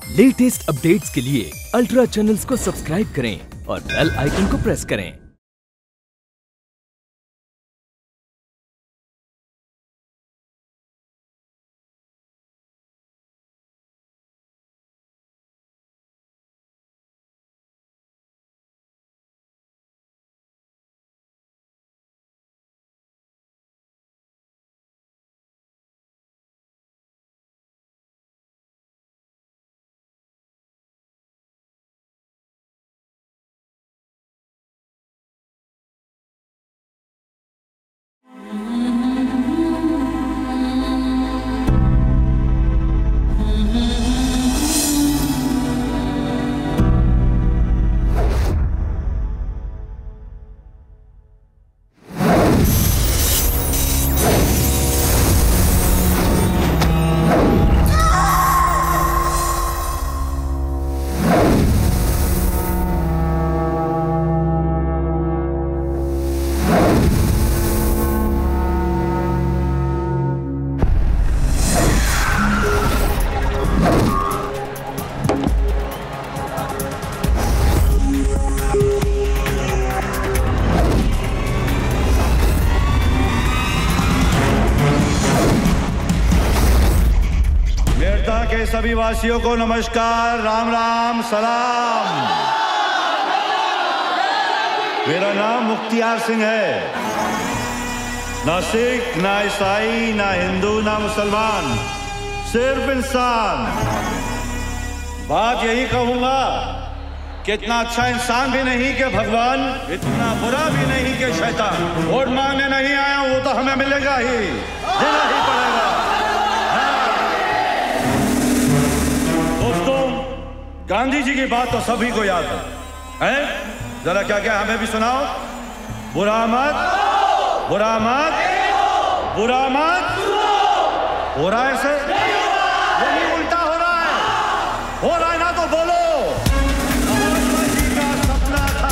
Latest updates के लिए ultra channels को सब्सक्राइब करें और बेल आइकन को प्रेस करें। के सभी वासियों को नमस्कार, राम राम, सलाम। मेरा नाम मुख्तियार सिंह है। ना सिख, ना ईसाई, ना हिंदू, ना मुसलमान, सिर्फ इंसान। बात यही कहूंगा कि इतना अच्छा इंसान भी नहीं कि भगवान, इतना बुरा भी नहीं कि शैतान। वोट मांगने नहीं आया, वो तो हमें मिलेगा ही, देना ही पड़ेगा। गांधी जी की बात तो सभी को याद है? जरा क्या क्या हमें भी सुनाओ। बुरा मत, बुरा मत, बुरा मत। हो रहा है ऐसे? यही उल्टा हो रहा है। हो रहा है ना तो बोलो। जी का सपना था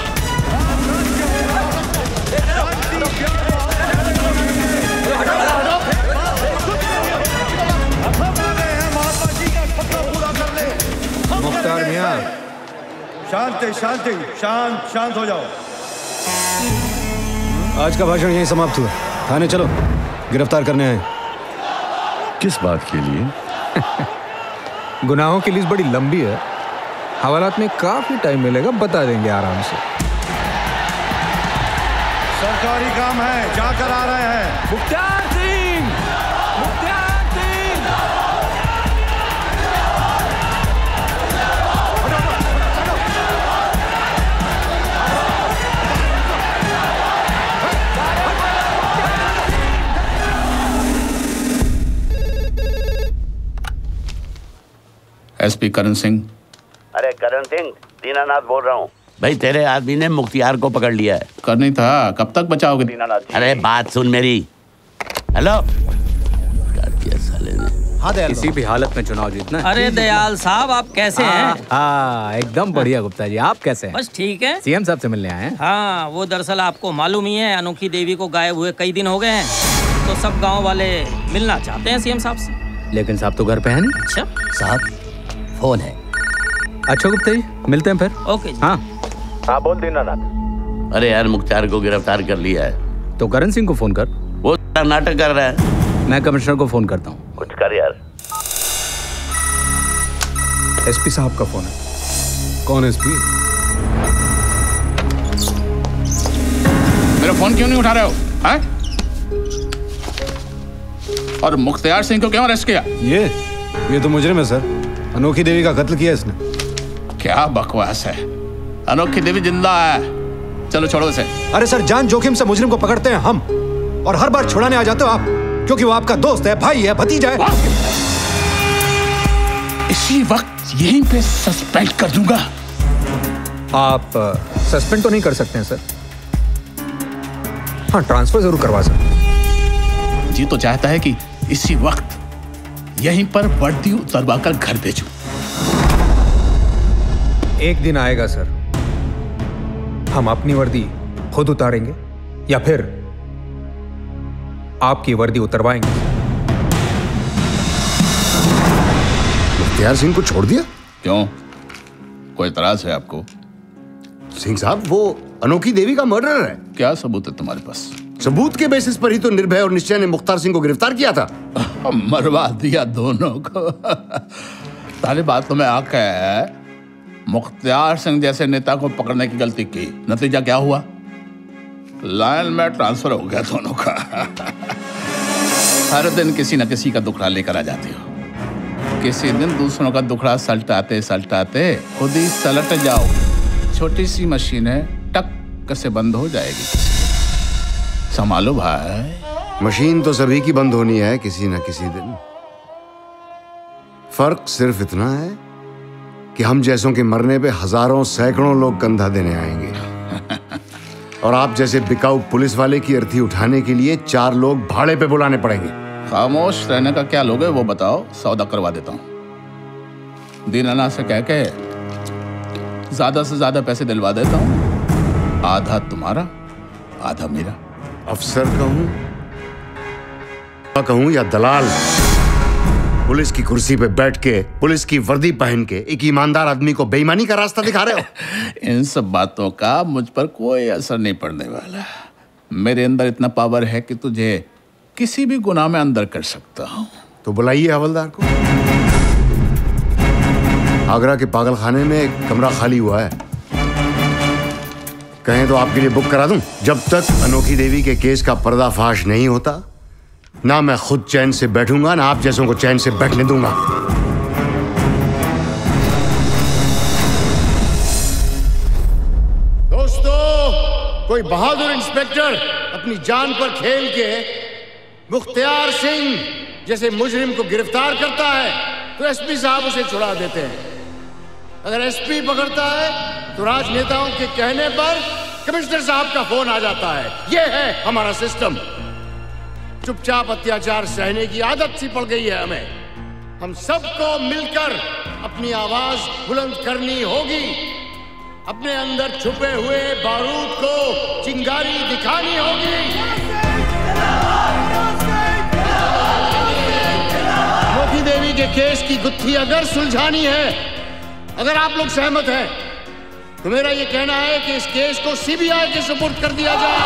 महात्मा जी का सपना पूरा कर ले। मुख्तार मियां, शांति शांति, शांत शांत हो जाओ। आज का भाषण यहीं समाप्त हुआ। थाने चलो, गिरफ्तार करने आए। किस बात के लिए? गुनाहों की लिस्ट बड़ी लंबी है, हवालात में काफी टाइम मिलेगा, बता देंगे आराम से। सरकारी काम है, जाकर आ रहे हैं। मुख्तार सिंह, मुख्तार सिंह। एसपी करण सिंह। अरे करण सिंह, दीनानाथ बोल रहा हूँ। भाई तेरे आदमी ने मुख्तियार को पकड़ लिया है। करनी था, कब तक बचाओगे दीनानाथ जी? अरे बात सुन मेरी। हेलो, काट दिया साले ने। हाँ दयाल, किसी भी हालत में चुनाव जीतना। अरे दयाल साहब, आप कैसे हैं? हाँ एकदम बढ़िया गुप्ता जी, आप कैसे हैं? बस ठीक है। सीएम साहब से मिलने आए हैं? हाँ, वो दरअसल आपको मालूम ही है, अनोखी देवी को गायब हुए कई दिन हो गए हैं, तो सब गाँव वाले मिलना चाहते हैं सीएम साहब से। लेकिन साहब तो घर पे है नहीं। अच्छा साहब, फोन है। अच्छा गुप्ता जी, मिलते हैं फिर। ओके जी। हाँ हाँ बोल दीनानाथ। अरे यार, मुख्तियार को गिरफ्तार कर लिया है। तो करण सिंह को फोन कर। वो नाटक कर रहा है। मैं कमिश्नर को फोन करता हूँ। कुछ कर यार। एसपी साहब का फोन है। कौन एसपी? मेरा फोन क्यों नहीं उठा रहे हो? हैं? और मुख्तियार सिंह को क्यों अरेस्ट किया? ये तो मुजरिम है सर। अनोखी देवी का कत्ल किया इसने। क्या बकवास है, अनोखी देवी जिंदा है। चलो छोड़ो उसे। अरे सर, जान जोखिम से मुजरिम को पकड़ते हैं हम, और हर बार छुड़ाने आ जाते हो आप, क्योंकि वो आपका दोस्त है, भाई है, भतीजा है। इसी वक्त यहीं पे सस्पेंड कर दूंगा। आप सस्पेंड तो नहीं कर सकते हैं सर। हाँ, ट्रांसफर जरूर करवा सकते। जी तो चाहता है कि इसी वक्त यहीं पर वर्दी उतरवा कर घर भेजूं। एक दिन आएगा सर, हम अपनी वर्दी खुद उतारेंगे या फिर आपकी वर्दी उतरवाएंगे। मुख्तियार सिंह को छोड़ दिया? क्यों, कोई इतराज है आपको? सिंह साहब, वो अनोखी देवी का मर्डरर है। क्या सबूत है तुम्हारे पास? सबूत के बेसिस पर ही तो निर्भय और निश्चय ने मुख्तार सिंह को गिरफ्तार किया था। मरवा दिया दोनों को। ताली बात में आकर मुख्तियार सिंह जैसे नेता को पकड़ने की गलती की, नतीजा क्या हुआ? लाइन में ट्रांसफर हो गया दोनों का। हर दिन किसी न किसी का दुखड़ा लेकर आ जाती हो, किसी दिन दूसरों का दुखड़ा सलटाते सलटाते खुद ही सलट जाओ। छोटी सी मशीन है, टक से बंद हो जाएगी। संभालो भाई। मशीन तो सभी की बंद होनी है किसी न किसी दिन। फर्क सिर्फ इतना है कि हम जैसों के मरने पे हजारों सैकड़ों लोग कंधा देने आएंगे और आप जैसे बिकाऊ पुलिस वाले की अर्थी उठाने के लिए 4 लोग भाड़े पे बुलाने पड़ेंगे। खामोश रहने का क्या लोगे वो बताओ, सौदा करवा देता हूं। दीनाना से कह के ज्यादा से ज्यादा पैसे दिलवा देता हूं, आधा तुम्हारा आधा मेरा। अफसर कहूं या दलाल, पुलिस की कुर्सी पे बैठ के पुलिस की वर्दी पहन के एक ईमानदार आदमी को बेईमानी का रास्ता दिखा रहे हो। इन सब बातों का मुझ पर कोई असर नहीं पड़ने वाला। मेरे अंदर इतना पावर है कि तुझे किसी भी गुनाह में अंदर कर सकता हूं। तो बुलाइए हवलदार को। आगरा के पागलखाने में एक कमरा खाली हुआ है, कहें तो आपके लिए बुक करा दूं। जब तक अनोखी देवी के केस का पर्दाफाश नहीं होता, ना मैं खुद चैन से बैठूंगा, ना आप जैसों को चैन से बैठने दूंगा। दोस्तों, कोई बहादुर इंस्पेक्टर अपनी जान पर खेल के मुख्तियार सिंह जैसे मुजरिम को गिरफ्तार करता है तो एसपी साहब उसे छुड़ा देते हैं। अगर एसपी पकड़ता है तो राजनेताओं के कहने पर कमिश्नर साहब का फोन आ जाता है। यह है हमारा सिस्टम। चुपचाप अत्याचार सहने की आदत सी पड़ गई है हमें। हम सबको मिलकर अपनी आवाज बुलंद करनी होगी। अपने अंदर छुपे हुए बारूद को चिंगारी दिखानी होगी। अनोखी देवी के केस की गुत्थी अगर सुलझानी है, अगर आप लोग सहमत हैं, तो मेरा यह कहना है कि इस केस को सीबीआई के सुपुर्द कर दिया जाए,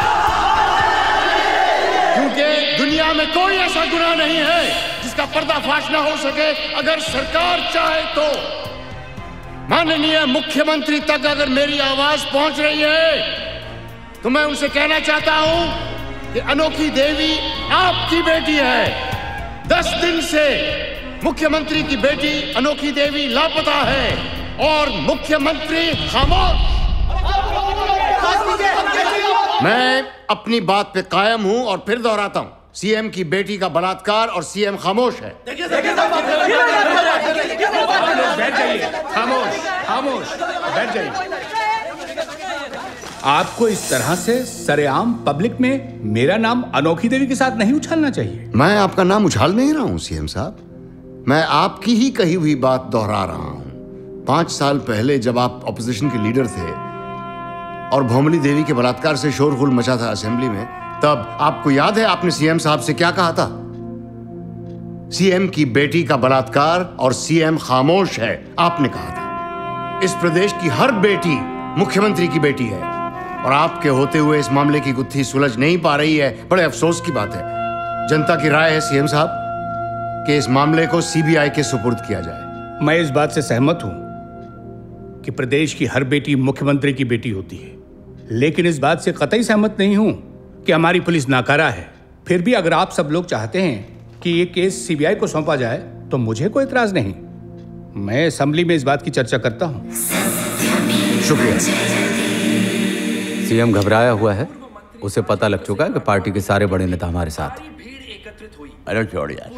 क्योंकि दुनिया में कोई ऐसा गुनाह नहीं है जिसका पर्दाफाश ना हो सके। अगर सरकार चाहे तो माननीय मुख्यमंत्री तक अगर मेरी आवाज पहुंच रही है तो मैं उनसे कहना चाहता हूं कि अनोखी देवी आपकी बेटी है। 10 दिन से मुख्यमंत्री की बेटी अनोखी देवी लापता है और मुख्यमंत्री खामोश। मैं अपनी बात पे कायम हूं और फिर दोहराता हूं, सीएम की बेटी का बलात्कार और सीएम खामोश है। खामोश बैठ जाइए। आपको इस तरह से सरेआम पब्लिक में मेरा नाम अनोखी देवी के साथ नहीं उछालना चाहिए। मैं आपका नाम उछाल नहीं रहा हूं सीएम साहब, मैं आपकी ही कही हुई बात दोहरा रहा हूं। 5 साल पहले जब आप ऑपोजिशन के लीडर थे और भौमली देवी के बलात्कार से शोरगुल मचा था असेंबली में, तब आपको याद है आपने सीएम साहब से क्या कहा था? सीएम की बेटी का बलात्कार और सीएम खामोश है, आपने कहा था। इस प्रदेश की हर बेटी मुख्यमंत्री की बेटी है और आपके होते हुए इस मामले की गुत्थी सुलझ नहीं पा रही है। बड़े अफसोस की बात है। जनता की राय है सीएम साहब कि इस मामले को सीबीआई के सुपुर्द किया जाए। मैं इस बात से सहमत हूं कि प्रदेश की हर बेटी मुख्यमंत्री की बेटी होती है, लेकिन इस बात से कतई सहमत नहीं हूं कि हमारी पुलिस नाकारा है। फिर भी अगर आप सब लोग चाहते हैं कि ये केस सीबीआई को सौंपा जाए तो मुझे कोई इतराज नहीं। मैं असेंबली में इस बात की चर्चा करता हूं। शुक्रिया। सीएम घबराया हुआ है, उसे पता लग चुका है कि पार्टी के सारे बड़े नेता हमारे साथ। अरे छोड़ यार,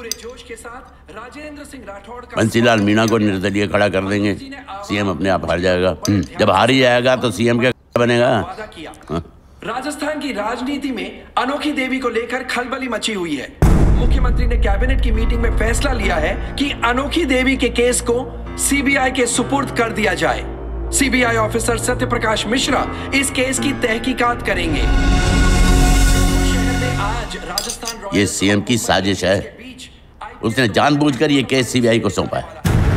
बंसीलाल मीणा को निर्दलीय खड़ा कर देंगे, सीएम अपने आप हार जाएगा। जब हार ही जाएगा तो सीएम क्या बनेगा? राजस्थान की राजनीति में अनोखी देवी को लेकर खलबली मची हुई है। मुख्यमंत्री ने कैबिनेट की मीटिंग में फैसला लिया है कि अनोखी देवी के केस को सीबीआई के सुपुर्द कर दिया जाए। सीबीआई ऑफिसर सत्य प्रकाश मिश्रा इस केस की तहकीकात करेंगे। ये सीएम की साजिश है, उसने जानबूझकर ये केस सीबीआई को सौंपा है।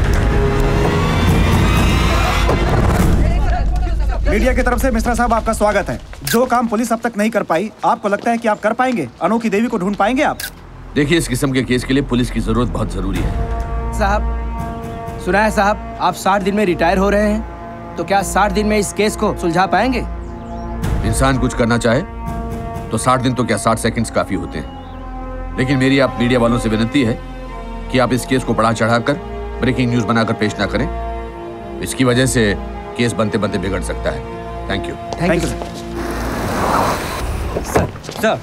मीडिया की तरफ से मिश्रा साहब आपका स्वागत है। जो काम पुलिस अब तक नहीं कर पाई, आपको लगता है कि आप कर पाएंगे? अनोखी देवी को ढूंढ पाएंगे आप? देखिए, इस किस्म के केस के लिए पुलिस की जरूरत बहुत जरूरी है। साहब सुना है साहब, आप 60 दिन में रिटायर हो रहे हैं, तो क्या 60 दिन में इस केस को सुलझा पाएंगे? इंसान कुछ करना चाहे तो 60 दिन तो क्या 60 सेकंड्स काफी होते हैं। लेकिन मेरी आप मीडिया वालों से विनती है कि आप इस केस को बढ़ा चढ़ाकर ब्रेकिंग न्यूज बनाकर पेश ना करें। इसकी वजह से केस बनते बनते बिगड़ सकता है। Thank you. Thank you sir.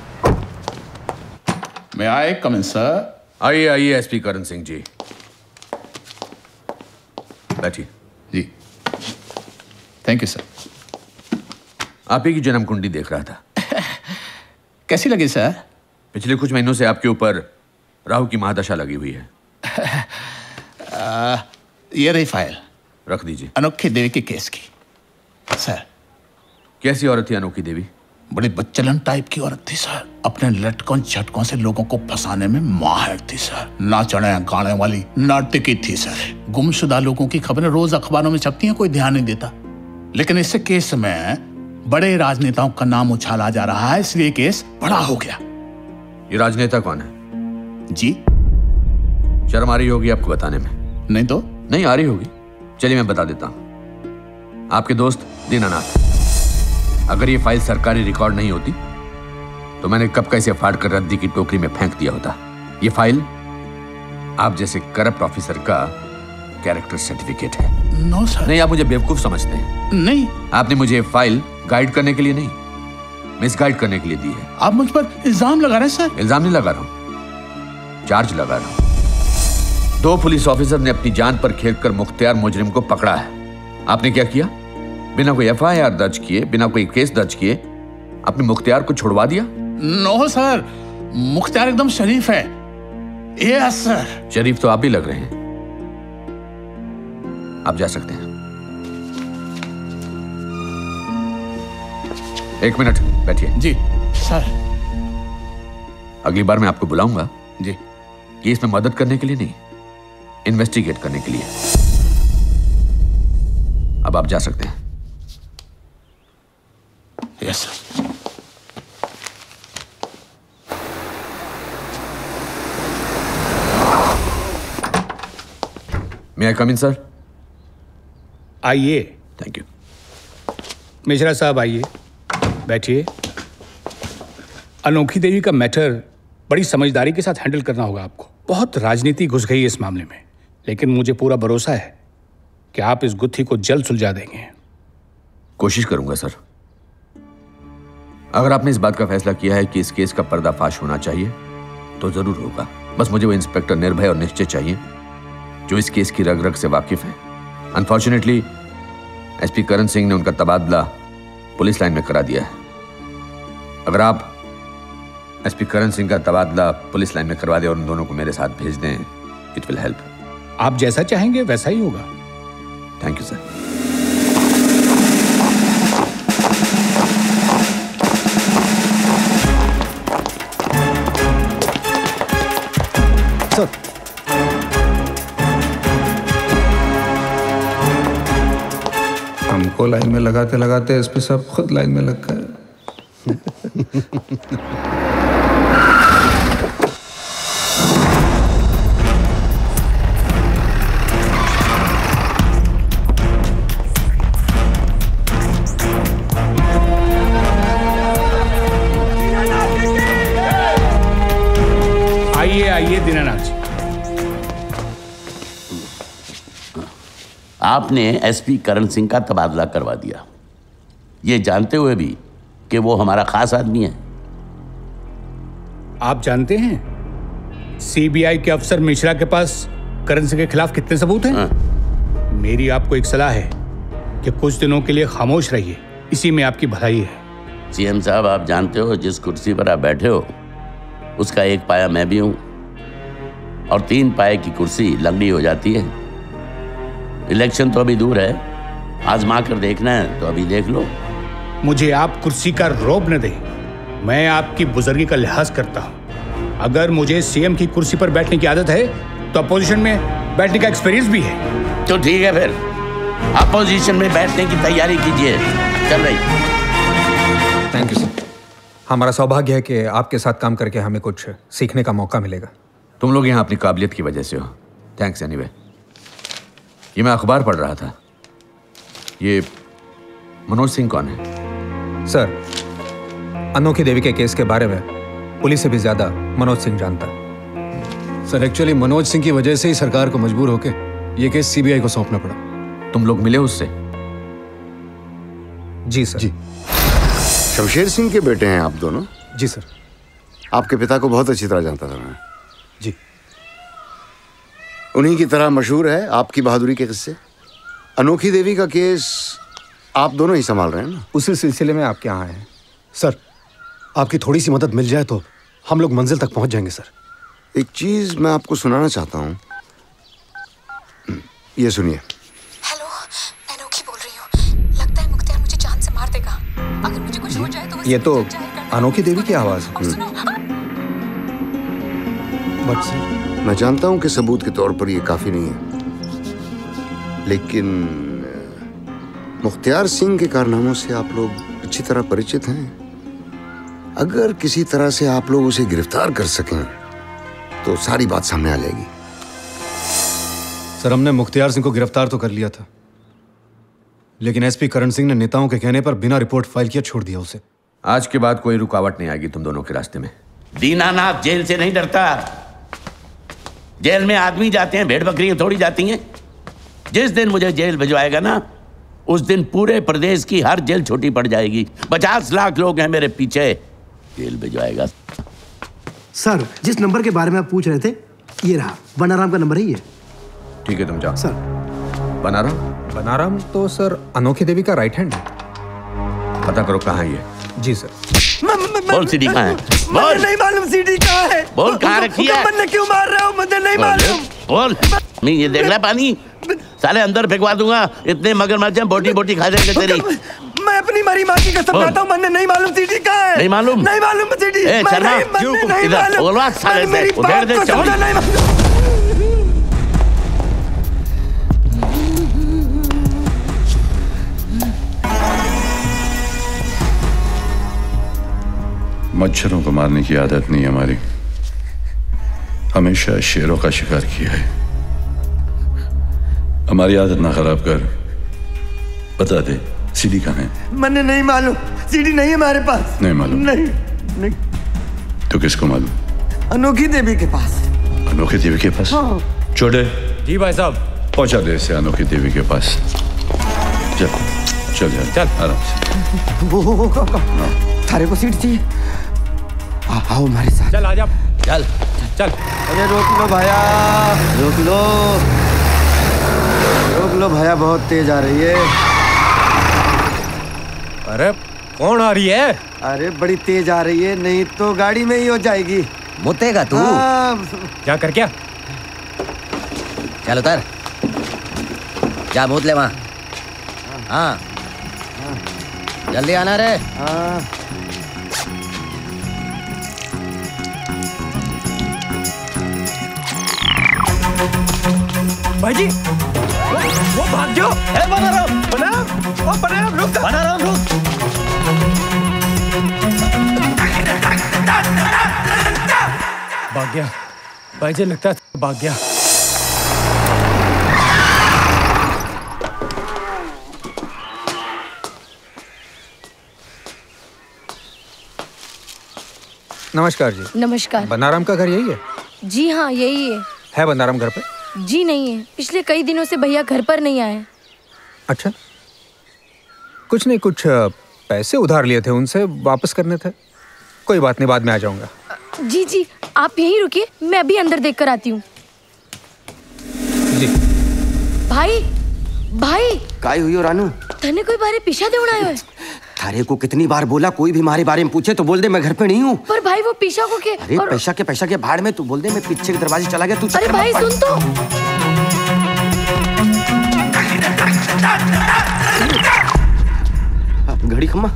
May I come in sir? आइए आइए एसपी करण सिंह जी, बैठिए। जी थैंक यू सर। आप ही की जन्म कुंडली देख रहा था। कैसी लगी सर? पिछले कुछ महीनों से आपके ऊपर राहु की महादशा लगी हुई है। ये रही फाइल, रख दीजिए। अनोखी देवी के केस की। सर कैसी औरत थी अनोखी देवी? बड़ी बच्चलन टाइप की औरत थी सर। अपने लटकों झटकों से लोगों को फंसाने में माहिर थी सर। ना चढ़े गाने वाली ना टिकी थी सर। गुमशुदा लोगों की खबरें रोज अखबारों में छपती हैं, कोई ध्यान नहीं देता। लेकिन इस केस में बड़े राजनेताओं का नाम उछाला जा रहा है, इसलिए केस बड़ा हो गया। ये राजनेता कौन है? जी शर्म आ रही होगी आपको बताने में। नहीं तो? नहीं आ रही होगी। चलिए मैं बता देता हूं। आपके दोस्त दीनानाथ, अगर ये फाइल सरकारी रिकॉर्ड नहीं होती तो मैंने कब का इसे फाड़ कर रद्दी की टोकरी में फेंक दिया होता। ये फाइल आप जैसे करप्ट ऑफिसर का कैरेक्टर सर्टिफिकेट है। No sir. नहीं, आप मुझे बेवकूफ समझते हैं। नहीं, आपने मुझे फाइल गाइड करने के लिए नहीं, मिसगाइड करने के लिए दी है। आप मुझ पर इल्जाम लगा रहे हैं सर? इल्जाम नहीं लगा रहा हूं, चार्ज लगा रहा हूं। 2 पुलिस ऑफिसर ने अपनी जान पर खेलकर मुख्तियार मुजरिम को पकड़ा है। आपने क्या किया? बिना कोई एफआईआर दर्ज किए, बिना कोई केस दर्ज किए आपने मुख्तियार को छुड़वा दिया। नो सर, मुख्तियार एकदम शरीफ है। Yes sir. शरीफ तो आप भी लग रहे हैं। आप जा सकते हैं। 1 मिनट बैठिए। जी सर। अगली बार मैं आपको बुलाऊंगा जी, केस में मदद करने के लिए नहीं, इन्वेस्टिगेट करने के लिए। अब आप जा सकते हैं। Yes sir. May I come in sir? आइए। Thank you. मिश्रा साहब आइए, बैठिए। अनोखी देवी का मैटर बड़ी समझदारी के साथ हैंडल करना होगा आपको। बहुत राजनीति घुस गई है इस मामले में, लेकिन मुझे पूरा भरोसा है कि आप इस गुत्थी को जल्द सुलझा देंगे। कोशिश करूंगा सर। अगर आपने इस बात का फैसला किया है कि इस केस का पर्दाफाश होना चाहिए तो जरूर होगा। बस मुझे वो इंस्पेक्टर निर्भय और निश्चय चाहिए जो इस केस की रग रग से वाकिफ है। अनफॉर्चुनेटली एसपी करण सिंह ने उनका तबादला पुलिस लाइन में करा दिया है। अगर आप एसपी करण सिंह का तबादला पुलिस लाइन में करवा दें और उन दोनों को मेरे साथ भेज दें, इट विल हेल्प। आप जैसा चाहेंगे वैसा ही होगा। Thank you sir. सर, हमको लाइन में लगाते लगाते एसपी साहब खुद लाइन में लग गए। आइए आइए दीनानाथ जी। आपने एसपी करण सिंह का तबादला करवा दिया, ये जानते हुए भी कि वो हमारा खास आदमी है। आप जानते हैं सीबीआई के अफसर मिश्रा के पास करण सिंह के खिलाफ कितने सबूत हैं? मेरी आपको एक सलाह है कि कुछ दिनों के लिए खामोश रहिए, इसी में आपकी भलाई है। सीएम साहब, आप जानते हो जिस कुर्सी पर आप बैठे हो उसका एक पाया मैं भी हूं, और 3 पाए की कुर्सी लंगड़ी हो जाती है। इलेक्शन तो अभी दूर है, आजमा कर देखना है तो अभी देख लो। मुझे आप कुर्सी का रौब न दें, मैं आपकी बुजुर्गी का लिहाज करता हूं। अगर मुझे सीएम की कुर्सी पर बैठने की आदत है तो अपोजिशन में बैठने का एक्सपीरियंस भी है। तो ठीक है फिर, अपोजिशन में बैठने की तैयारी कीजिए। चल रही। Thank you sir. हमारा सौभाग्य है कि आपके साथ काम करके हमें कुछ सीखने का मौका मिलेगा। तुम लोग यहाँ अपनी काबिलियत की वजह से हो। Thanks anyway. ये मैं अखबार पढ़ रहा था, ये मनोज सिंह कौन है? सर, अनोखी देवी के केस के बारे में पुलिस से भी ज्यादा मनोज सिंह जानता है। सर एक्चुअली मनोज सिंह की वजह से ही सरकार को मजबूर होके ये केस सीबीआई को सौंपना पड़ा। तुम लोग मिले उससे? जी सर। जी। शमशेर सिंह के बेटे हैं आप दोनों? जी सर। आपके पिता को बहुत अच्छी तरह जानता था मैं। जी। उन्हीं की तरह मशहूर है आपकी बहादुरी के किस्से। अनोखी देवी का केस आप दोनों ही संभाल रहे हैं ना? उसी सिलसिले में आपके यहाँ हैं। सर, आपकी थोड़ी सी मदद मिल जाए तो हम लोग मंजिल तक पहुंच जाएंगे सर। एक चीज मैं आपको सुनाना चाहता हूँ, ये सुनिए। हेलो, मैं अनोखी बोल रही हूँ। लगता है मुख्तियार मुझे जान से मार देगा अगर मुझे कुछ हो जाए तो। ये तो अनोखी देवी की आवाज है। बट सर, मैं जानता हूँ कि सबूत के तौर पर ये काफी नहीं है, लेकिन मुख्तियार सिंह के कारनामों से आप लोग अच्छी तरह परिचित हैं। अगर किसी तरह से आप लोग उसे गिरफ्तार कर सकें तो सारी बात सामने आ जाएगी। सर, हमने मुख्तियार सिंह को गिरफ्तार तो कर लिया था, लेकिन एसपी करण सिंह ने नेताओं के कहने पर बिना रिपोर्ट फाइल किए छोड़ दिया उसे। आज के बाद कोई रुकावट नहीं आएगी तुम दोनों के रास्ते में। दीनानाथ जेल से नहीं डरता। जेल में आदमी जाते हैं, भेड़ बकरियां थोड़ी जाती हैं। जिस दिन मुझे जेल भिजवाएगा ना, उस दिन पूरे प्रदेश की हर जेल छोटी पड़ जाएगी। 50 लाख लोग हैं मेरे पीछे। जेल भिजवाएगा। सर, जिस नंबर के बारे में आप पूछ रहे थे, ये रहा। बनाराम का नंबर है ये। ठीक है, तुम जाओ। सर, बनाराम? बनाराम तो सर अनोखी देवी का राइट हैंड है। पता करो कहाँ है। जी सर। बोल सीडी कहाँ है? मुझे नहीं मालूम सीडी कहाँ है। बोल कहाँ रखी है? मुझे क्यों मार रहे हो? मुझे नहीं मालूम। बोल। नहीं, ये देख रहा पानी साले अंदर फेंकवा दूंगा। इतने मगरमच्छ हैं, बोटी बोटी खा जाएंगे तेरी। मैं अपनी मरी माँ की कसम खाता हूँ, मुझे नहीं मालूम सीडी कहाँ है। नहीं मालूम? नहीं मालूम सीडी। ए शर्मा, इधर बोलवा साले से। उधेड़ दे चमड़ी। मच्छरों को मारने की आदत नहीं हमारी। हमेशा शेरों का शिकार किया है। हमारी आदत ना खराब कर। बता दे सीडी कहाँ है? मैंने नहीं मालूम। सीडी नहीं है हमारे पास। नहीं मालूम? नहीं। तो किसको मालूम? अनोखी देवी के पास। अनोखी देवी के पास? हाँ। छोटे। जी भाई साहब। पहुंचा दे इसे अनोखी देवी के पास। चल चल यार, चल आराम से। वो थारे को सीट चाहिए। आओ हमारे साथ। चल आजा। चल चल। अरे रोक लो भैया, रोक लो, रोक लो भैया, बहुत तेज आ रही है। अरे कौन आ रही है? अरे बड़ी तेज आ रही है, नहीं तो गाड़ी में ही हो जाएगी। मुतेगा तू? क्या कर क्या? चल उतर, जा मूत ले वहाँ। हाँ जल्दी आना रे। हाँ। भाई जी, वो भाग जाओ। बनाराम, बनाराम रुक। बनाराम रुक। भाग गया भाई जी, लगता है भाग गया। नमस्कार जी। नमस्कार। बनाराम का घर यही है? जी हाँ, यही है बनाराम घर पे? जी नहीं है, पिछले कई दिनों से भैया घर पर नहीं आए। अच्छा, कुछ नहीं, कुछ पैसे उधार लिए थे उनसे, वापस करने थे। कोई बात नहीं, बाद में आ जाऊंगा। जी जी, आप यहीं रुकिए, मैं अभी अंदर देख कर आती हूँ। जी। भाई भाई काय हुई हो रानू? तने कोई बारे पीछा दे उड़ायो है? थारे को कितनी बार बोला, कोई भी हमारे बारे में पूछे तो बोल दे मैं घर पे नहीं हूँ। पर भाई वो पीछा को के? अरे पैसा के भाड़ में, तू बोल दे मैं पीछे के दरवाजे चला गया। तू अरे भाई सुन तो। घड़ी खम्मा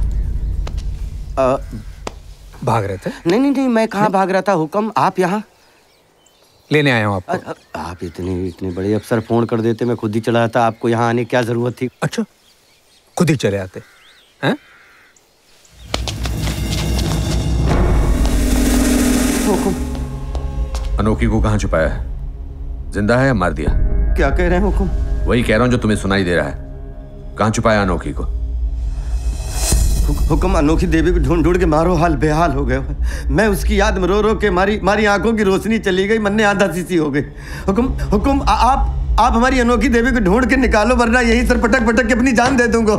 भाग रहे थे? नहीं, मैं कहाँ भाग रहा था, हुक्म। आप यहाँ लेने आया हूँ आपको। आप इतने बड़े अफसर फोन कर देते, मैं खुद ही चला आता। आपको यहाँ आने की क्या जरूरत थी? अच्छा, खुद ही चले आते हैं? अनोखी को कहाँ छुपाया है? जिंदा है या मार दिया? क्या कह रहे हैं हुकुम? वही कह रहा हूँ जो तुम्हें सुनाई दे रहा है। कहाँ छुपाया अनोखी को? हुकुम, अनोखी देवी को ढूंढ ढूंढ के मारो हाल बेहाल हो गए। मैं उसकी याद में रो रो के मारी आंखों की रोशनी चली गई, मन ने आधा सी हो गई। हुकुम, आप हमारी अनोखी देवी को ढूंढ के निकालो, वरना यही सर पटक पटक के अपनी जान दे दूंगा।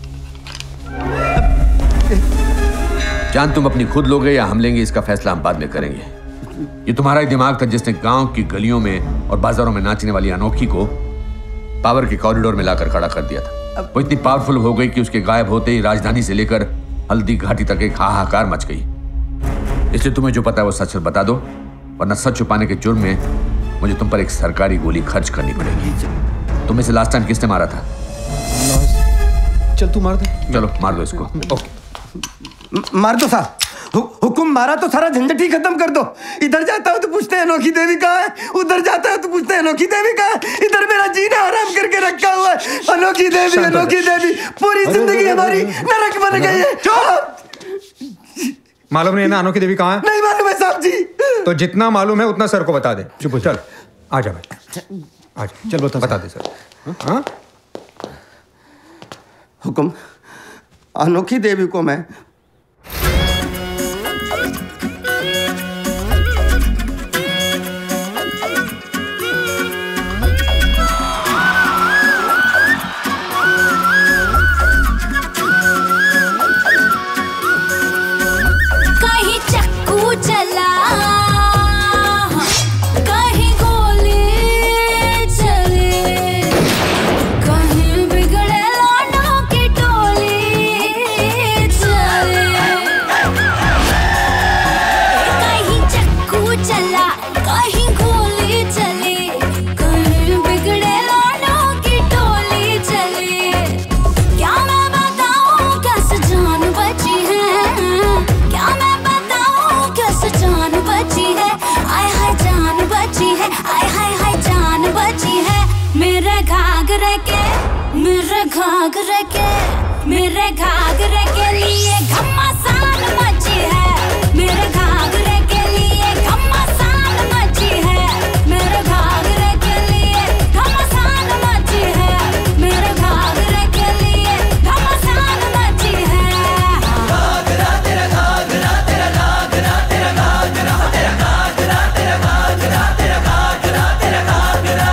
जान तुम अपनी खुद लोगे या हम लेंगे, इसका फैसला हम बाद में करेंगे। ये तुम्हारा ही दिमाग था जिसने गांव की गलियों में और बाजारों में नाचने वाली अनोखी को पावर के कॉरिडोर में लाकर खड़ा कर दिया था। वो इतनी पावरफुल हो गई कि उसके गायब होते ही राजधानी से लेकर हल्दी घाटी तक एक हाहाकार मच गई। इसलिए तुम्हें जो पता है वो सच बता दो, वरना सच छुपाने के जुर्म में मुझे तुम पर एक सरकारी गोली खर्च करनी पड़ेगी। तुम्हें से लास्ट टाइम किसने मारा था? चल तू मार दे। चलो मार दो इसको। मार दो साहब। हुकुम, मारा तो सारा झंझट ही खत्म कर दो। इधर जाता हूँ तो पूछते हैं अनोखी देवी कहाँ है, उधर जाता है तो पूछते हैं अनोखी देवी कहाँ है। इधर मेरा जीना हराम करके रखा हुआ है। अनोखी देवी पूरी जिंदगी हमारी नरक बन गई है। मालूम नहीं है ना अनोखी देवी कहाँ है? नहीं मालूम है साहब जी। तो जितना मालूम है उतना सर को बता दे। चुप, चल आजा भाई, आजा। चल बता दे सर। हाँ हुकुम, अनोखी देवी को मैं मेरे घाघरे के लिए घमासान मची है। मेरे घाघरे के लिए घमासान मची है। मेरे घाघरे के लिए घमासान मची है। मेरे घाघरे के लिए घमासान मची है। घाघरा तेरा घाघरा तेरा घाघरा तेरा घाघरा तेरा घाघरा तेरा घाघरा तेरा घाघरा तेरा घाघरा।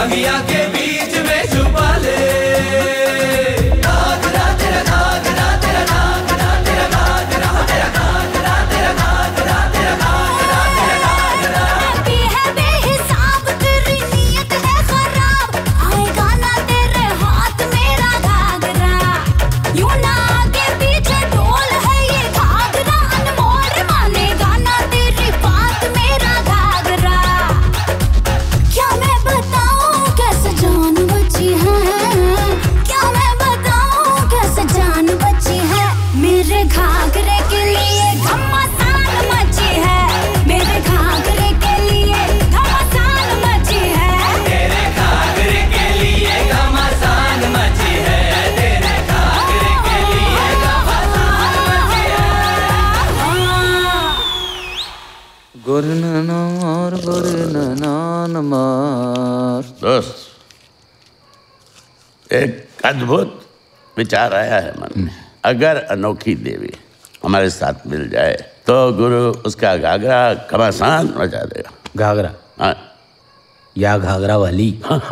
अगिया के बीच में छुपा ले घाघरा तेरा घाघरा तेरा घाघरा तेरा घाघरा तेरा घाघरा तेरा घाघरा तेरा घाघरा तेरा घाघरा भी है बेहिसाब तेरी नीयत है खराब आएगा ना तेरे हाथ मेरा घाघरा यूं ना आगे पीछे ढोल है ये घाघरा अनमोल मानेगा ना तेरी बात मेरा घाघरा क्या मैं बताऊं कैसे जान बची है क्या मैं बताऊं कैसे जान बची है मेरे घाघरे के लिए घमासान मची है मेरे घाघरे के लिए घमासान मची है तेरे घाघरे के लिए घमासान मची है तेरे घाघरे के लिए घमासान मची है गुरनार गुरनान मार। दोस्त, एक अद्भुत विचार आया है मन में। अगर अनोखी देवी हमारे साथ मिल जाए तो गुरु उसका घाघरा घमासान मचा देगा। घाघरा? हाँ। या घाघरा वाली?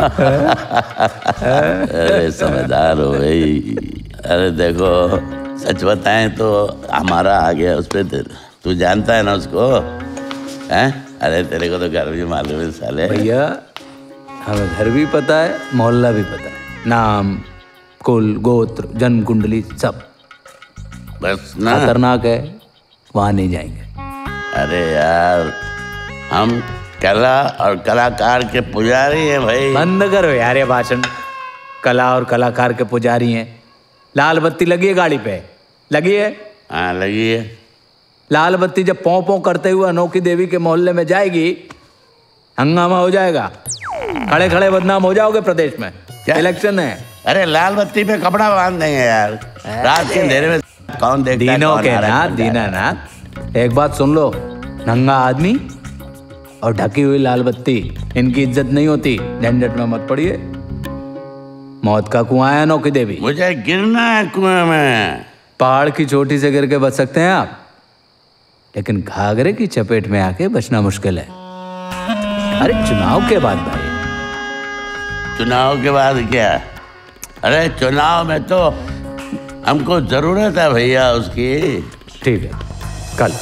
अरे समझदार हो भाई। अरे देखो, सच बताएं तो हमारा आ गया उस पे। तू जानता है ना उसको? हैं? अरे तेरे को तो घर भी मालूम है साले। भैया हमें घर भी पता है, मोहल्ला भी पता है, नाम, कुल, गोत्र, जन्म कुंडली सब। बस ना, खतरनाक है, वहां नहीं जाएंगे। अरे यार, हम कला और कलाकार के पुजारी हैं भाई। बंद करो यार ये भाषण। कला और कलाकार के पुजारी हैं। लाल बत्ती लगी है गाड़ी पे? लगी है? हाँ लगी है। लाल बत्ती जब पौ पौ करते हुए अनोखी देवी के मोहल्ले में जाएगी, हंगामा हो जाएगा। खड़े खड़े बदनाम हो जाओगे प्रदेश में। इलेक्शन है। अरे लाल बत्ती पे कपड़ा बांध देंगे यार। रात के अंधेरे में कौन देखता है? दीनों के नाथ, दीनानाथ, एक बात सुन लो, नंगा आदमी और ढकी हुई लाल बत्ती, इनकी इज्जत नहीं होती। झंझट में मत पड़िए। मौत का कुआं है अनोखी देवी। मुझे गिरना है कुएं में। पहाड़ की चोटी से गिर के बच सकते हैं आप, लेकिन घाघरे की चपेट में आके बचना मुश्किल है। अरे चुनाव के बाद भाई। चुनाव के बाद क्या? अरे चुनाव में तो हमको जरूरत है भैया उसकी। ठीक है, कल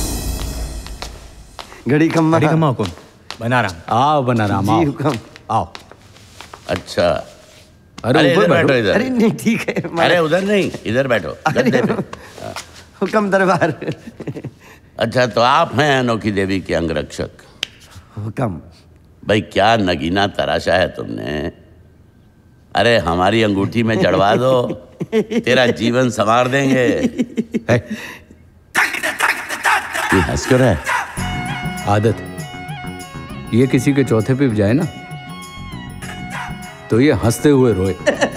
घड़ी खम्मा हुकुम। बना रहा आओ, बना रहा जी हुकुम। आओ। अच्छा, अरे ऊपर बैठो इधर। अरे नहीं ठीक है। अरे उधर नहीं, इधर बैठो गद्दे पे। हुक्म दरबार। अच्छा, तो आप हैं अनोखी देवी के अंगरक्षक? हुक्म। भाई क्या नगीना तराशा है तुमने। अरे हमारी अंगूठी में जड़वा दो, तेरा जीवन संवार देंगे। ये हंस क्यों रहा है? आदत, ये किसी के चौथे पे जाए ना तो ये हंसते हुए रोए।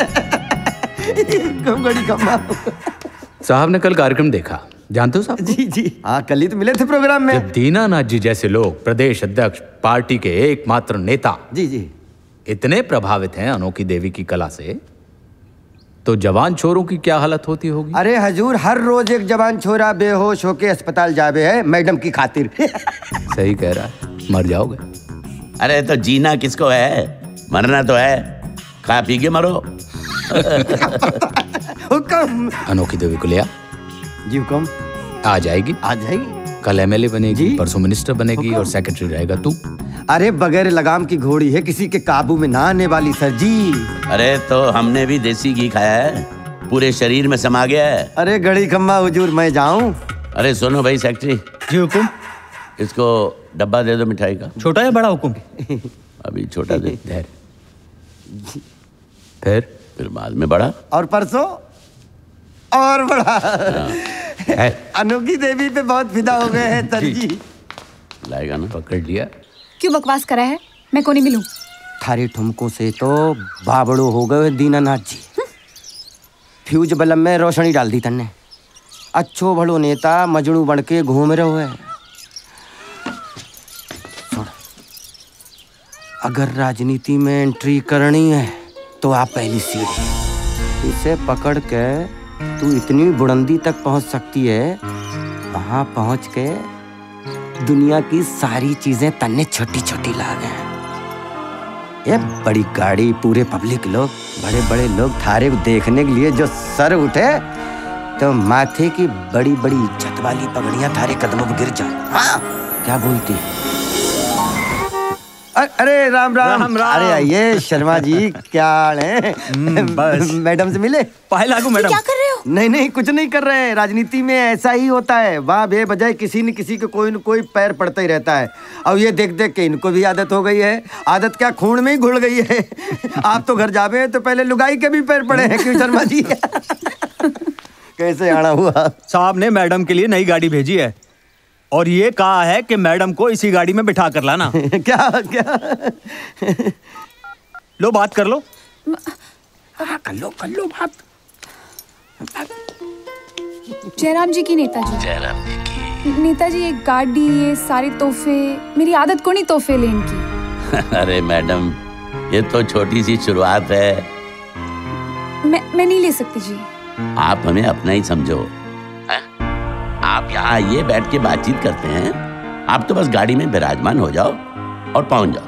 साहब ने कल कार्यक्रम देखा, जानते हो साहब? जी जी हाँ, कल ही तो मिले थे प्रोग्राम में। जब दीनानाथ जी जैसे लोग, प्रदेश अध्यक्ष, पार्टी के एकमात्र नेता, जी जी, इतने प्रभावित हैं अनोखी देवी की कला से, तो जवान छोरों की क्या हालत होती होगी? अरे हजूर, हर रोज एक जवान छोरा बेहोश होके अस्पताल जावे है मैडम की खातिर। सही कह रहा है, मर जाओगे। अरे तो जीना किसको है, मरना तो है, खा पी के मरो। हुक्म। अनोखी देवी को ले आ। जी हुक्म। आ जाएगी? आ जाएगी। कल एमएलए बनेगी, परसों मिनिस्टर बनेगी और सेक्रेटरी रहेगा तू। अरे बगैर लगाम की घोड़ी है, किसी के काबू में ना आने वाली सर जी। अरे तो हमने भी देसी घी खाया है, पूरे शरीर में समा गया है। अरे घड़ी खम्मा हुजूर, मैं जाऊं? अरे सुनो भाई सेक्रेटरी। जी हुकुम। इसको डब्बा दे दो मिठाई का। छोटा या बड़ा हुकुम? अभी छोटा दे। फिर बाद में बड़ा, और परसों और बड़ा। अनोखी देवी पे बहुत फिदा हो गए हैं सर जी। लाएगा ना? पकड़ लिया। क्यों बकवास करा है? मैं को नहीं मिलूं। थारे ठुमकों से तो बाबड़ो हो गए दीनानाथ जी। फ्यूज बल्ब में रोशनी डाल दी तन्ने। अच्छो भलो नेता मजनू बन के घूम रहे है। अगर राजनीति में एंट्री करनी है तो आप पहली सीढ़ी, इसे पकड़ के तू इतनी बुलंदी तक पहुंच सकती है, वहां पहुंच के दुनिया की सारी चीजें तन्ने छोटी छोटी ला गए। ये बड़ी गाड़ी, पूरे पब्लिक लोग, बड़े बड़े लोग थारे को देखने के लिए जो सर उठे तो माथे की बड़ी बड़ी इज्जत वाली पगड़ियां थारे कदमों पर गिर जाए। हाँ, क्या बोलती है? अरे राम राम, राम राम। अरे आइए शर्मा जी, क्या हाल है? बस मैडम से मिले? पाए लागू मैडम। क्या कर रहे हो? नहीं नहीं, कुछ नहीं कर रहे हैं। राजनीति में ऐसा ही होता है, वहाँ बेबजाय किसी न किसी को कोई न कोई पैर पड़ता ही रहता है। अब ये देख देख के इनको भी आदत हो गई है। आदत क्या, खून में ही घुल गई है। आप तो घर जावे हैं तो पहले लुगाई के भी पैर पड़े हैं, क्यों शर्मा जी? कैसे आना हुआ? साहब ने मैडम के लिए नई गाड़ी भेजी है और ये कहा है कि मैडम को इसी गाड़ी में बिठा कर लाना। क्या क्या? लो बात कर लो। कर लो बात। जयराम जी की नेताजी। जयराम जी की नेताजी, ये गाड़ी, ये सारे तोहफे, मेरी आदत को नहीं तोहफे लेने की। अरे मैडम, ये तो छोटी सी शुरुआत है। मैं नहीं ले सकती जी। आप हमें अपना ही समझो। आप यहाँ आइए, बैठ के बातचीत करते हैं। आप तो बस गाड़ी में विराजमान हो जाओ और पहुंच जाओ।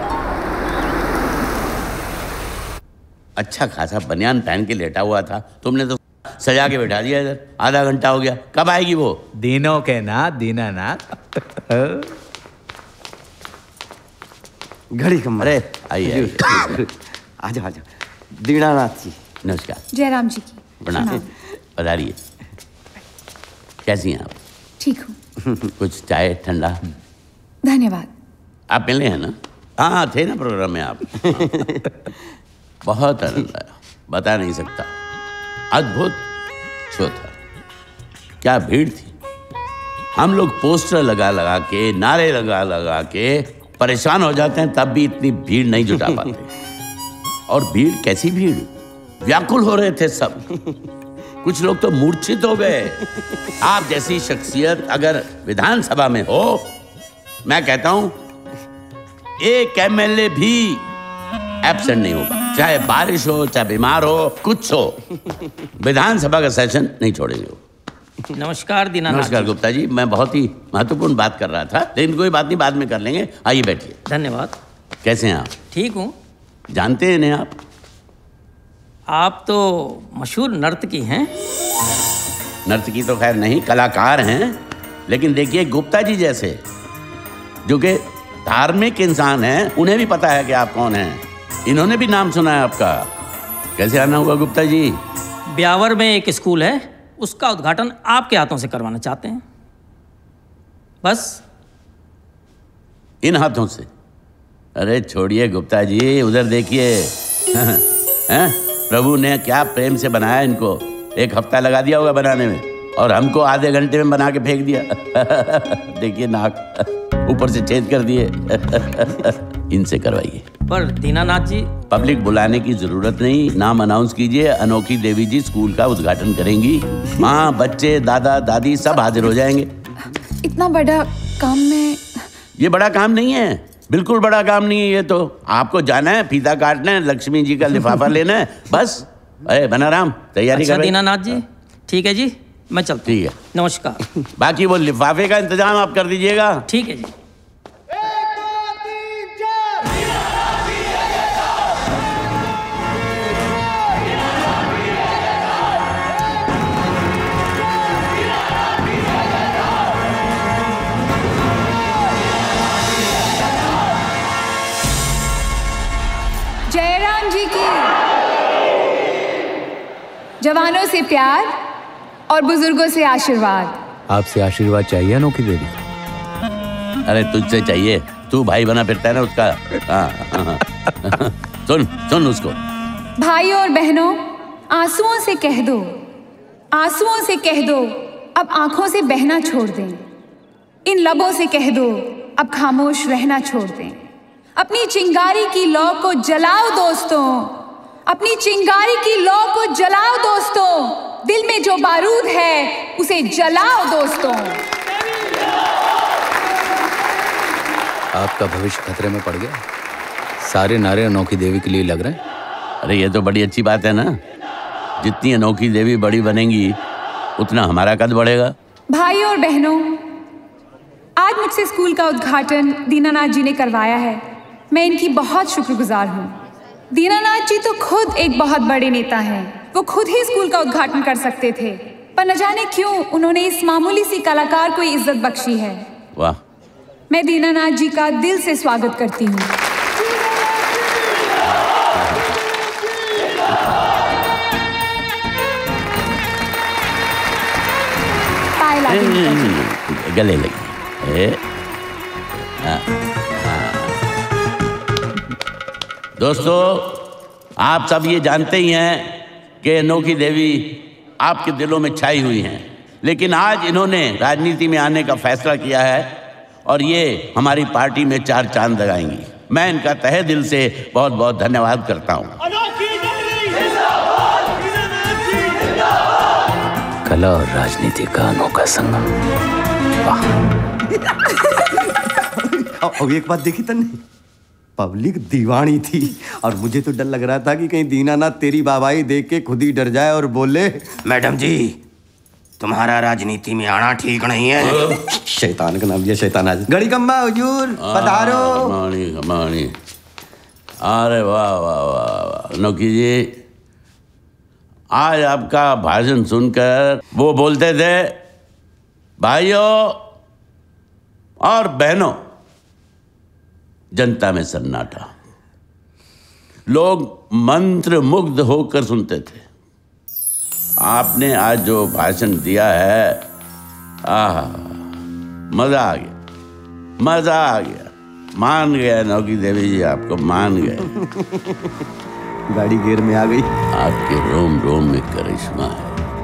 अच्छा खासा बनियान पहन के लेटा हुआ था, तुमने तो सजा के बैठा दिया इधर। आधा घंटा हो गया, कब आएगी वो? दिनों के नाथ दीनानाथ। घड़ी कम। अरे आइए आजा आजा। दीनानाथ जी नमस्कार। जयराम जी की प्रणाम। पधारिए। कैसी हैं आप? ठीक हूँ। कुछ चाय ठंडा? धन्यवाद। आप मिले हैं ना? हाँ, थे ना प्रोग्राम में आप। बहुत आनंद आया, बता नहीं सकता। अद्भुत शो था, क्या भीड़ थी। हम लोग पोस्टर लगा लगा के, नारे लगा लगा के परेशान हो जाते हैं, तब भी इतनी भीड़ नहीं जुटा पाते। और भीड़ कैसी भीड़, व्याकुल हो रहे थे सब। कुछ लोग तो मूर्छित हो गए। आप जैसी शख्सियत अगर विधानसभा में हो, मैं कहता हूं एक एमएलए भी एब्सेंट नहीं होगा, चाहे बारिश हो, चाहे बीमार हो, कुछ हो, विधानसभा का सेशन नहीं छोड़ेंगे। नमस्कार दीनानाथ। नमस्कार गुप्ता जी, मैं बहुत ही महत्वपूर्ण बात कर रहा था, लेकिन कोई बात नहीं, बाद में कर लेंगे। आइए बैठिए। धन्यवाद। कैसे हैं आप? ठीक हूँ। जानते हैं इन्हें आप? आप तो मशहूर नर्तकी हैं। नर्तकी तो खैर नहीं, कलाकार हैं। लेकिन देखिए, गुप्ता जी जैसे जो कि धार्मिक इंसान हैं, उन्हें भी पता है कि आप कौन हैं। इन्होंने भी नाम सुना है आपका। कैसे आना हुआ गुप्ता जी? ब्यावर में एक स्कूल है, उसका उद्घाटन आपके हाथों से करवाना चाहते हैं। बस इन हाथों से? अरे छोड़िए गुप्ता जी, उधर देखिए। हैं? प्रभु ने क्या प्रेम से बनाया इनको। एक हफ्ता लगा दिया होगा बनाने में, और हमको आधे घंटे में बना के फेंक दिया। देखिए नाक ऊपर से छेद कर दिए। इनसे करवाइए। पर दीनानाथ जी, पब्लिक बुलाने की जरूरत नहीं, नाम अनाउंस कीजिए। अनोखी देवी जी स्कूल का उद्घाटन करेंगी। माँ, बच्चे, दादा, दादी सब हाजिर हो जाएंगे। इतना बड़ा काम में? ये बड़ा काम नहीं है, बिल्कुल बड़ा काम नहीं है। ये तो आपको जाना है, फीता काटना है, लक्ष्मी जी का लिफाफा लेना है, बस। अरे बनाराम, तैयारी कर। दीनानाथ जी, ठीक है जी, मैं चलता। ठीक है, नमस्कार। बाकी वो लिफाफे का इंतजाम आप कर दीजिएगा। ठीक है जी। जयराम जी की। जवानों से प्यार और बुजुर्गों से आशीर्वाद। आपसे आशीर्वाद चाहिए अनोखी देवी? अरे तुझसे चाहिए, तू भाई बना फिरता है ना उसका। हाँ। सुन सुन उसको। भाइयों और बहनों, आंसुओं से कह दो, आंसुओं से कह दो, अब आंखों से बहना छोड़ दें। इन लबों से कह दो, अब खामोश रहना छोड़ दें। अपनी चिंगारी की लौ को जलाओ दोस्तों, अपनी चिंगारी की लौ को जलाओ दोस्तों। दिल में जो बारूद है उसे जलाओ दोस्तों। आपका भविष्य खतरे में पड़ गया। सारे नारे अनोखी देवी के लिए लग रहे हैं। अरे ये तो बड़ी अच्छी बात है ना। जितनी अनोखी देवी बड़ी बनेंगी, उतना हमारा कद बढ़ेगा। भाइयों और बहनों, आज मुझसे स्कूल का उद्घाटन दीनानाथ जी ने करवाया है। मैं इनकी बहुत शुक्रगुजार हूँ। दीनानाथ जी तो खुद एक बहुत बड़े नेता हैं। वो खुद ही स्कूल का उद्घाटन कर सकते थे, पर न जाने क्यों उन्होंने इस मामूली सी कलाकार को इज्जत बख्शी है। वाह। मैं दीनानाथ जी का दिल से स्वागत करती हूँ। गले लगी। दोस्तों, आप सब ये जानते ही हैं कि अनोखी देवी आपके दिलों में छाई हुई हैं, लेकिन आज इन्होंने राजनीति में आने का फैसला किया है और ये हमारी पार्टी में 4 चांद लगाएंगी। मैं इनका तहे दिल से बहुत बहुत धन्यवाद करता हूँ। कला और राजनीति का अनोखा संगम। वाह। अब एक बात देखी तन्ने, पब्लिक दीवानी थी और मुझे तो डर लग रहा था कि कहीं दीनानाथ तेरी बाबाई देख के खुद ही डर जाए और बोले, मैडम जी तुम्हारा राजनीति में आना ठीक नहीं है। शैतान का नाम लिया, शैतान आज गड़ी कम्बा हुजूर पधारो। कमानी। अरे वाह वाह वाह अनोखी जी, आज आपका भाषण सुनकर वो बोलते थे, भाइयों और बहनों, जनता में सन्नाटा, लोग मंत्र मुग्ध होकर सुनते थे। आपने आज जो भाषण दिया है, आहा, मजा आ गया, मजा आ गया। मान गया अनोखी देवी जी, आपको मान गए। गाड़ी गेर में आ गई। आपके रोम रोम में करिश्मा है।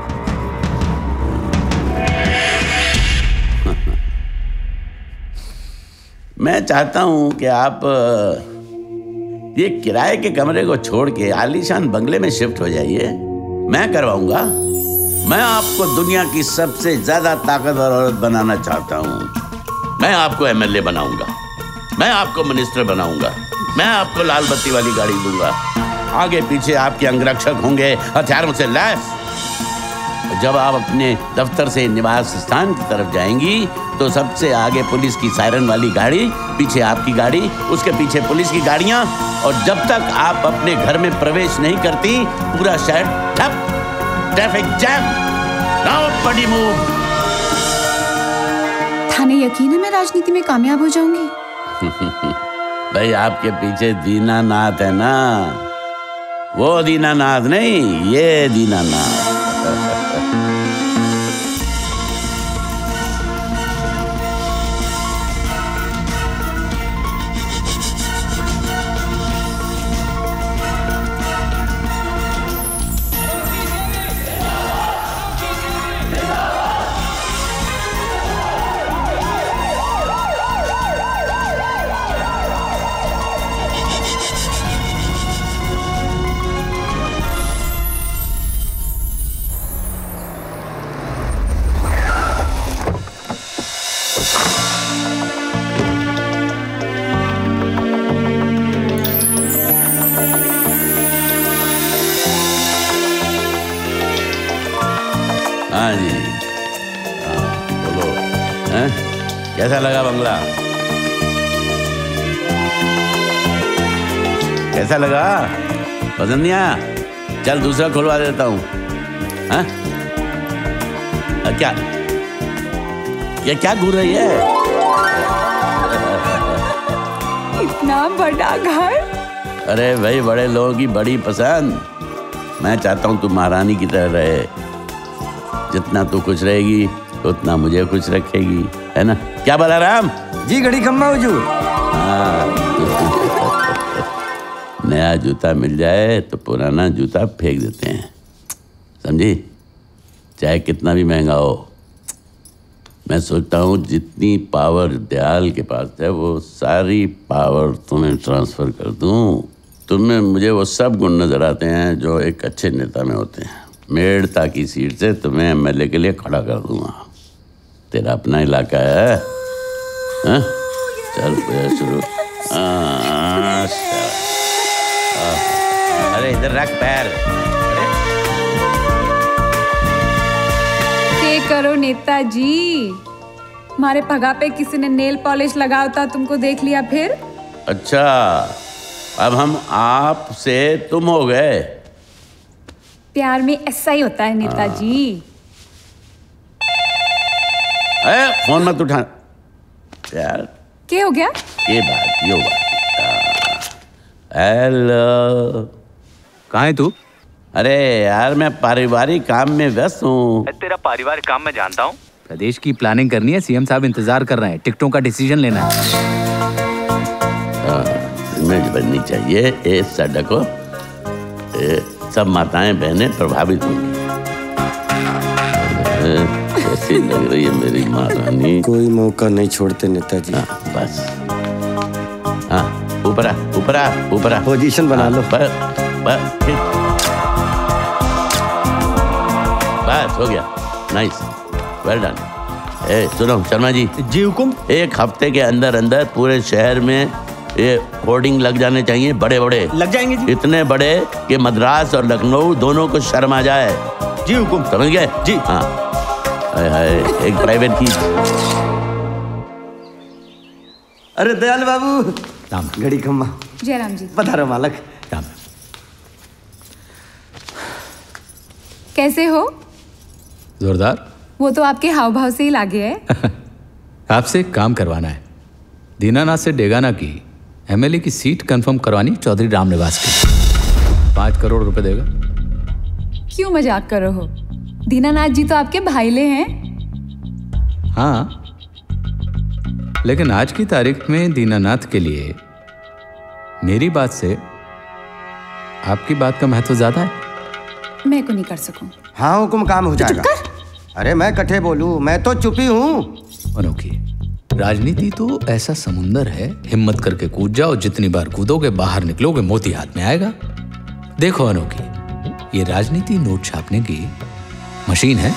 मैं चाहता हूं कि आप ये किराए के कमरे को छोड़ के आलीशान बंगले में शिफ्ट हो जाइए। मैं करवाऊंगा। मैं आपको दुनिया की सबसे ज्यादा ताकतवर औरत बनाना चाहता हूं। मैं आपको एमएलए बनाऊंगा, मैं आपको मिनिस्टर बनाऊंगा, मैं आपको लाल बत्ती वाली गाड़ी दूंगा, आगे पीछे आपके अंगरक्षक होंगे हथियारों से लैस। जब आप अपने दफ्तर से निवास स्थान की तरफ जाएंगी तो सबसे आगे पुलिस की सायरन वाली गाड़ी, पीछे आपकी गाड़ी, उसके पीछे पुलिस की गाड़ियां, और जब तक आप अपने घर में प्रवेश नहीं करती पूरा शहर ठप, ट्रैफिक जैम। नाउ बड़ी मूव। थाने यकीन है मैं राजनीति में कामयाब हो जाऊंगी। भाई आपके पीछे दीनानाथ है ना, वो दीनानाथ नहीं, ये दीनानाथ। हाँ जी, हाँ बोलो, हैं? कैसा लगा बंगला? कैसा लगा? पसंद नहीं आया? चल दूसरा खुलवा देता हूँ। हाँ? क्या ये क्या घूर रही है? इतना बड़ा घर? अरे भाई, बड़े लोगों की बड़ी पसंद। मैं चाहता हूँ तू महारानी की तरह रहे। जितना तू खुश रहेगी उतना मुझे खुश रखेगी, है ना? क्या बलराम जी? घड़ी खम्मा हुजूर। हाँ। नया जूता मिल जाए तो पुराना जूता फेंक देते हैं, समझी? चाहे कितना भी महंगा हो। मैं सोचता हूँ जितनी पावर दयाल के पास है वो सारी पावर तुम्हें ट्रांसफर कर दूँ। तुम्हें मुझे वो सब गुण नजर आते हैं जो एक अच्छे नेता में होते हैं। मेड़ता की सीट से तुम्हें एमएलए के लिए खड़ा कर दूंगा। तेरा अपना इलाका है, हाँ? चल शुरू। अरे इधर रख पैर। क्या करो नेताजी, हमारे पगा पे किसी ने नेल पॉलिश लगा होता तुमको देख लिया फिर? अच्छा, अब हम आप से तुम हो गए। प्यार में ऐसा ही होता है नेताजी। फोन मत उठा यार। क्या हो गया? ये बात हेलो, कहाँ है तू? अरे यार मैं पारिवारिक काम में व्यस्त हूँ। तेरा पारिवारिक काम मैं जानता हूँ। प्रदेश की प्लानिंग करनी है, सीएम साहब इंतजार कर रहे हैं, टिकटों का डिसीजन लेना है। इमेज बननी चाहिए इस सड़क को, सब माताएं बहनें प्रभावित होंगी। कैसी लग रही है मेरी महारानी? कोई मौका नहीं छोड़ते नेताजी। बस हाँ, ऊपर आ। पोजीशन बना लो। बस हो गया, नाइस, वेल डन। सुनो शर्मा जी। जी हुकुम। एक हफ्ते के अंदर अंदर पूरे शहर में ये होर्डिंग लग जाने चाहिए, बड़े बड़े लग जाएंगे जी। इतने बड़े कि मद्रास और लखनऊ दोनों को शर्म आ जाए। जी हुकुम। समझ गए? जी हाँ। एक प्राइवेट की। अरे दयाल बाबू, घड़ी खम्मा। जयराम जी। पधारो मालक। कैसे हो? जोरदार। वो तो आपके हाव भाव से ही लागे है। आपसे एक काम करवाना है। दीनानाथ से डेगाना की एमएलए की सीट कंफर्म करवानी, चौधरी रामनिवास की। 5 करोड़ रुपए देगा। क्यों मजाक कर रहे हो? दीनानाथ जी तो आपके भाईले हैं। हाँ, लेकिन आज की तारीख में दीनानाथ के लिए मेरी बात से आपकी बात का महत्व ज्यादा है। मैं को नहीं कर सकूं। हाँ हुकुम, काम हो जाएगा। अरे मैं कठे बोलूं, मैं तो चुपी हूँ। अनोखी, राजनीति तो ऐसा समुंदर है, हिम्मत करके कूद जाओ, जितनी बार कूदोगे बाहर निकलोगे मोती हाथ में आएगा। देखो अनोखी, ये राजनीति नोट छापने की मशीन है।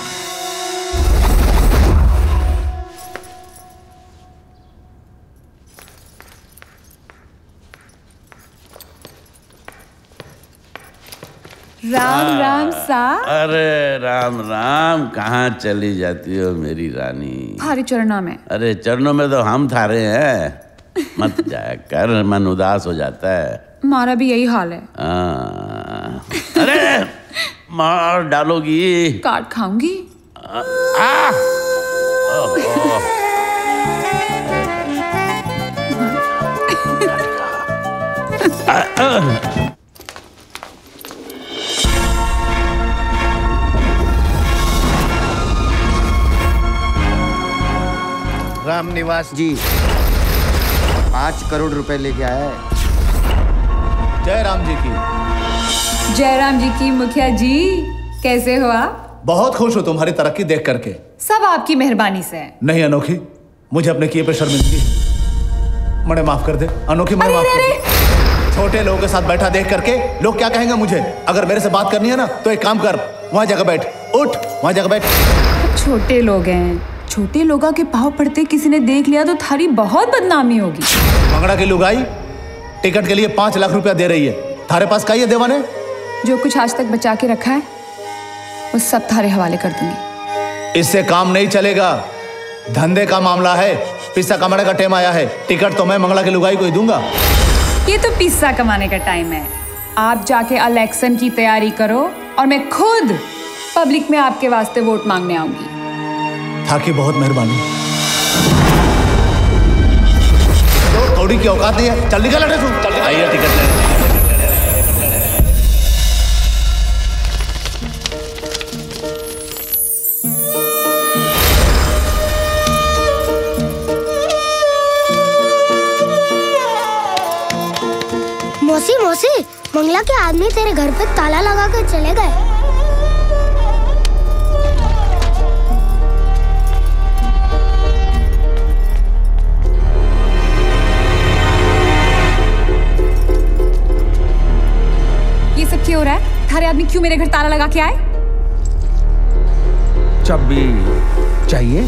राम राम सा। अरे राम राम, कहाँ चली जाती हो मेरी रानी? थारे चरणों में। अरे चरणों में तो हम थारे हैं, मत जाया कर, मन उदास हो जाता है। हमारा भी यही हाल है। अरे मार डालोगी। काट खाऊंगी। रामनिवास जी 5 करोड़ रुपए लेके आए। जयराम जी की। जयराम जी की मुखिया जी, कैसे हो आप? बहुत खुश हूँ तुम्हारी तरक्की देख करके। सब आपकी मेहरबानी से। नहीं अनोखी, मुझे अपने किए पे शर्मिंदगी। मने माफ कर दे अनोखी, मने माफ कर दे। छोटे लोगों के साथ बैठा देख करके लोग क्या कहेंगे मुझे? अगर मेरे से बात करनी है ना तो एक काम कर, वहां जाकर बैठ, उठ वहां जाकर बैठ। छोटे लोग हैं, छोटे लोगों के पाँव पड़ते किसी ने देख लिया तो थारी बहुत बदनामी होगी। मंगड़ा की लुगाई टिकट के लिए 5 लाख रुपया दे रही है। थारे पास का ये देवाने? जो कुछ आज तक बचा के रखा है वो सब थारे हवाले कर दूंगी। इससे काम नहीं चलेगा, धंधे का मामला है। पिस्सा कमाने का टाइम आया है, टिकट तो मैं मंगला की लुगाई को ही दूंगा। ये तो पिस्सा कमाने का टाइम है। आप जाके इलेक्शन की तैयारी करो और मैं खुद पब्लिक में आपके वास्ते वोट मांगने आऊंगी। थाकी बहुत मेहरबानी। तो थोड़ी की औकात नहीं है, चल निकल हटे तू। आइए टिकट ले। मौसी मौसी, मंगला के आदमी तेरे घर पे ताला लगा कर चले गए। क्या हो रहा है? थारे आदमी क्यों मेरे घर ताला लगा के आए? चाबी चाहिए?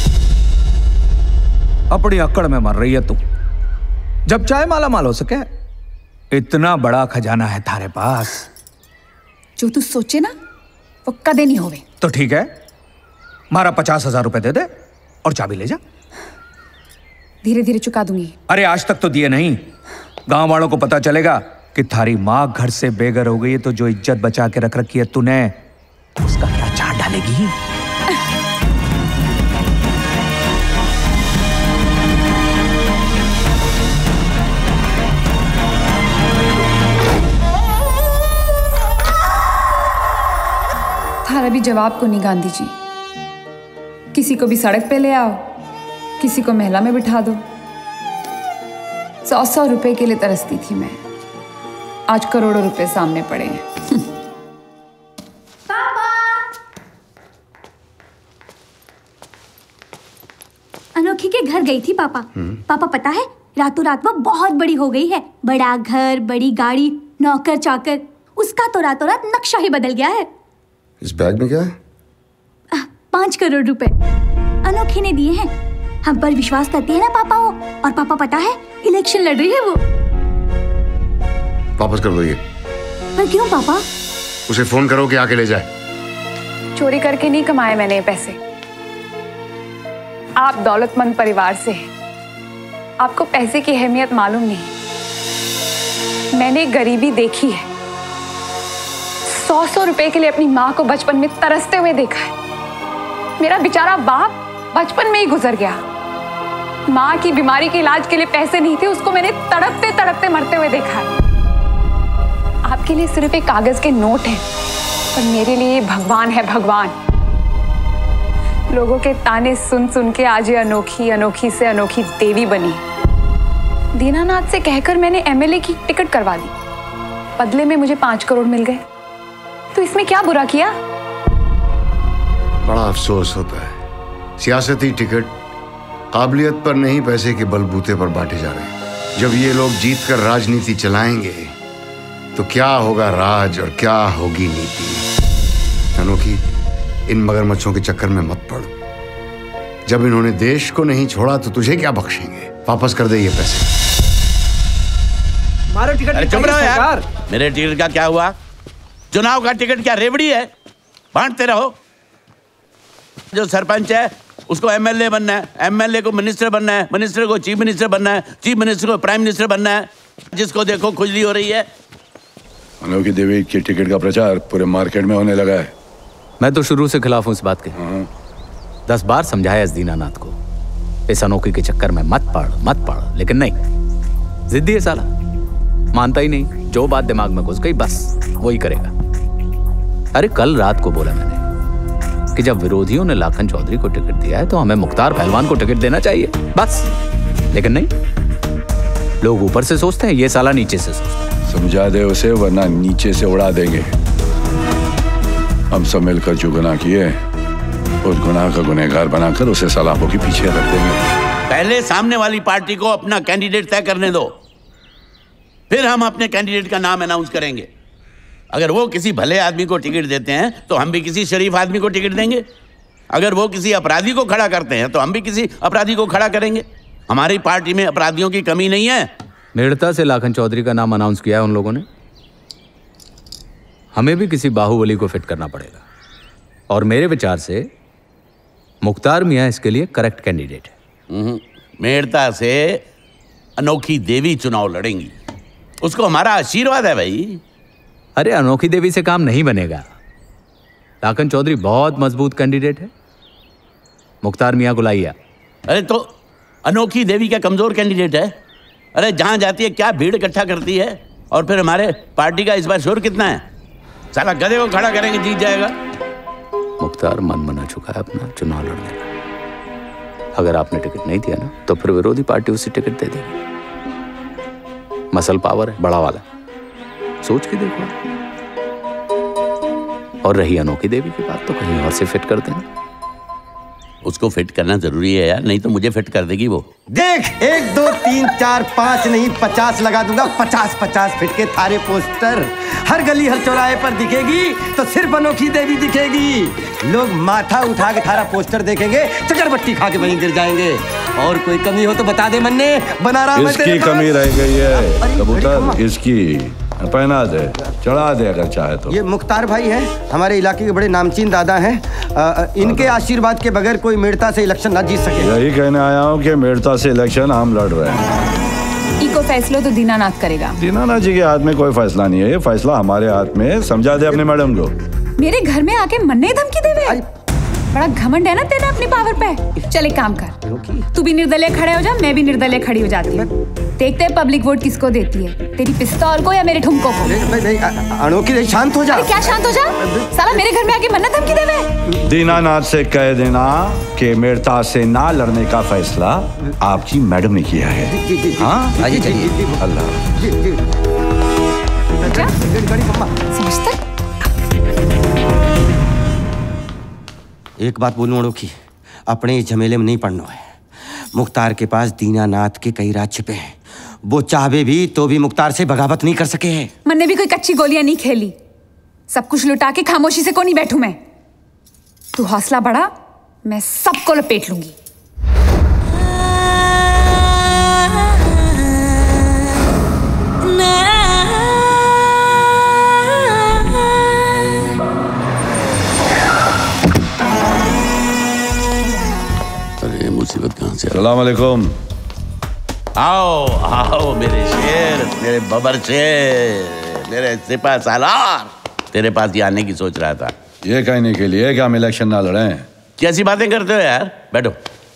अपनी अकड़ में मर रही है तू। जब चाहे माला माल हो सके। इतना बड़ा खजाना है थारे पास। जो तू सोचे ना वो कदे नहीं होवे। तो ठीक है, मारा 50,000 रुपए दे दे और चाबी ले जा। धीरे धीरे चुका दूंगी। अरे आज तक तो दिए नहीं, गांव वालों को पता चलेगा कि थारी माँ घर से बेघर हो गई है, तो जो इज्जत बचा के रख रखी है तूने, उसका क्या चाट डालेगी? थारा भी जवाब को नहीं गांधी जी। किसी को भी सड़क पे ले आओ, किसी को महिला में बिठा दो। 100 रुपए के लिए तरसती थी मैं, आज करोड़ों रुपए सामने पड़े हैं। अनोखी के घर गई थी पापा। पापा पता है, रातों रात वो बहुत बड़ी हो गई है। बड़ा घर, बड़ी गाड़ी, नौकर चाकर, उसका तो रातों रात नक्शा ही बदल गया है। इस बैग में क्या है? 5 करोड़ रुपए अनोखी ने दिए हैं। हम पर विश्वास करती है ना पापा वो। और पापा पता है, इलेक्शन लड़ रही है वो। वापस कर दो ये। पर क्यों पापा? उसे फोन करो कि आके ले जाए। चोरी करके नहीं कमाए मैंने ये पैसे। आप दौलतमंद परिवार से हैं, आपको पैसे की अहमियत मालूम नहीं। मैंने गरीबी देखी है। 100 रुपए के लिए अपनी माँ को बचपन में तरसते हुए देखा है। मेरा बेचारा बाप बचपन में ही गुजर गया। माँ की बीमारी के इलाज के लिए पैसे नहीं थे, उसको मैंने तड़पते तड़पते मरते हुए देखा है। आपके लिए सिर्फ एक कागज के नोट हैं, पर मेरे लिए भगवान है, भगवान। लोगों के ताने सुन सुन के आज ये अनोखी अनोखी से अनोखी देवी बनी। दीनानाथ से कहकर मैंने एमएलए की टिकट करवा दी, बदले में मुझे 5 करोड़ मिल गए। तो इसमें क्या बुरा किया? बड़ा अफसोस होता है, सियासती टिकट काबिलियत पर नहीं, पैसे के बलबूते पर बांटे जा रहे हैं। जब ये लोग जीतकर राजनीति चलाएंगे तो क्या होगा राज और क्या होगी नीति। अनोखी, इन मगरमच्छों के चक्कर में मत पड़। जब इन्होंने देश को नहीं छोड़ा तो तुझे क्या बख्शेंगे। वापस कर दे ये पैसे। मारो टिकट। अरे चुप रहो यार। मेरे टिकट का क्या हुआ? चुनाव का टिकट क्या रेवड़ी है? बांटते रहो। जो सरपंच है उसको एमएलए बनना है, एमएलए को मिनिस्टर बनना है, मिनिस्टर को चीफ मिनिस्टर बनना है, चीफ मिनिस्टर को प्राइम मिनिस्टर बनना है। जिसको देखो खुजली हो रही है। अनोखी देवी के टिकट का प्रचार पूरे मार्केट में होने लगा है। मैं तो शुरू से खिलाफ हूं इस बात के। 10 बार समझाया इस दीनानाथ को, इस अनोखी के चक्कर में मत पड़, लेकिन नहीं, जिद्दी है साला, मानता ही नहीं। जो बात दिमाग में घुस गई बस वही करेगा। अरे कल रात को बोला मैंने कि जब विरोधियों ने लाखन चौधरी को टिकट दिया है तो हमें मुख्तार पहलवान को टिकट देना चाहिए, बस। लेकिन नहीं, लोग ऊपर से सोचते हैं, ये साला नीचे से सोचता है। समझा दे उसे, वरना नीचे से उड़ा देंगे। हम सब मिलकर जो गुनाह किए, उस गुनाह का गुनहगार बनाकर उसे सलाखों के पीछे रख देंगे। पहले सामने वाली पार्टी को अपना कैंडिडेट तय करने दो, फिर हम अपने कैंडिडेट का नाम अनाउंस करेंगे। अगर वो किसी भले आदमी को टिकट देते हैं तो हम भी किसी शरीफ आदमी को टिकट देंगे। अगर वो किसी अपराधी को खड़ा करते हैं तो हम भी किसी अपराधी को खड़ा करेंगे। हमारी पार्टी में अपराधियों की कमी नहीं है। मेड़ता से लाखन चौधरी का नाम अनाउंस किया है उन लोगों ने। हमें भी किसी बाहुबली को फिट करना पड़ेगा, और मेरे विचार से मुख्तार मियां इसके लिए करेक्ट कैंडिडेट है। मेड़ता से अनोखी देवी चुनाव लड़ेंगी, उसको हमारा आशीर्वाद है भाई। अरे अनोखी देवी से काम नहीं बनेगा। लाखन चौधरी बहुत मजबूत कैंडिडेट है, मुख्तार मियां को लाइए। अरे तो अनोखी देवी क्या कमजोर कैंडिडेट है? अरे जहां जाती है क्या भीड़ इकट्ठा करती है। और फिर हमारे पार्टी का इस बार शोर कितना है? साला गधे को खड़ा करेंगे, जीत जाएगा। मुख्तार मन बना चुका है अपना चुनाव लड़ने का। अगर आपने टिकट नहीं दिया ना तो फिर विरोधी पार्टी उसे टिकट दे देगी। मसल पावर है बड़ा वाला, सोच के देखो। और रही अनोखी देवी की बात, तो कहीं और से फिट कर देना। उसको फिट करना जरूरी है यार, नहीं तो मुझे फिट कर देगी वो। देख, 1 2 3 4 5 नहीं 50 लगा दूंगा। 50 फिट के थारे पोस्टर हर गली हर चौराहे पर दिखेगी तो सिर्फ अनोखी देवी दिखेगी। लोग माथा उठा के थारा पोस्टर देखेंगे, चकरबट्टी खा के वहीं गिर जाएंगे। और कोई कमी हो तो बता दे मन्ने, बना रहा मैं तेरे इसकी कमी रह गई है कबूतर, इसकी पहना दे, चढ़ा दे अगर चाहे तो। ये मुख्तार भाई हैं, हमारे इलाके के बड़े नामचीन दादा हैं। इनके आशीर्वाद के बगैर कोई मेड़ता से इलेक्शन ना जीत सके। यही कहने आया हूँ कि मेड़ता से इलेक्शन हम लड़ रहे हैं। इको फैसलो तो दीनानाथ करेगा। दीनानाथ जी के हाथ में कोई फैसला नहीं है, ये फैसला हमारे हाथ में है। समझा दे अपने मैडम को। मेरे घर में आके मन्ने धमकी देवे। बड़ा घमंड है ना तेरा अपनी पावर पे। चल एक काम कर, तू भी निर्दलीय खड़े हो जा, मैं भी निर्दलीय खड़ी हो जाती हूँ। देखते हैं पब्लिक वोट किसको देती है, तेरी पिस्तौल को या मेरे ठुमकों को। अनोखी शांत हो जा। अरे क्या शांत हो जा? साला मेरे घर में आके मन्नत धमकी देवे। दीनानाथ से कह देना कि मेरता से ना लड़ने का फैसला आपकी मैडम ने किया है। हाँ आइए चलिए। अल्लाह समझता। एक बात बोलूं अनोखी, अपने इस झमेले में नहीं पड़ना है। मुख्तार के पास दीनानाथ के कई राज छिपे हैं। वो चाहे भी तो भी मुख्तार से बगावत नहीं कर सके हैं। मैंने भी कोई कच्ची गोलियां नहीं खेली। सब कुछ लुटा के खामोशी से को नहीं बैठू मैं। तू हौसला बढ़ा, मैं सबको लपेट लूंगी। मुसीबत कहाँ से? अस्सलाम वालेकुम। आओ आओ मेरे शेर, मेरे बबर शेर, मेरे सिपा सालार। तेरे पास ये आने की सोच रहा था। ये कहने के लिए कि हम इलेक्शन ना लड़ें। कैसी बातें करते हो यार? बैठो।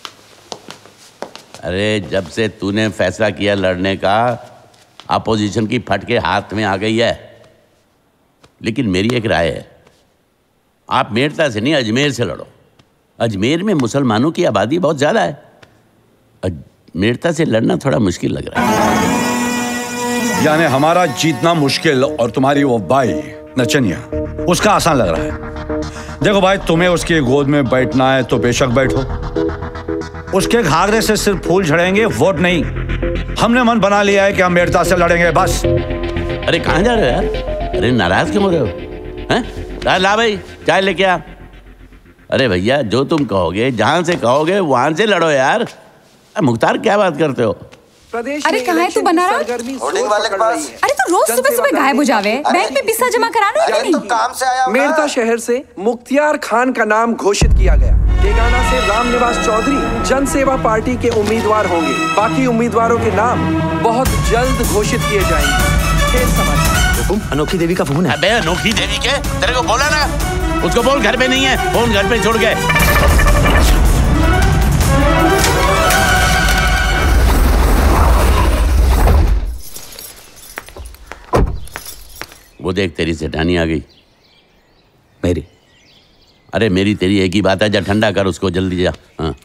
अरे जब से तूने फैसला किया लड़ने का, अपोजिशन की फटके हाथ में आ गई है। लेकिन मेरी एक राय है, आप मेरता से नहीं अजमेर से लड़ो। अजमेर में मुसलमानों की आबादी बहुत ज्यादा है। मेरता से लड़ना थोड़ा मुश्किल लग रहा है। यानी हमारा जीतना मुश्किल और तुम्हारी वो भाई नचनिया उसका आसान लग रहा है। देखो भाई, तुम्हें उसकी गोद में बैठना है तो बेशक बैठो। उसके घाघरे से सिर्फ फूल झड़ेंगे, वोट नहीं। हमने मन बना लिया है कि हम मेरता से लड़ेंगे बस। अरे कहाँ जा रहे हो यार? अरे नाराज क्यों हो रहे हो? हैं? ला भाई चाय लेके आ। अरे भैया जो तुम कहोगे, जहां से कहोगे वहां से लड़ो यार। मुख्तार क्या बात करते हो? अरे कहाँ है तू बना रहा? होर्डिंग वाले के पास। अरे तू रोज सुबह सुबह गायब हो जावे। बैंक में पैसा जमा कराना है नहीं? काम से आया। मेरता शहर से मुख्तियार खान का नाम घोषित किया गया। तेगाना से रामनिवास चौधरी जन सेवा पार्टी के उम्मीदवार होंगे। बाकी उम्मीदवारों के नाम बहुत जल्द घोषित किए जाएंगे। अनोखी देवी का फोन है। अबे अनोखी देवी के? तेरे को बोला ना, उसको बोल घर पे नहीं है। फोन घर पे छोड़ गए। वो देख तेरी सेठानी आ गई। मेरी? अरे मेरी तेरी एक ही बात है, जा ठंडा कर उसको जल्दी जा। हाँ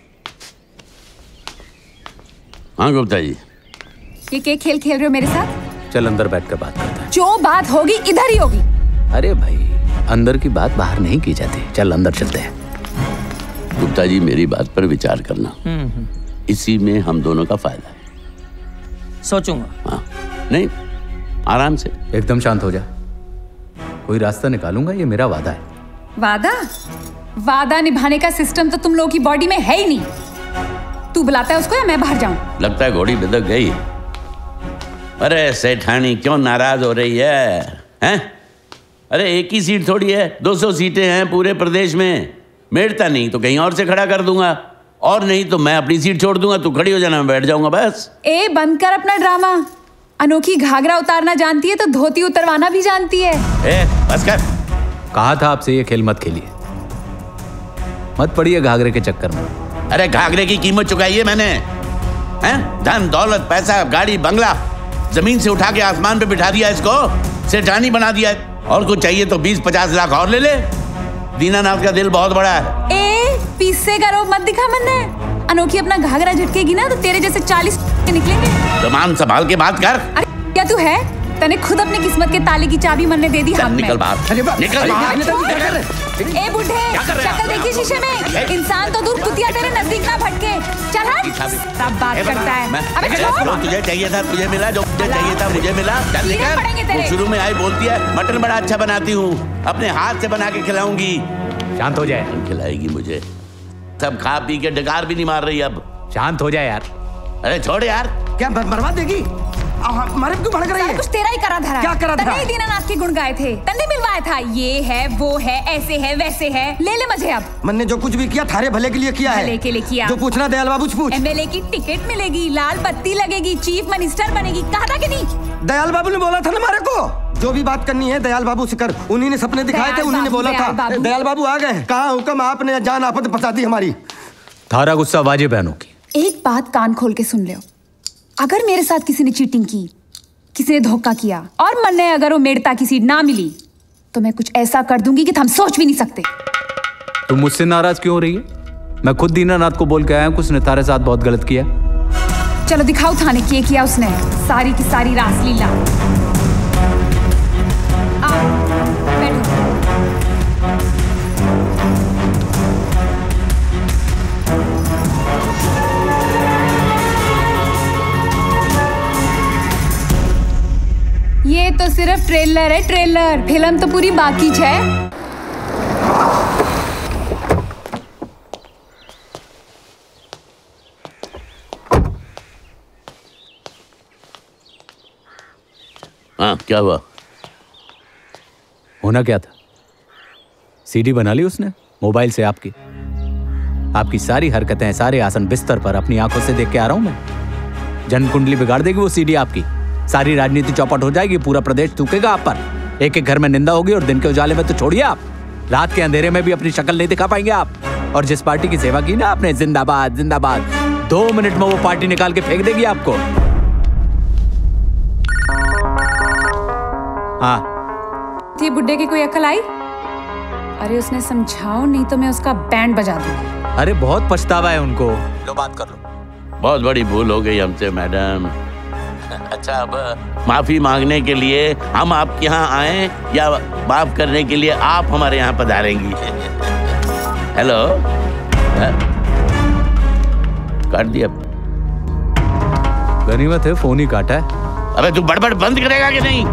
हाँ गुप्ता जी। ये क्या खेल खेल रहे हो मेरे साथ? चल अंदर बैठकर बात करते हैं। जो बात होगी इधर ही होगी। अरे भाई, अंदर की बात बाहर नहीं की जाती। चल अंदर चलते हैं। गुप्ता जी मेरी बात पर विचार करना। इसी में हम दोनों का फायदा है। सोचूंगा। हाँ नहीं, आराम से। एकदम शांत हो जा। कोई रास्ता निकालूंगा, ये मेरा वादा है। वादा? वादा निभाने का सिस्टम तो तुम लोगों की बॉडी में है ही नहीं। तू बुलाता है उसको या मैं बाहर जाऊं? लगता है घोड़ी बिदक गई। अरे सेठानी क्यों नाराज हो रही है? हैं? अरे एक ही सीट थोड़ी है, 200 सीटें हैं पूरे प्रदेश में। मेरता नहीं तो कहीं और से खड़ा कर दूंगा, और नहीं तो मैं अपनी सीट छोड़ दूंगा, तू खड़ी हो जाना, मैं बैठ जाऊंगा बस। ए बंद कर अपना ड्रामा। अनोखी घाघरा उतारना जानती है तो धोती उतरवाना भी जानती है। ए बस कर। कहा था आपसे ये खेल मत खेलिए, मत पड़िए घाघरे के चक्कर में। अरे घाघरे की कीमत चुकाई है मैंने। हैं? धन दौलत पैसा गाड़ी बंगला जमीन से उठा के आसमान पे बिठा दिया, इसको सेठानी बना दिया। और कुछ चाहिए तो 20-50 लाख और ले ले। दीनानाथ का दिल बहुत बड़ा है। ए पीछे करो मत दिखा मन्ने। अनोखी अपना घाघरा झटकेगी ना तो तेरे जैसे 40 निकलेंगे। जबान संभाल के बात कर। अरे क्या तू है? तने खुद अपनी किस्मत के ताले की चाबी मन्ने दे दी हाथ में। निकल बाहर, निकल बाहर। ए बुढ़े, शक्ल देखी शीशे में। इंसान तो दूर, कुतिया तेरे नजदीक ना भटके। चल हट। सब बात करता है। अबे जो तुझे चाहिए था तुझे मिला, जो तुझे चाहिए था मुझे मिला। चल निकल। वो शुरू में आई बोलती है मटन बड़ा अच्छा बनाती हूँ, अपने हाथ से बना के खिलाऊंगी। शांत हो जाए। खिलाएगी मुझे। सब खा पी के डकार भी नहीं मार रही अब। शांत हो जाए यार। अरे छोड़ यार। क्या मरवा देगी? हमारे क्यों भड़क रही है? कुछ तेरा ही करा धरा। क्या करा धरा? तन्ने ही दीनानाथ के गुण गाए थे, तन्ने मिलवाया था, ये है वो है ऐसे है वैसे है, ले ले मजे अब। मैंने जो कुछ भी किया थारे भले के लिए किया है। भले के लिए किया। जो पूछना दयाल बाबू पूछ। एमएलए की टिकट मिलेगी, लाल बत्ती लगेगी, चीफ मिनिस्टर बनेगी, कहा था कि नहीं? दयाल बाबू ने बोला था ना हमारे को, जो भी बात करनी है दयाल बाबू से कर। उन्हीं ने सपने दिखाए थे, उन्हीं ने बोला था। दयाल बाबू आ गए। कहाँ हुक्म, आपने जान आफत फंसा दी हमारी। थारा गुस्सा वाजिब है अनोखी। एक बात कान खोल के सुन लो, अगर मेरे साथ किसी ने चीटिंग की, किसी ने धोखा किया और मन ने अगर वो मेड़ता की सीट ना मिली तो मैं कुछ ऐसा कर दूंगी कि हम सोच भी नहीं सकते। तुम मुझसे नाराज क्यों हो रही है? मैं खुद दीनानाथ को बोल के आया हूं कि उसने तारे साथ बहुत गलत किया। चलो दिखाओ थाने की किया उसने, सारी की सारी रासलीला। बैठो। ये तो सिर्फ ट्रेलर है, ट्रेलर। फिल्म तो पूरी बाकी है। हाँ, क्या हुआ? होना क्या था? सीडी बना ली उसने मोबाइल से आपकी सारी हरकतें, सारे आसन बिस्तर पर अपनी आंखों से देख के आ रहा हूं मैं। जन्म कुंडली बिगाड़ देगी वो सीडी आपकी। सारी राजनीति चौपट हो जाएगी, पूरा प्रदेश थूकेगा आप पर। एक एक घर में निंदा होगी और दिन के उजाले में तो छोड़िए आप, रात के अंधेरे में भी अपनी शक्ल नहीं दिखा पाएंगे आप। और जिस पार्टी की सेवा की ना आपने, जिंदाबाद जिंदाबाद, 2 मिनट में वो पार्टी निकाल के फेंक देगी आपको। हाँ, थी बुड्ढे की कोई अकल आई? अरे उसने समझाओ, नहीं तो मैं उसका बैंड बजा दूंगी। अरे बहुत पछतावा है उनको। लो बात कर लो। बहुत बड़ी भूल हो गई हमसे मैडम। अच्छा, अब माफी मांगने के लिए हम आपके यहाँ आए या माफ करने के लिए आप हमारे यहाँ पधारेंगी? हेलो, काट दिया। गनीमत है फोन ही काटा है। अबे तू बड़बड़ बंद करेगा कि नहीं?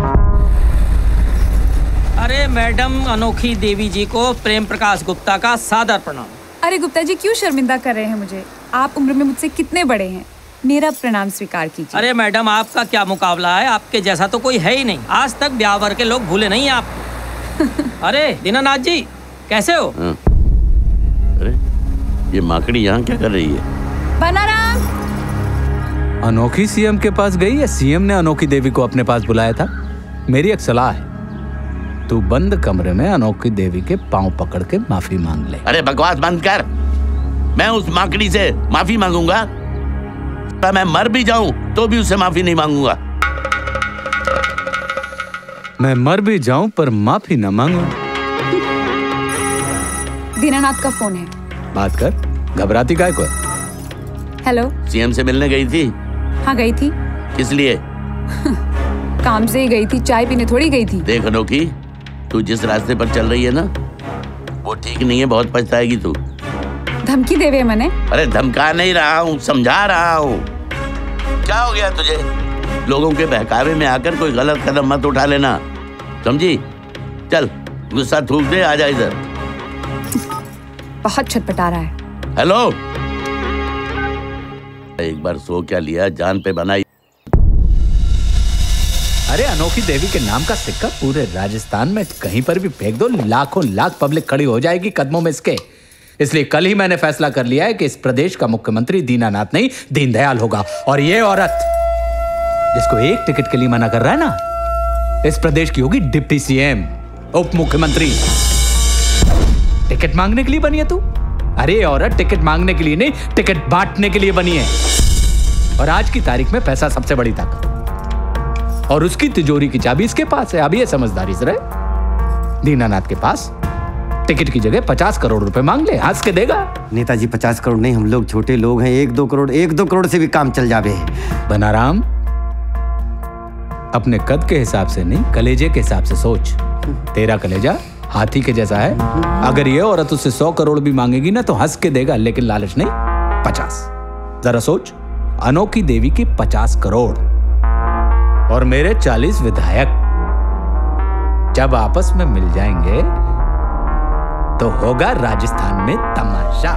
अरे मैडम अनोखी देवी जी को प्रेम प्रकाश गुप्ता का सादर प्रणाम। अरे गुप्ता जी क्यों शर्मिंदा कर रहे हैं मुझे? आप उम्र में मुझसे कितने बड़े हैं, मेरा प्रणाम स्वीकार कीजिए। अरे मैडम आपका क्या मुकाबला है, आपके जैसा तो कोई है ही नहीं। आज तक ब्यावर के लोग भूले नहीं आप। अरे दीनानाथ जी कैसे हो? अरे ये माकड़ी यहाँ क्या कर रही है? बनाराम। अनोखी सीएम के पास गई या सीएम ने अनोखी देवी को अपने पास बुलाया था? मेरी एक सलाह है, तू बंद कमरे में अनोखी देवी के पांव पकड़ के माफी मांग ले। अरे बकवास बंद कर। मैं उस माकड़ी से माफी मांगूंगा? मैं मर भी जाऊं तो भी उससे माफी नहीं मांगूंगा। मैं मर भी जाऊं पर माफी न मांगू। दीनानाथ का फोन है, बात कर। घबराती काय को? हेलो। सीएम से मिलने गई थी? हाँ गई थी। किस लिए? काम से ही गई थी, चाय पीने थोड़ी गई थी। देख अनोखी, तू जिस रास्ते पर चल रही है ना वो ठीक नहीं है, बहुत पछताएगी तू। धमकी देवे मैंने? अरे धमका नहीं रहा हूँ, समझा रहा हूँ। क्या हो गया तुझे? लोगों के बहकावे में आकर कोई गलत कदम मत उठा लेना, समझी? चल गुस्सा थूक दे, आजा इधर। बहुत छटपटा रहा है। हेलो, एक बार सो क्या लिया, जान पे बनाई। अरे अनोखी देवी के नाम का सिक्का पूरे राजस्थान में कहीं पर भी फेंक दो, लाखों लाख पब्लिक खड़ी हो जाएगी कदमों में इसके। इसलिए कल ही मैंने फैसला कर लिया है कि इस प्रदेश का मुख्यमंत्री दीनानाथ नहीं दीनदयाल होगा। और ये औरत जिसको एक टिकट के लिए मना कर रहा है ना, इस प्रदेश की होगी डिप्टी सीएम, उप मुख्यमंत्री। टिकट मांगने के लिए बनी है तू? अरे औरत टिकट मांगने के लिए नहीं, टिकट बांटने के लिए बनी है। और आज की तारीख में पैसा सबसे बड़ी ताकत, और उसकी तिजोरी की चाबी इसके पास है। अभी ये समझदारी से रहे। दीनानाथ के पास टिकट की जगह 50 करोड़ रुपए मांग ले, हंस के देगा। नेताजी 50 करोड़ नहीं, हम लोग छोटे लोग हैं। 1-2 करोड़ से भी काम चल जावे। बनाराम, अपने कद के हिसाब से नहीं, कलेजे के हिसाब से सोच। तेरा कलेजा हाथी के जैसा है। अगर ये औरत उससे 100 करोड़ भी मांगेगी ना तो हंस के देगा, लेकिन लालच नहीं, 50। जरा सोच, अनोखी देवी की 50 करोड़ और मेरे 40 विधायक जब आपस में मिल जाएंगे तो होगा राजस्थान में तमाशा।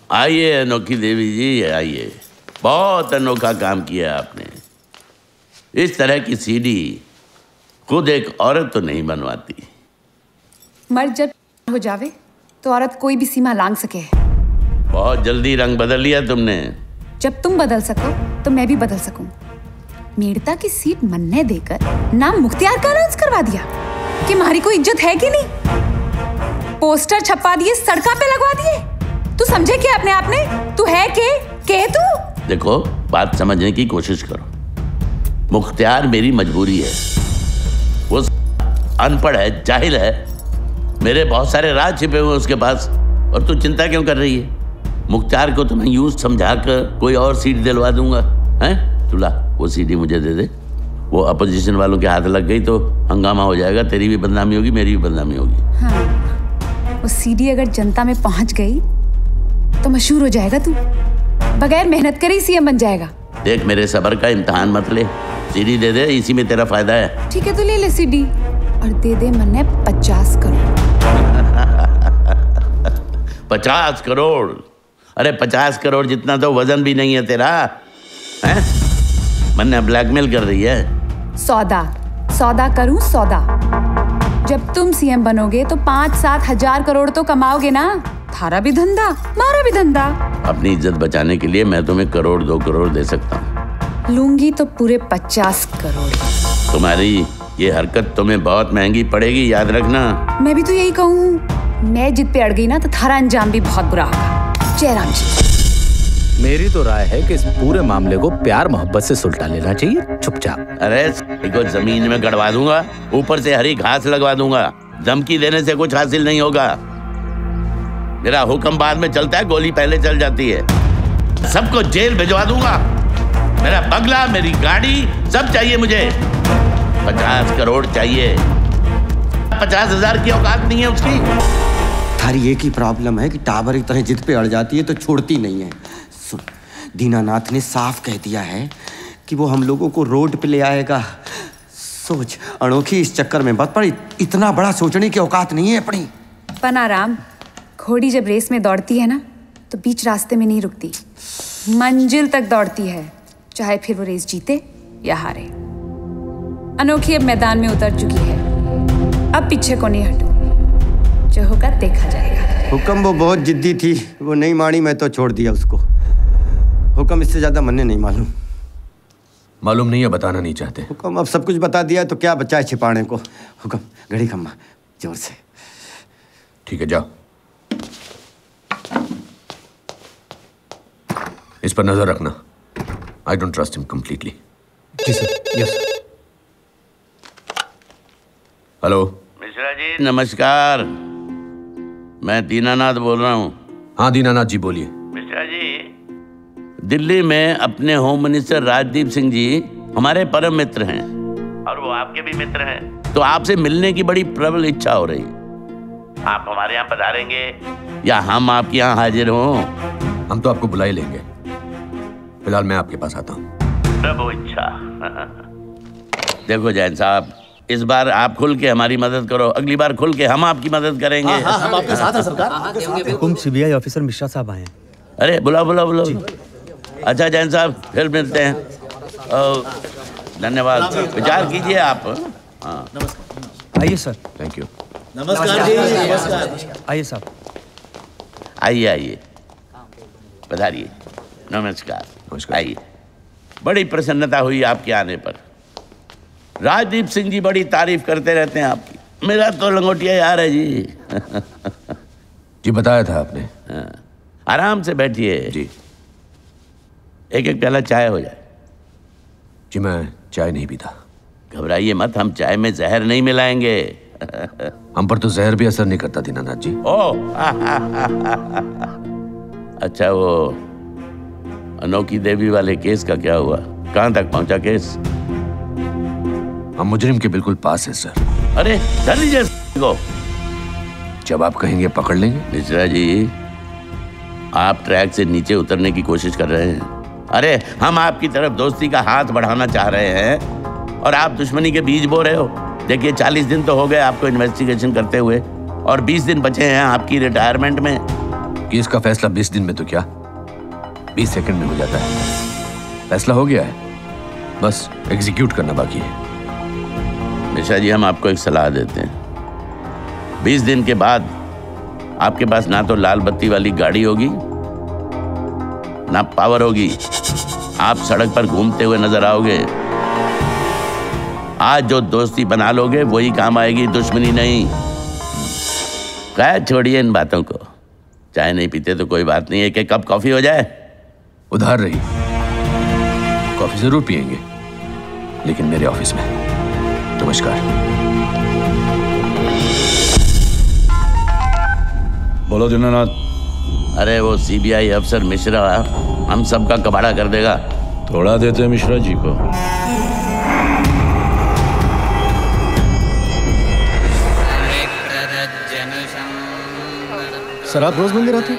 आइए अनोखी देवी जी, आइए। बहुत अनोखा काम किया आपने। इस तरह की सीडी खुद एक औरत तो नहीं बनवाती। मर्द जब हो जावे तो औरत कोई भी सीमा लांघ सके। बहुत जल्दी रंग बदल लिया तुमने। जब तुम बदल सको तो मैं भी बदल सकूं। मेड़ता की सीट मन्ने देकर नाम मुख्तियार का अनाउंस करवा दिया कि हमारी कोई इज्जत है कि नहीं। पोस्टर छपवा दिए, सड़का पे लगवा दिए। तू समझे क्या अपने आप ने? तू है के तू? देखो, बात समझने की कोशिश करो। मुख्तियार मेरी मजबूरी है। वो अनपढ़ है, जाहिल है। मेरे बहुत सारे राज छिपे हुए उसके पास, और तू चिंता क्यों कर रही है? मुख्तियार को तो मैं यूं समझा कर कोई और सीट दिलवा दूंगा। हैं? तुला वो सीडी मुझे दे दे। वो अपोजिशन वालों के हाथ लग गई तो हंगामा हो जाएगा। तेरी भी बदनामी होगी, मेरी भी बदनामी होगी। हाँ, वो सीडी अगर जनता में पहुंच गई तो मशहूर हो जाएगा तू। बगैर मेहनत करे सीएम बन जाएगा। देख, मेरे सब्र का इम्तिहान मत ले। सीडी दे दे, इसी में तेरा फायदा है। ठीक है, तो ले ले सीडी और दे दे मन्ने 50 करोड़। 50 करोड़? अरे 50 करोड़ जितना तो वजन भी नहीं है तेरा। हैं? मन्ने ब्लैकमेल कर रही है। सौदा करूं सौदा। जब तुम सीएम बनोगे तो 5-7 हजार करोड़ तो कमाओगे ना। थारा भी धंधा, मारा भी धंधा। अपनी इज्जत बचाने के लिए मैं तुम्हें 1-2 करोड़ दे सकता हूँ। लूंगी तो पूरे 50 करोड़। तुम्हारी ये हरकत तुम्हें बहुत महंगी पड़ेगी, याद रखना। मैं भी तो यही कहूँ। मैं जिद पे अड़ गई ना तो थारा अंजाम भी बहुत बुरा होगा। जय राम जी। मेरी तो राय है कि इस पूरे मामले को प्यार मोहब्बत से सुलटा लेना चाहिए, चुपचाप। अरे इसको जमीन में गड़वा दूंगा, ऊपर से हरी घास लगवा दूंगा। धमकी देने से कुछ हासिल नहीं होगा। मेरा हुक्म बाद में चलता है, गोली पहले चल जाती है। सबको जेल भिजवा दूंगा। मेरा बंगला, मेरी गाड़ी, सब चाहिए मुझे। 50 करोड़ चाहिए। 50,000 की औकात नहीं है उसकी। थारी एक ही प्रॉब्लम है कि टावर की तरह जिद पे अड़ जाती है तो छोड़ती नहीं है। सुन, दीनानाथ ने साफ कह दिया है कि वो हम लोगों को रोड पे ले आएगा। सोच, अनोखी इस चक्कर में मत पड़। इतना बड़ा सोचने की औकात नहीं है अपनी। पनाराम, घोड़ी जब रेस में दौड़ती है ना तो बीच रास्ते में नहीं रुकती, मंजिल तक दौड़ती है, चाहे फिर वो रेस जीते या हारे। अनोखी अब मैदान में उतर चुकी है। अब पीछे को नहीं हटू। जो होगा देखा जाएगा। हुक्म वो बहुत जिद्दी थी, वो नहीं मानी, मैं तो छोड़ दिया उसको। हुक्म इससे ज्यादा मन्ने नहीं मालूम। मालूम नहीं है, बताना नहीं चाहते। हुक्म अब सब कुछ बता दिया तो क्या बचा है छिपाने को। हुक्म, घड़ी खम्मा, जोर से। ठीक है, जाओ। इस पर नजर रखना। I don't trust him completely. जी sir. Yes. Hello Mishra ji, नमस्कार। मैं दीनानाथ बोल रहा हूँ। हाँ दीनानाथ जी, बोलिए। मिश्रा जी, दिल्ली में अपने होम मिनिस्टर राजदीप सिंह जी हमारे परम मित्र हैं और वो आपके भी मित्र हैं। तो आपसे मिलने की बड़ी प्रबल इच्छा हो रही। आप हमारे यहाँ पधारेंगे या हम आपके यहाँ हाजिर हों? हम तो आपको बुला ही लेंगे। फिलहाल मैं आपके पास आता हूँ। प्रभु इच्छा। देखो जैन साहब, इस बार आप खुल के हमारी मदद करो, अगली बार खुल के हम आपकी मदद करेंगे। हम आपके साथ हैं सरकार। हुकुम सीबीआई ऑफिसर मिश्रा साहब आए हैं। अरे बुलाओ। अच्छा जैन साहब, फिर मिलते हैं। धन्यवाद। विचार कीजिए आप। हाँ, आइए सर। Thank you. नमस्कार जी। नमस्कार। आइए साहब। आइए पधारिए। नमस्कार। आइए। बड़ी प्रसन्नता हुई आपके आने पर। राजदीप सिंह जी बड़ी तारीफ करते रहते हैं आपकी। मेरा तो लंगोटिया यार है जी। जी बताया था आपने। हाँ, आराम से बैठिए जी। एक प्याला चाय हो जाए। जी मैं चाय नहीं पीता। घबराइए मत, हम चाय में जहर नहीं मिलाएंगे। हम पर तो जहर भी असर नहीं करता दीनानाथ जी। अच्छा, वो अनोखी देवी वाले केस का क्या हुआ? कहाँ तक पहुंचा केस? हम मुजरिम के बिल्कुल पास है सर। अरे धर लीजिए को। जब आप कहेंगे पकड़ लेंगे। मिश्रा जी, आप ट्रैक से नीचे उतरने की कोशिश कर रहे हैं। अरे हम आपकी तरफ दोस्ती का हाथ बढ़ाना चाह रहे हैं और आप दुश्मनी के बीज बो रहे हो। देखिए 40 दिन तो हो गए आपको इन्वेस्टिगेशन करते हुए और 20 दिन बचे हैं आपकी रिटायरमेंट में। केस का फैसला 20 दिन में तो क्या 20 सेकंड में हो जाता है। फैसला हो गया है, बस एग्जीक्यूट करना बाकी है। मिश्रा जी, हम आपको एक सलाह देते हैं। 20 दिन के बाद आपके पास ना तो लाल बत्ती वाली गाड़ी होगी, ना पावर होगी। आप सड़क पर घूमते हुए नजर आओगे। आज जो दोस्ती बना लोगे वही काम आएगी, दुश्मनी नहीं। क्या, छोड़िए इन बातों को। चाय नहीं पीते तो कोई बात नहीं है, एक कप कॉफी हो जाए। उधार रही, कॉफी जरूर पिएंगे, लेकिन मेरे ऑफिस में। नमस्कार। बोलो दीनानाथ। अरे वो सीबीआई अफसर मिश्रा हम सबका कबाड़ा कर देगा। थोड़ा देते मिश्रा जी को। सर, आप रोज मंदिर आते हैं?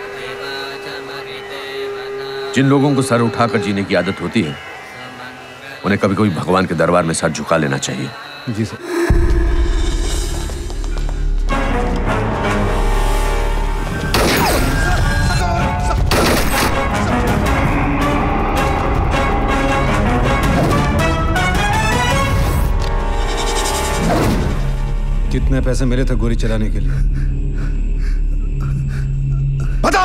जिन लोगों को सर उठाकर जीने की आदत होती है, उन्हें कभी कभी भगवान के दरबार में सर झुका लेना चाहिए। जी सर। कितने पैसे मिले थे गोली चलाने के लिए? बता।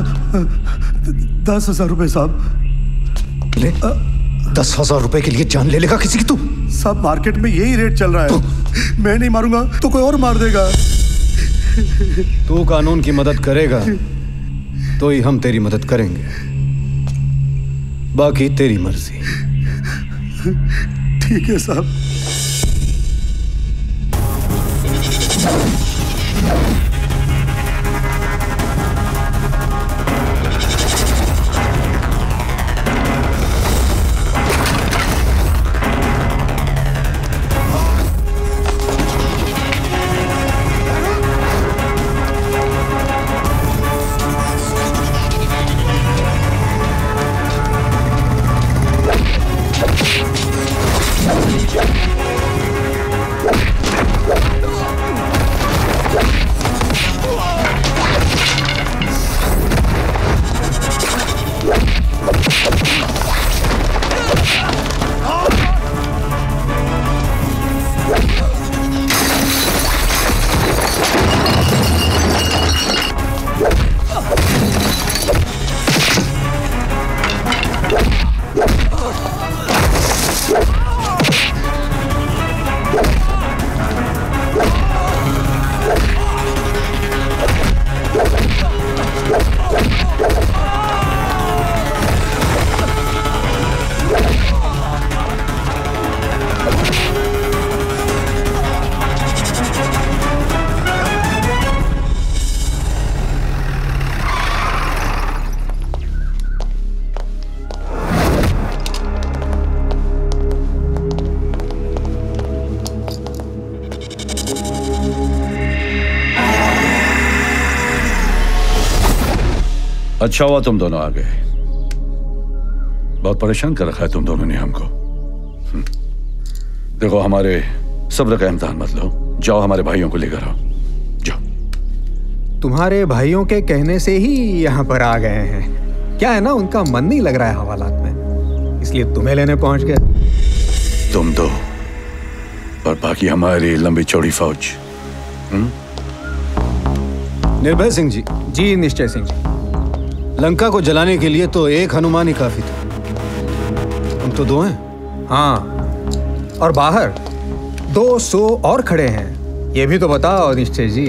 10,000 रुपए साहब। ले 10,000 रुपए के लिए जान ले लेगा किसी की तू? सब मार्केट में यही रेट चल रहा है। मैं नहीं मारूंगा तो कोई और मार देगा। तू कानून की मदद करेगा तो ही हम तेरी मदद करेंगे, बाकी तेरी मर्जी। ठीक है साहब। अच्छा हुआ तुम दोनों आ गए। बहुत परेशान कर रखा है तुम दोनों ने हमको। देखो, हमारे सब्र का इम्तिहान मत लो। जाओ हमारे भाइयों को लेकर आओ। जाओ। तुम्हारे भाइयों के कहने से ही यहाँ पर आ गए हैं। क्या है ना, उनका मन नहीं लग रहा है हवालात में, इसलिए तुम्हें लेने पहुंच गए। तुम दो और बाकी हमारी लंबी चौड़ी फौज। निर्भय सिंह जी। जी निश्चय सिंह जी। लंका को जलाने के लिए तो एक हनुमान ही काफी था, हम तो 2 हैं। हाँ, और बाहर 200 और खड़े हैं, ये भी तो बताओ निश्चय जी।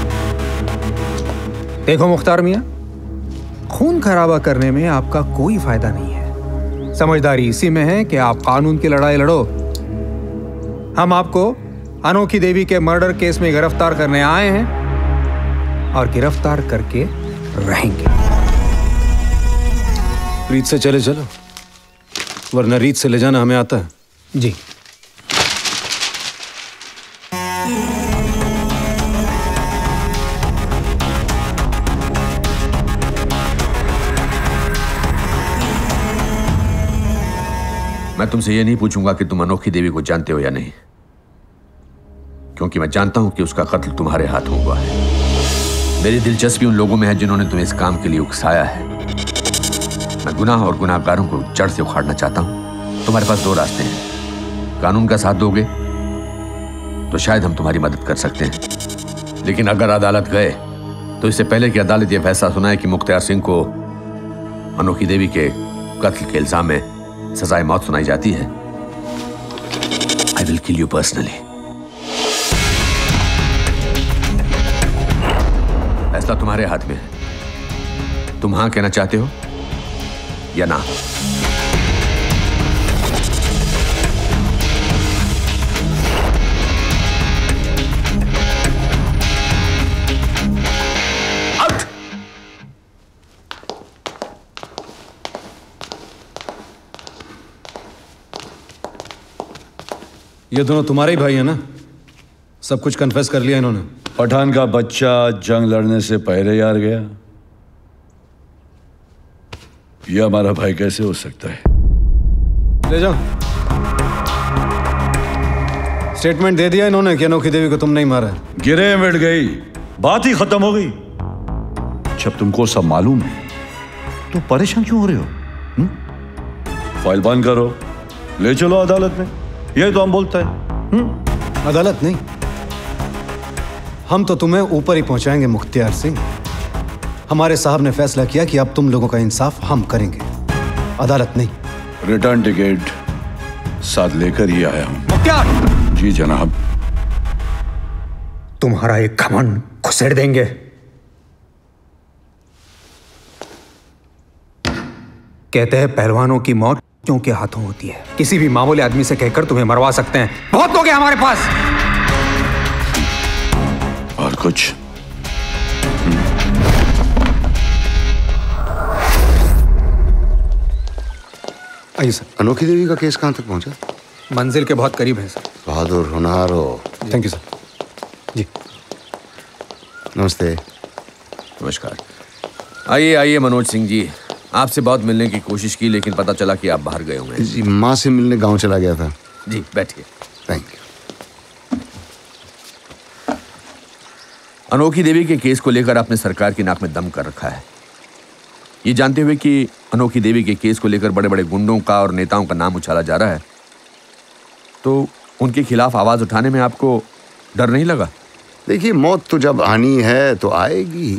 देखो मुख्तार मियां, खून खराबा करने में आपका कोई फायदा नहीं है। समझदारी इसी में है कि आप कानून की लड़ाई लड़ो। हम आपको अनोखी देवी के मर्डर केस में गिरफ्तार करने आए हैं और गिरफ्तार करके रहेंगे। रीत से चले चलो, वरना रीत से ले जाना हमें आता है। जी। मैं तुमसे ये नहीं पूछूंगा कि तुम अनोखी देवी को जानते हो या नहीं, क्योंकि मैं जानता हूं कि उसका कत्ल तुम्हारे हाथों हुआ है। मेरी दिलचस्पी उन लोगों में है जिन्होंने तुम्हें इस काम के लिए उकसाया है। मैं गुनाह और गुनाहगारों को जड़ से उखाड़ना चाहता हूं। तुम्हारे पास दो रास्ते हैं। कानून का साथ दोगे तो शायद हम तुम्हारी मदद कर सकते हैं, लेकिन अगर अदालत गए तो इससे पहले कि अदालत यह फैसला सुनाए कि मुख्तियार सिंह को अनोखी देवी के कत्ल के इल्जाम में सजाए मौत सुनाई जाती है, I will kill you personally. फैसला तुम्हारे हाथ में है। तुम हाँ कहना चाहते हो या ना? ये दोनों तुम्हारे ही भाई हैं ना? सब कुछ कन्फेस कर लिया इन्होंने। पठान का बच्चा जंग लड़ने से पहले यार गया, ये हमारा भाई कैसे हो सकता है? ले जाओ। स्टेटमेंट दे दिया इन्होंने कि अनोखी देवी को तुम नहीं मारा। गिरे मिट गई, बात ही खत्म हो गई। जब तुमको सब मालूम है तो परेशान क्यों हो रहे हो? फाइल बंद करो, ले चलो अदालत में, यही तो हम बोलते हैं। अदालत नहीं, हम तो तुम्हें ऊपर ही पहुंचाएंगे मुख्तियार सिंह। हमारे साहब ने फैसला किया कि अब तुम लोगों का इंसाफ हम करेंगे, अदालत नहीं। रिटर्न टिकट साथ लेकर ही आया हूं। मुख्तियार! जी जनाब। तुम्हारा एक घमंड खुसेड़ देंगे। कहते हैं पहलवानों की मौत बच्चों के हाथों होती है। किसी भी मामूली आदमी से कहकर तुम्हें मरवा सकते हैं। बहुत लोग हैं हमारे पास। और कुछ? आइए सर। अनोखी देवी का केस कहां तक पहुंचा? मंजिल के बहुत करीब है सर। बहादुर होनहार हो। Thank you sir. जी नमस्ते। नमस्कार। आइए आइए मनोज सिंह जी, आपसे बहुत मिलने की कोशिश की लेकिन पता चला कि आप बाहर गए होंगे। जी माँ से मिलने गांव चला गया था। जी बैठिए। Thank you. अनोखी देवी के केस को लेकर आपने सरकार की नाक में दम कर रखा है, ये जानते हुए कि अनोखी देवी के केस को लेकर बड़े बड़े गुंडों का और नेताओं का नाम उछाला जा रहा है, तो उनके खिलाफ आवाज उठाने में आपको डर नहीं लगा? देखिए, मौत तो जब आनी है तो आएगी।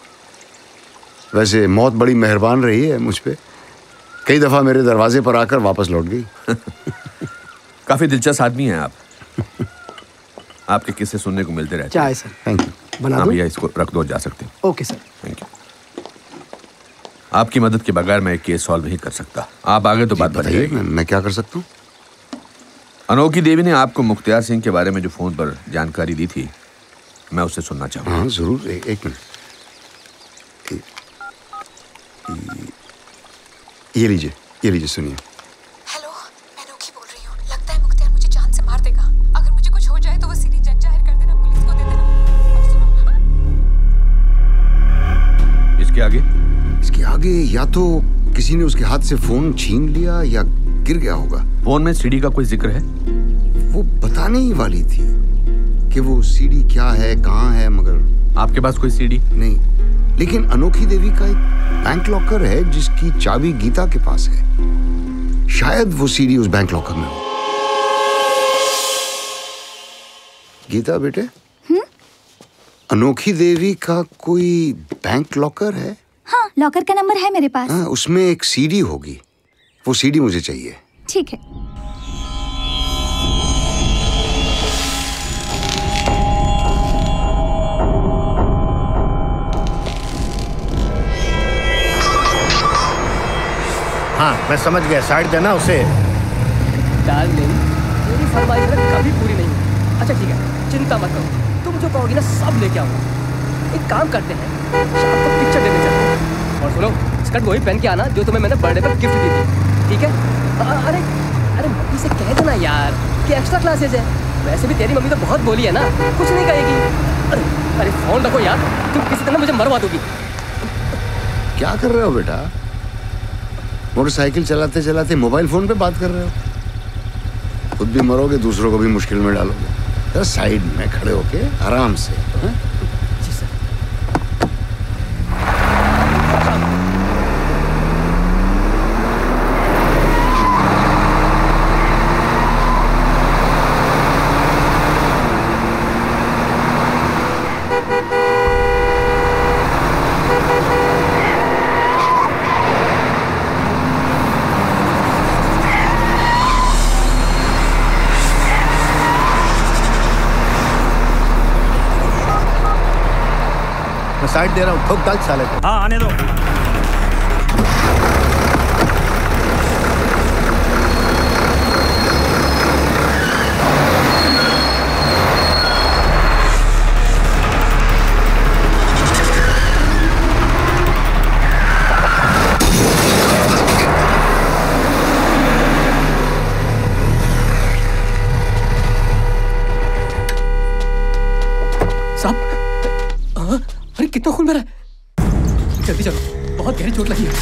वैसे मौत बड़ी मेहरबान रही है मुझ पे, कई दफा मेरे दरवाजे पर आकर वापस लौट गई। काफी दिलचस्प आदमी हैं आप। आपके किस्से सुनने को मिलते रहते हैं। चाय सर। Thank you. बना दो? भैया इसको रख दो, जा सकते हैं। Okay sir. Thank you. आपकी मदद के बगैर मैं एक केस सॉल्व नहीं कर सकता। आप आगे तो बात बताइए। मैं क्या कर सकता हूँ? अनोखी देवी ने आपको मुख्तियार सिंह के बारे में जो फोन पर जानकारी दी थी, मैं उससे सुनना चाहूँगा। हाँ जरूर। एक मिनट, ये लीजिए सुनिए। हेलो, मैं अनोखी बोल रही हूँ। लगता है मुख्तियार मुझे जान से मार देगा। अगर मुझे कुछ हो जाए तो वो सीधी जग जाहिर कर देना, पुलिस को दे देना। और सुनो, इसके आगे? इसके आगे या तो किसी ने उसके हाथ से फोन छीन लिया या गिर गया होगा। फोन में सीडी का कोई जिक्र है? वो बताने ही वाली थी कि वो सीडी क्या है, कहाँ है, मगर आपके पास कोई सीडी नहीं। लेकिन अनोखी देवी का एक बैंक लॉकर है जिसकी चाबी गीता के पास है। शायद वो सीडी उस बैंक लॉकर में हो। गीता बेटे, अनोखी देवी का कोई बैंक लॉकर है? हाँ, लॉकर का नंबर है मेरे पास। हाँ, उसमें एक सीडी होगी। वो सीडी मुझे चाहिए। ठीक है। हाँ, मैं समझ गया। साइड देना उसे। डार्लिंग, मेरी फरमाइश कभी पूरी नहीं हुई। अच्छा ठीक है, चिंता मत करो, तुम जो कहोगी ना सब लेके आऊंगा। एक काम करते हैं, शाम को पिक्चर देखने चलते हैं। और सुनो, स्कर्ट वही पहन के आना जो तुम्हें मैंने बर्थडे पर गिफ्ट दी थी, ठीक है? अरे मम्मी से कह देना यार कि एक्स्ट्रा क्लासेज है। वैसे भी तेरी मम्मी तो बहुत बोली है ना, कुछ नहीं कहेगी। अरे फोन रखो यार, तुम किसी तरह मुझे मरवा दोगी। क्या कर रहे हो बेटा? मोटरसाइकिल चलाते चलाते मोबाइल फोन पे बात कर रहे हो। खुद भी मरोगे, दूसरों को भी मुश्किल में डालोगे। तो साइड में खड़े होके आराम से। राइट दे रहा हूँ, ठोक डाल साले को। हाँ आने दो। अरे कितना खून भरा है, जल्दी चलो, बहुत गहरी चोट लगी है।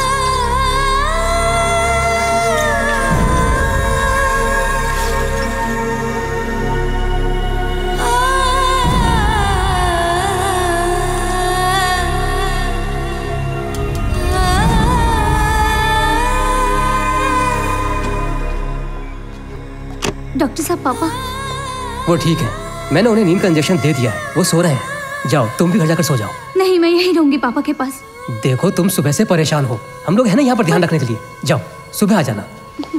डॉक्टर साहब पापा। वो ठीक है, मैंने उन्हें नींद का इंजेक्शन दे दिया है, वो सो रहे हैं। जाओ तुम भी घर जाकर सो जाओ। नहीं, मैं यहीं रहूंगी पापा के पास। देखो तुम सुबह से परेशान हो, हम लोग है ना यहाँ पर ध्यान रखने के लिए। जाओ सुबह आ जाना।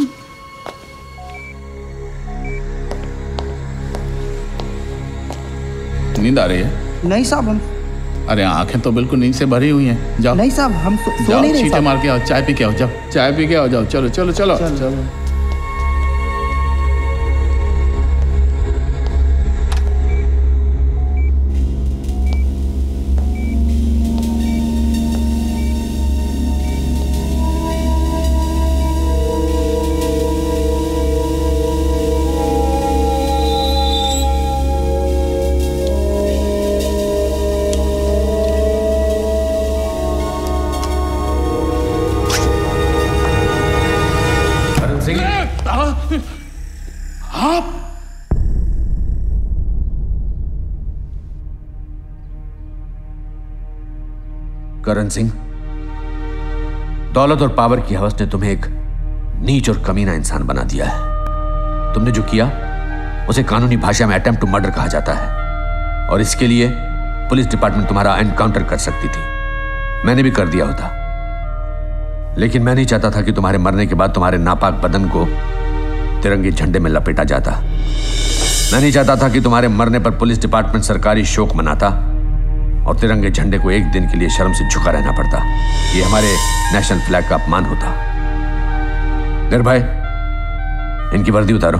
नींद आ रही है? नहीं साहब हम। अरे आंखें तो बिल्कुल नींद से भरी हुई हैं। जाओ। नहीं साहब हम सो जाओ, नहीं रहे। छींटे मार के आओ, चाय पी के आओ, जाओ चाय पी के आओ, जाओ चलो चलो चलो चलो। करण सिंह, दौलत और पावर की हवस ने तुम्हें एक नीच और कमीना इंसान बना दिया है। तुमने जो किया उसे कानूनी भाषा में अटेम्प्ट टू मर्डर कहा जाता है, और इसके लिए पुलिस डिपार्टमेंट तुम्हारा एनकाउंटर कर सकती थी। मैंने भी कर दिया होता, लेकिन मैं नहीं चाहता था कि तुम्हारे मरने के बाद तुम्हारे नापाक बदन को तिरंगे झंडे में लपेटा जाता। मैं नहीं चाहता था कि तुम्हारे मरने पर पुलिस डिपार्टमेंट सरकारी शोक मनाता और तिरंगे झंडे को एक दिन के लिए शर्म से झुका रहना पड़ता। ये हमारे नेशनल फ्लैग का अपमान होता। निर्भय, इनकी वर्दी उतारो।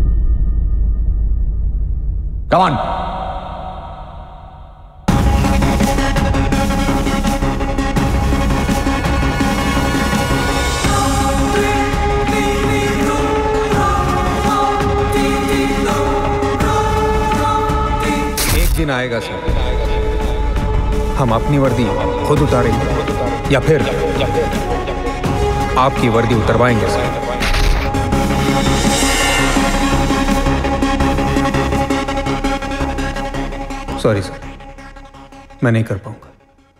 Come on. एक दिन आएगा सर, हम अपनी वर्दी खुद उतारेंगे या फिर आपकी वर्दी उतरवाएंगे सर। सॉरी सर, मैं नहीं कर पाऊंगा।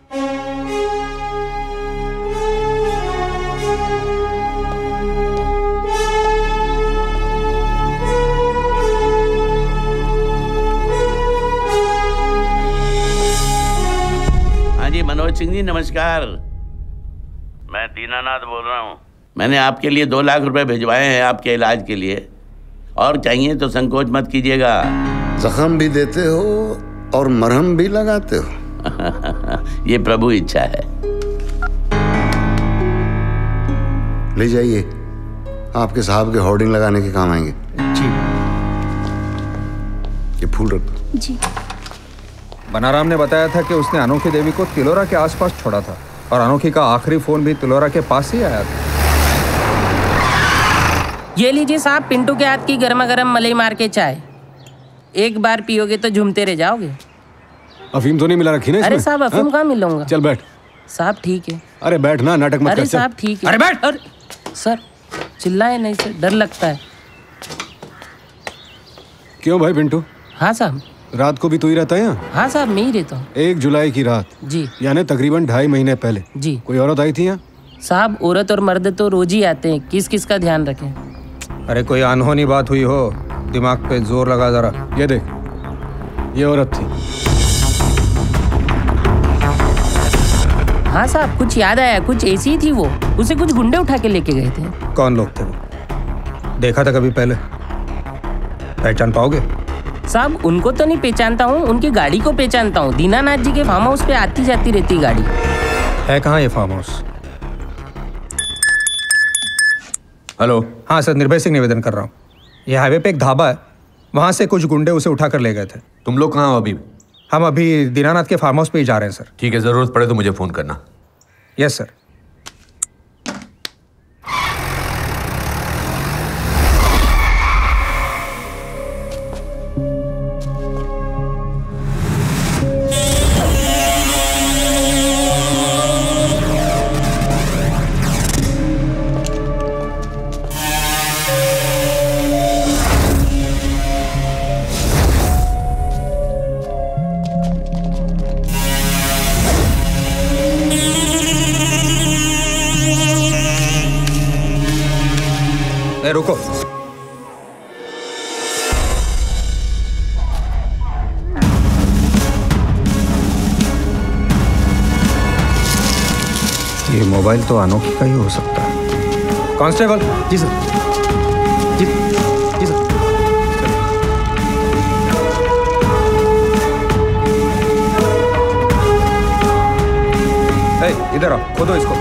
मनोज सिंह जी नमस्कार, मैं दीनानाथ बोल रहा हूँ। मैंने आपके लिए 2 लाख रुपए भिजवाए हैं आपके इलाज के लिए, और चाहिए तो संकोच मत कीजिएगा। जख्म भी देते हो और मरहम भी लगाते हो। ये प्रभु इच्छा है। ले जाइए, आपके साहब के होर्डिंग लगाने के काम आएंगे। जी। ये फूल रखो। जी। बनाराम ने बताया था कि उसने अनोखी देवी को तिलोरा के आसपास छोड़ा था, और अनोखी का आखिरी फोन भी तिलोरा के पास ही आया था। ये लीजिए साहब, पिंटू के हाथ की गर्मा गर्म मलाई मार के चाय। एक बार पियोगे तो झूमते रह जाओगे। अफीम तो नहीं मिला रखी ना इसमें? अरे साहब अफीम कहाँ मिलूंगा। चल बैठ। साहब ठीक है। अरे बैठ ना, नाटक मत कर। अरे साहब ठीक है। अरे बैठ। अरे सर चिल्लाए नहीं सर, डर लगता है। क्यों भाई पिंटू? हाँ साहब। रात को भी तू ही रहता है यहाँ? हाँ साहब मैं ही रहता हूँ। 1 जुलाई की रात जी, यानी तकरीबन 2.5 महीने पहले जी। कोई औरत आई थी यहाँ? साहब औरत और मर्द तो रोज ही आते हैं, किस किस का ध्यान रखें। अरे कोई अनहोनी बात हुई हो, दिमाग पे जोर लगा जरा। ये देख, ये औरत थी। हाँ साहब कुछ याद आया, कुछ ऐसी ही थी वो। उसे कुछ गुंडे उठा के लेके गए थे। कौन लोग थे वो? देखा था कभी पहले? पहचान पाओगे? साहब उनको तो नहीं पहचानता हूँ, उनकी गाड़ी को पहचानता हूँ। दीनानाथ जी के फार्म हाउस पे आती जाती रहती गाड़ी। है कहाँ ये फार्म हाउस? हेलो। हाँ सर, निर्भय सिंह निवेदन कर रहा हूँ। ये हाईवे पे एक ढाबा है, वहाँ से कुछ गुंडे उसे उठा कर ले गए थे। तुम लोग कहाँ हो अभी? हम अभी दीनानाथ के फार्म हाउस पे ही जा रहे हैं सर। ठीक है, जरूरत पड़े तो मुझे फोन करना। Yes sir. रुको, ये मोबाइल तो अनोखी का ही हो सकता है। कांस्टेबल। जी सर। जी जी सर। इधर आओ, खोदो इसको।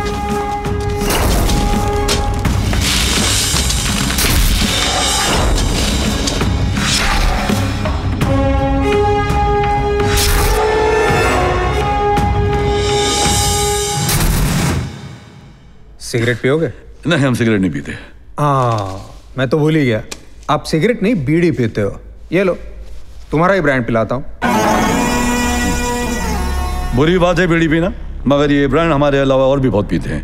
सिगरेट पियोगे? नहीं, हम सिगरेट नहीं पीते। हाँ, मैं तो भूल ही गया, आप सिगरेट नहीं बीड़ी पीते हो। ये लो, तुम्हारा ही ब्रांड पिलाता हूँ। बुरी बात है बीड़ी पीना, मगर ये ब्रांड हमारे अलावा और भी बहुत पीते हैं।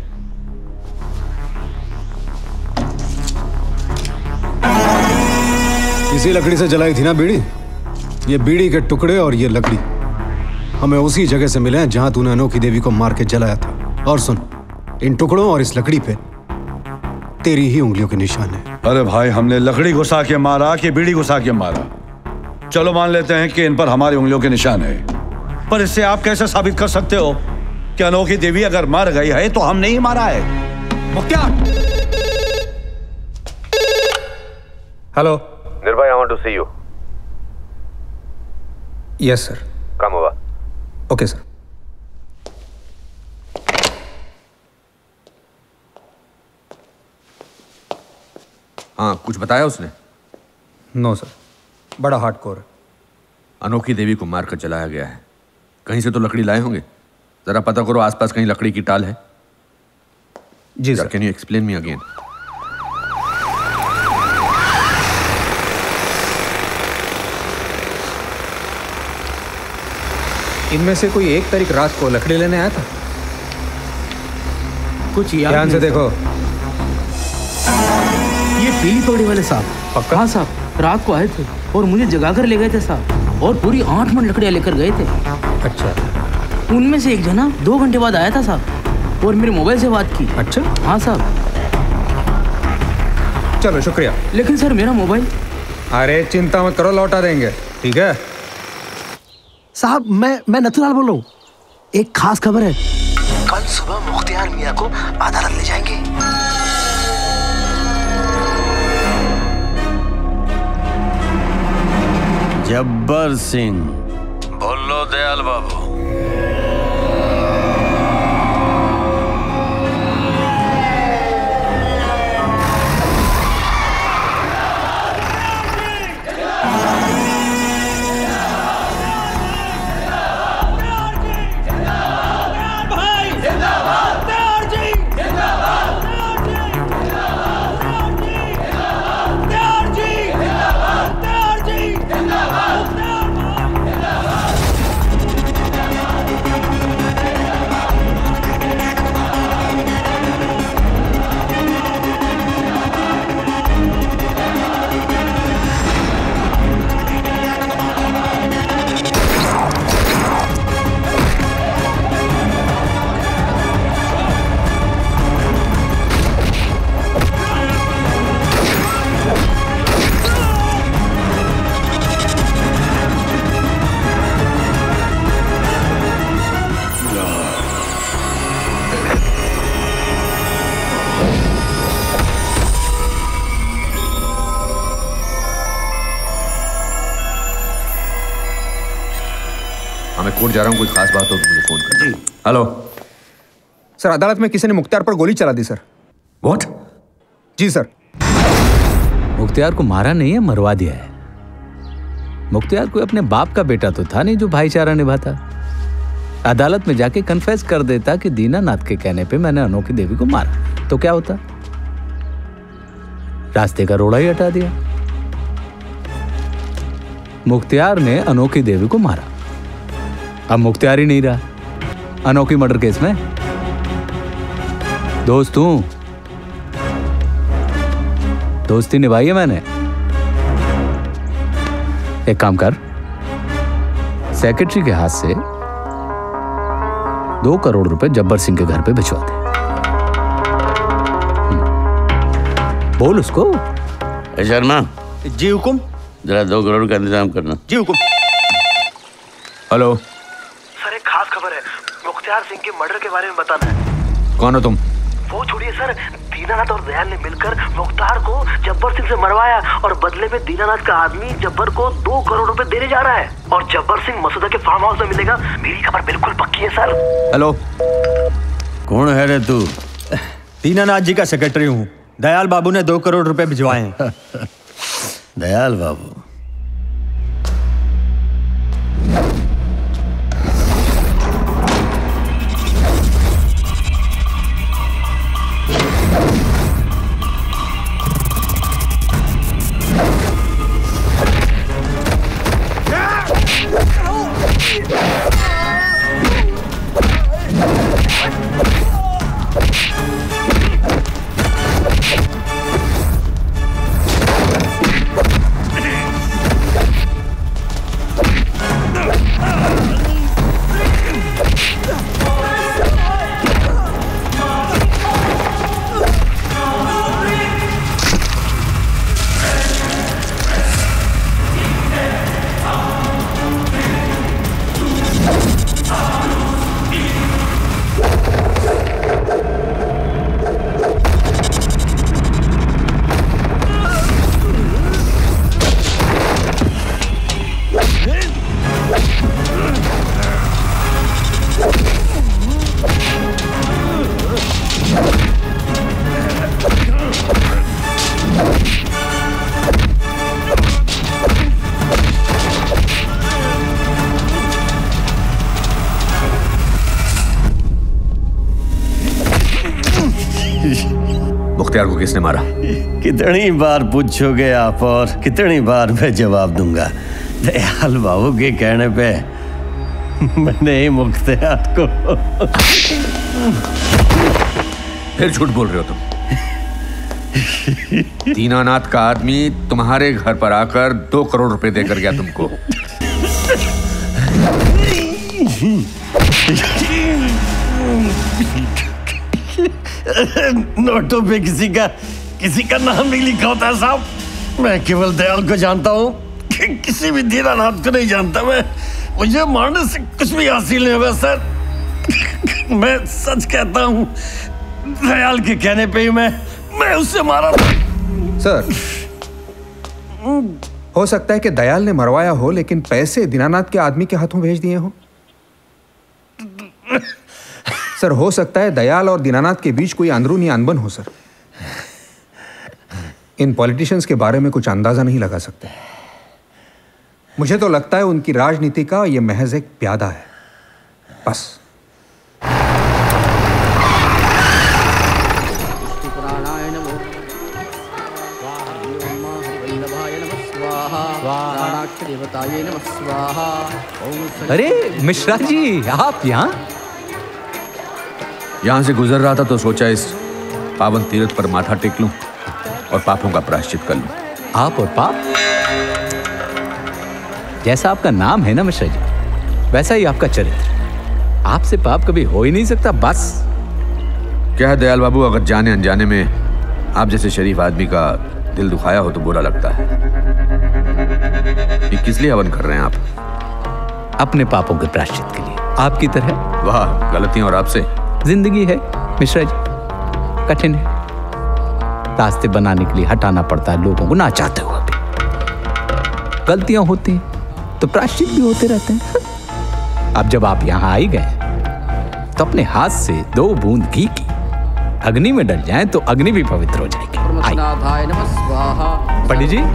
इसी लकड़ी से जलाई थी ना बीड़ी? ये बीड़ी के टुकड़े और ये लकड़ी हमें उसी जगह से मिले हैं जहां तूने अनोखी देवी को मार के जलाया था। और सुन, इन टुकड़ों और इस लकड़ी पे तेरी ही उंगलियों के निशान है। अरे भाई, हमने लकड़ी घुसा के मारा कि बीड़ी घुसा के मारा? चलो मान लेते हैं कि इन पर हमारी उंगलियों के निशान है, पर इससे आप कैसे साबित कर सकते हो कि अनोखी देवी अगर मर गई है तो हमने ही मारा है? Mukhtar. Hello Nirbhay, I want to see you. Yes sir. Come over. Okay sir. हाँ, कुछ बताया उसने? नो सर, बड़ा हार्डकोर है। अनोखी देवी को मारकर जलाया गया है। कहीं से तो लकड़ी लाए होंगे, जरा पता करो आसपास कहीं लकड़ी की टाल है। जी sir. Can you explain me again? इनमें से कोई एक तारीख रात को लकड़ी लेने आया था? कुछ याद ध्यान से देखो। ये पीली पगड़ी वाले साहब। पक्का साहब, रात को आए थे और मुझे जगाकर ले गए थे साहब, और पूरी 8 मन लकड़ियाँ लेकर गए थे। अच्छा। उनमें से एक जना 2 घंटे बाद आया था साहब, और मेरे मोबाइल से बात की। अच्छा। हाँ साहब। चलो शुक्रिया। लेकिन सर मेरा मोबाइल? अरे चिंता मत करो, लौटा देंगे। ठीक है साहब, मैं नथुलाल बोल रहा हूँ। एक खास खबर है, कल सुबह मुख्तियार मियाँ को अदालत ले जाएंगे। जब्बर सिंह। बोलो दयाल बाबू। कोर्ट जा रहा हूँ, कोई खास बात हो तो मुझे फोन कर। जी। हेलो सर, अदालत में किसी ने मुख्तियार पर गोली चला दी सर। व्हाट? जी सर। मुख्तियार को मारा नहीं है, मरवा दिया है। मुख्तियार कोई अपने बाप का बेटा तो था नहीं जो भाईचारा निभाता। अदालत में जाके कन्फेस कर देता कि दीनानाथ के कहने पे मैंने अनोखी देवी को मारा, तो क्या होता? रास्ते का रोड़ा ही हटा दिया। मुख्तियार ने अनोखी देवी को मारा, अब मुख्तियार ही नहीं रहा अनोखी मर्डर केस में। दोस्त हूं, दोस्ती निभाई है मैंने। एक काम कर, सेक्रेटरी के हाथ से 2 करोड़ रुपए जब्बर सिंह के घर पे भिजवा दे। बोल उसको। शर्मा। जी हुकुम। जरा 2 करोड़ का इंतजाम करना। जी हुकुम। हेलो सर, एक खास खबर है। मुख्तियार सिंह के मर्डर के बारे में बताना है। कौन हो तुम? वो छोड़िए सर, दीनानाथ और दयाल ने मिलकर मुख्तार को जब्बर सिंह से मरवाया और बदले में दीनानाथ का आदमी जब्बर को 2 करोड़ रुपए देने जा रहा है और जब्बर सिंह मसूदा के फार्म हाउस में मिलेगा। मेरी खबर बिल्कुल पक्की है सर। हेलो, कौन है रे तू? दीनानाथ जी का सेक्रेटरी हूँ। दयाल बाबू ने 2 करोड़ रुपए भिजवाए हैं। दयाल बाबू? मुख्तियार को किसने मारा? कितनी बार पूछोगे आप और कितनी बार मैं जवाब दूंगा? दयाल बाबू के कहने पे मैंने ही मुख्तियार को। फिर झूठ बोल रहे हो तुम। दीनानाथ का आदमी तुम्हारे घर पर आकर 2 करोड़ रुपए देकर गया तुमको। नोटों पे किसी का नाम नहीं लिखा होता साहब। मैं केवल दयाल को जानता हूँ, किसी भी दीनानाथ को नहीं जानता। मैं मुझे मारने से कुछ भी हासिल नहीं होगा सर। मैं सच कहता हूँ, दयाल के कहने पे ही मैं उससे मारा था। सर, हो सकता है कि दयाल ने मरवाया हो लेकिन पैसे दीनानाथ के आदमी के हाथों भेज दिए हो। सर, हो सकता है दयाल और दीनानाथ के बीच कोई अंदरूनी अनबन हो। सर, इन पॉलिटिशियंस के बारे में कुछ अंदाजा नहीं लगा सकते। मुझे तो लगता है उनकी राजनीति का यह महज एक प्यादा है, बस। अरे मिश्रा जी, आप यहाँ? यहां से गुजर रहा था तो सोचा इस पावन तीर्थ पर माथा टेक लूं और पापों का प्रायश्चित कर लूं। आप और पाप? जैसा आपका नाम है ना मिश्रा जी, वैसा ही आपका चरित्र। आपसे पाप कभी हो ही नहीं सकता, बस। क्या है दयाल बाबू, अगर जाने अनजाने में आप जैसे शरीफ आदमी का दिल दुखाया हो तो बुरा लगता है। ये किस लिए हवन कर रहे हैं आप? अपने पापों के प्रायश्चित के लिए, आपकी तरह। वाह, गलतियां और आपसे। जिंदगी है मिश्रा जी, कठिन है। रास्ते बनाने के लिए हटाना पड़ता है लोगों को, ना चाहते हुए भी। गलतियां होती हैं तो प्रायश्चित भी होते रहते हैं। अब जब आप यहाँ आई गए तो अपने हाथ से 2 बूंद घी की अग्नि में डल जाएं तो अग्नि भी पवित्र हो जाएगी। पंडित जी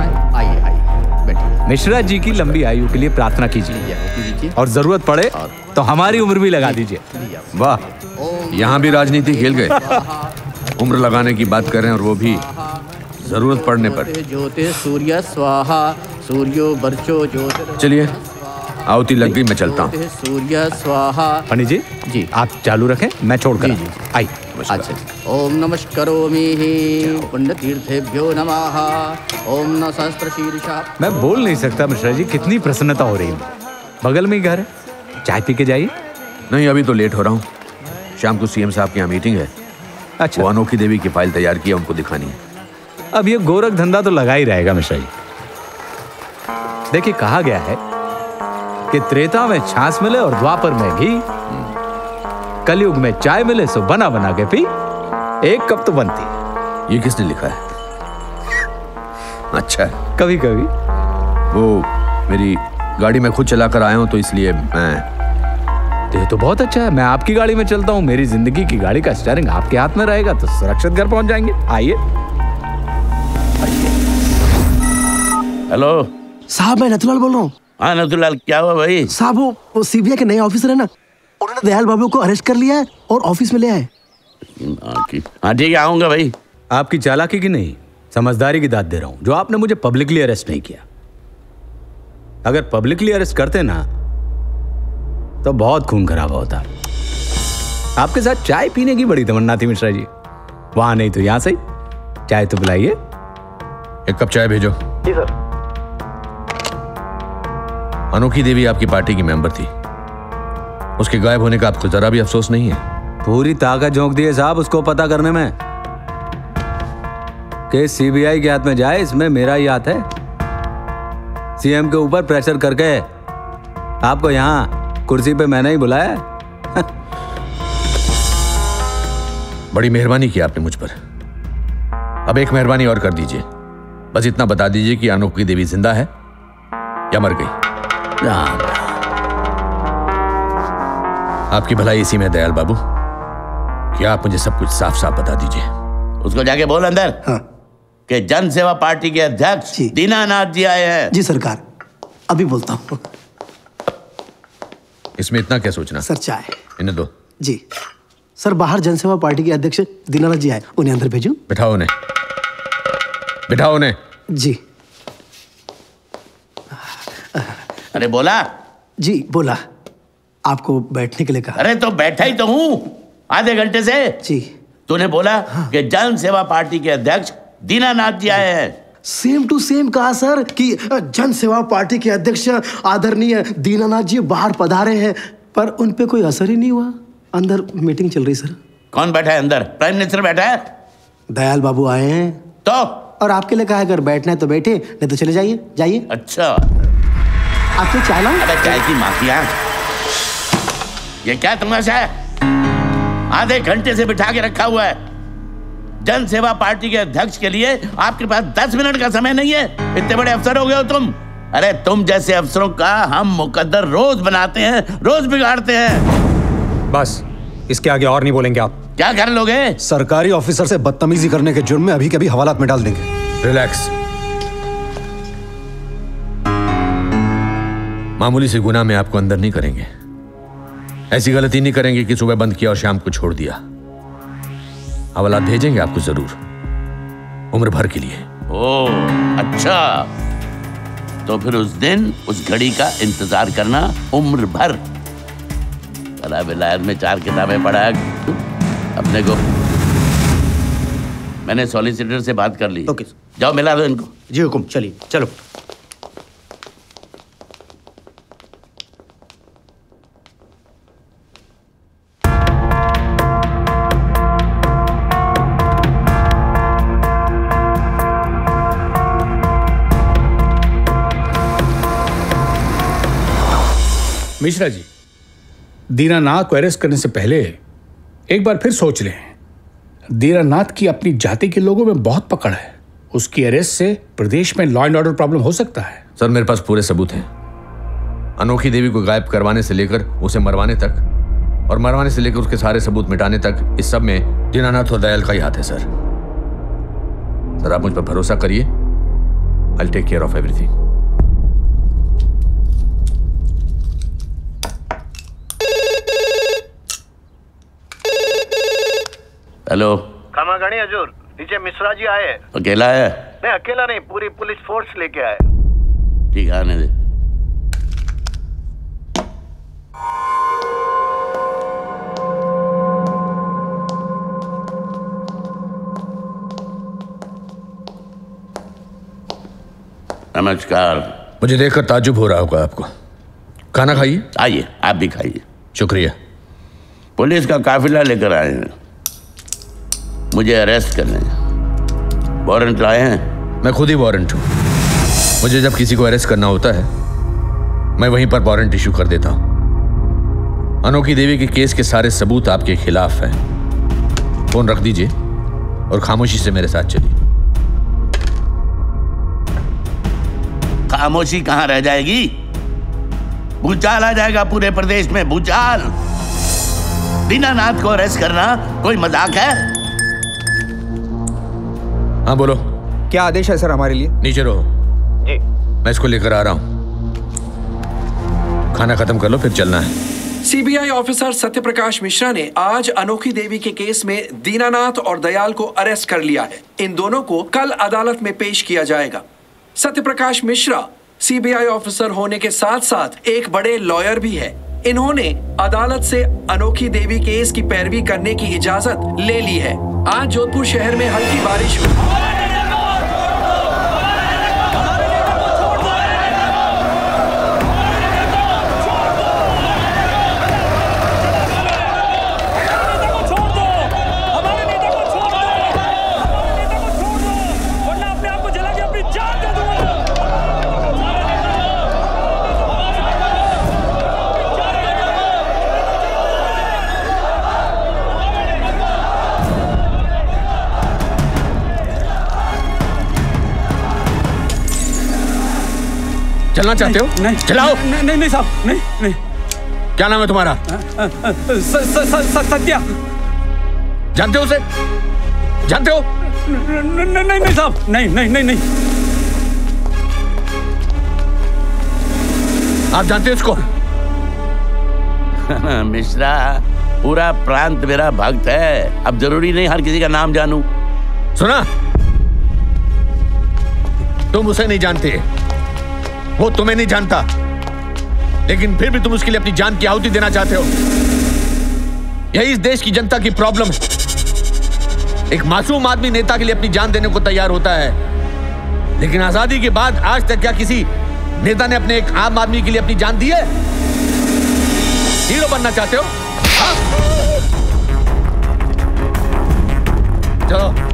आइए, मिश्रा जी की लंबी आयु के लिए प्रार्थना कीजिए और जरूरत पड़े तो हमारी उम्र भी लगा दीजिए। वाह, यहाँ भी राजनीति खेल गए। उम्र लगाने की बात कर रहे हैं और वो भी जरूरत पड़ने पर। ज्योति सूर्य स्वाहा सूर्यो वर्चो ज्योति। चलिए आहुति लग गई, मैं चलता हूँ। सूर्य स्वाहा। पंडित जी आप चालू रखें, मैं छोड़कर आई। अच्छा, ओम नमस्करोमि पुण्यतीर्थेभ्यो नमः। ओम न सहस्त्र शीर्षा। मैं बोल नहीं सकता मिश्रा जी, कितनी प्रसन्नता हो रही है। बगल में ही घर है, चाय पी के जाइए। नहीं, अभी तो लेट हो रहा हूँ। शाम को सीएम साहब के यहाँ मीटिंग है। अच्छा, वो अनोखी देवी की फाइल तैयार की है, उनको दिखानी है। अब ये गोरख धंधा तो लगा ही रहेगा मिश्रा जी। देखिए, कहा गया है कि त्रेता में छाछ मिले और द्वापर में घी, कलयुग में चाय मिले सो बना बना के पी, 1 कप तो बनती है। ये किसने लिखा है? अच्छा, कभी कभी वो मेरी गाड़ी में खुद चलाकर आया हूं तो इसलिए मैं। ये तो बहुत अच्छा है, मैं आपकी गाड़ी में चलता हूँ। मेरी जिंदगी की गाड़ी का स्टीयरिंग आपके हाथ में रहेगा तो सुरक्षित घर पहुंच जाएंगे। आइए। हेलो साहब, मैं नथुलाल बोल रहा हूँ। हाँ नथुलाल, क्या हुआ भाई? साहब, वो सीबीआई के नए ऑफिसर है ना, उन्होंने दयाल बाबू को अरेस्ट कर लिया है और ऑफिस में ले आए। हाँ ठीक है, आऊंगा भाई। आपकी चालाकी की नहीं, समझदारी की दाद दे रहा हूं। जो आपने मुझे पब्लिकली अरेस्ट नहीं किया, अगर पब्लिकली अरेस्ट करते ना तो बहुत खून खराब होता। आपके साथ चाय पीने की बड़ी तमन्ना थी मिश्रा जी, वहां नहीं तो यहां से चाय तो पिलाइए। 1 कप चाय भेजो। जी सर। अनोखी देवी आपकी पार्टी की मेंबर थी, उसके गायब होने का आपको जरा भी अफसोस नहीं है? पूरी ताकत झोंक दी है साहब उसको पता करने में। केस सीबीआई के हाथ में जाए, इसमें मेरा ही हाथ है। सीएम के ऊपर प्रेशर करके आपको यहाँ कुर्सी पे मैंने ही बुलाया। बड़ी मेहरबानी की आपने मुझ पर। अब एक मेहरबानी और कर दीजिए, बस इतना बता दीजिए कि अनोखी देवी जिंदा है या मर गई। राम आपकी भलाई इसी में दयाल बाबू, कि आप मुझे सब कुछ साफ साफ बता दीजिए। उसको जाके बोल अंदर कि जन सेवा पार्टी के अध्यक्ष दीनानाथ जी आए हैं। जी सरकार, अभी बोलता हूँ। इसमें इतना क्या सोचना? सर चाय। इन्हें दो। जी सर, बाहर जनसेवा पार्टी के अध्यक्ष दीनानाथ जी आए, उन्हें अंदर भेजूं? बिठाओ उन्हें, बिठाओ उन्हें। जी। अरे बोला। जी बोला, आपको बैठने के लिए कहा। अरे तो बैठा ही तो हूँ आधे घंटे से। जी। तूने बोला कि जन सेवा पार्टी के अध्यक्ष दीनानाथ जी आए हैं। सेम टू सेम कहा सर कि जन सेवा पार्टी के अध्यक्ष आदरणीय दीनानाथ जी बाहर पधारे हैं, पर उन पे कोई असर ही नहीं हुआ। अंदर मीटिंग चल रही सर। कौन बैठा है अंदर? प्राइम मिनिस्टर बैठा है। दयाल बाबू आए हैं तो, और आपके लिए कहा अगर बैठना है तो बैठे, नहीं तो चले जाइए। जाइए। अच्छा, आपके चाय लाऊं? अरे चाय की माफिया, ये क्या तमाशा है? आधे घंटे से बिठा के रखा हुआ है। जन सेवा पार्टी के अध्यक्ष के लिए आपके पास 10 मिनट का समय नहीं है? इतने बड़े अफसर हो गए हो तुम। अरे तुम जैसे अफसरों का हम मुकद्दर रोज बनाते हैं, रोज बिगाड़ते हैं। बस इसके आगे और नहीं बोलेंगे आप। क्या कर लोगे? सरकारी ऑफिसर से बदतमीजी करने के जुर्म में अभी के अभी हवालात में डाल देंगे। रिलैक्स। मामूली से गुनाह में आपको अंदर नहीं करेंगे। ऐसी गलती नहीं करेंगे कि सुबह बंद किया और शाम को छोड़ दिया। हवालात भेजेंगे आपको जरूर, उम्र भर के लिए। ओह अच्छा, तो फिर उस दिन उस घड़ी का इंतजार करना उम्र भर। भला विलायत में 4 किताबें पढ़ा अपने को। मैंने सॉलिसिटर से बात कर ली। ओके। जाओ मिला दो इनको। जी हुकुम, चलिए चलो। मिश्रा जी, दीनानाथ को अरेस्ट करने से पहले एक बार फिर सोच लें। दीनानाथ की अपनी जाति के लोगों में बहुत पकड़ है। उसकी अरेस्ट से प्रदेश में लॉ एंड ऑर्डर प्रॉब्लम हो सकता है। सर मेरे पास पूरे सबूत हैं। अनोखी देवी को गायब करवाने से लेकर उसे मरवाने तक और मरवाने से लेकर उसके सारे सबूत मिटाने तक इस सब में दीनानाथ और दयाल का ही हाथ है सर। सर आप मुझ पर भरोसा करिए, I take care of everything. Hello. खामा गणी हजूर, नीचे मिश्रा जी आए। अकेला है? नहीं अकेला नहीं, पूरी पुलिस फोर्स लेके आए। ठीक है, आने दे। नमस्कार। मुझे देखकर ताज्जुब हो रहा होगा आपको। खाना खाइए। आइए, आप भी खाइए। शुक्रिया। पुलिस का काफिला लेकर आए हैं, मुझे अरेस्ट करने। वारंट लाए हैं? मैं खुद ही वारंट हूं। मुझे जब किसी को अरेस्ट करना होता है मैं वहीं पर वारंट इशू कर देता हूं। अनोखी देवी के केस के सारे सबूत आपके खिलाफ हैं। फोन रख दीजिए और खामोशी से मेरे साथ चलिए। खामोशी कहां रह जाएगी? भूचाल आ जाएगा पूरे प्रदेश में, भूचाल। दीनानाथ को अरेस्ट करना कोई मजाक है? हाँ बोलो। क्या आदेश है सर हमारे लिए? नीचे रहो जी। मैं इसको लेकर आ रहा हूं। खाना खत्म कर लो फिर चलना है। सीबीआई ऑफिसर सत्यप्रकाश मिश्रा ने आज अनोखी देवी के केस में दीनानाथ और दयाल को अरेस्ट कर लिया है। इन दोनों को कल अदालत में पेश किया जाएगा। सत्यप्रकाश मिश्रा सीबीआई ऑफिसर होने के साथ साथ एक बड़े लॉयर भी है। इन्होंने अदालत से अनोखी देवी केस की पैरवी करने की इजाजत ले ली है। आज जोधपुर शहर में हल्की बारिश हुई। चलना चाहते हो? नहीं। चलाओ। नहीं साहब, नहीं। क्या नाम है तुम्हारा? सत्या। जानते हो उसे? जानते हो? नहीं साहब, नहीं। आप जानते हो इसको? मिश्रा, पूरा प्रांत मेरा भक्त है, अब जरूरी नहीं हर किसी का नाम जानूं। सुना? तुम उसे नहीं जानते, वो तुम्हें नहीं जानता, लेकिन फिर भी तुम उसके लिए अपनी जान की आहुति देना चाहते हो। यही इस देश की जनता की प्रॉब्लम है। एक मासूम आदमी नेता के लिए अपनी जान देने को तैयार होता है, लेकिन आजादी के बाद आज तक क्या किसी नेता ने अपने एक आम आदमी के लिए अपनी जान दी है? हीरो बनना चाहते हो? हाँ? चलो।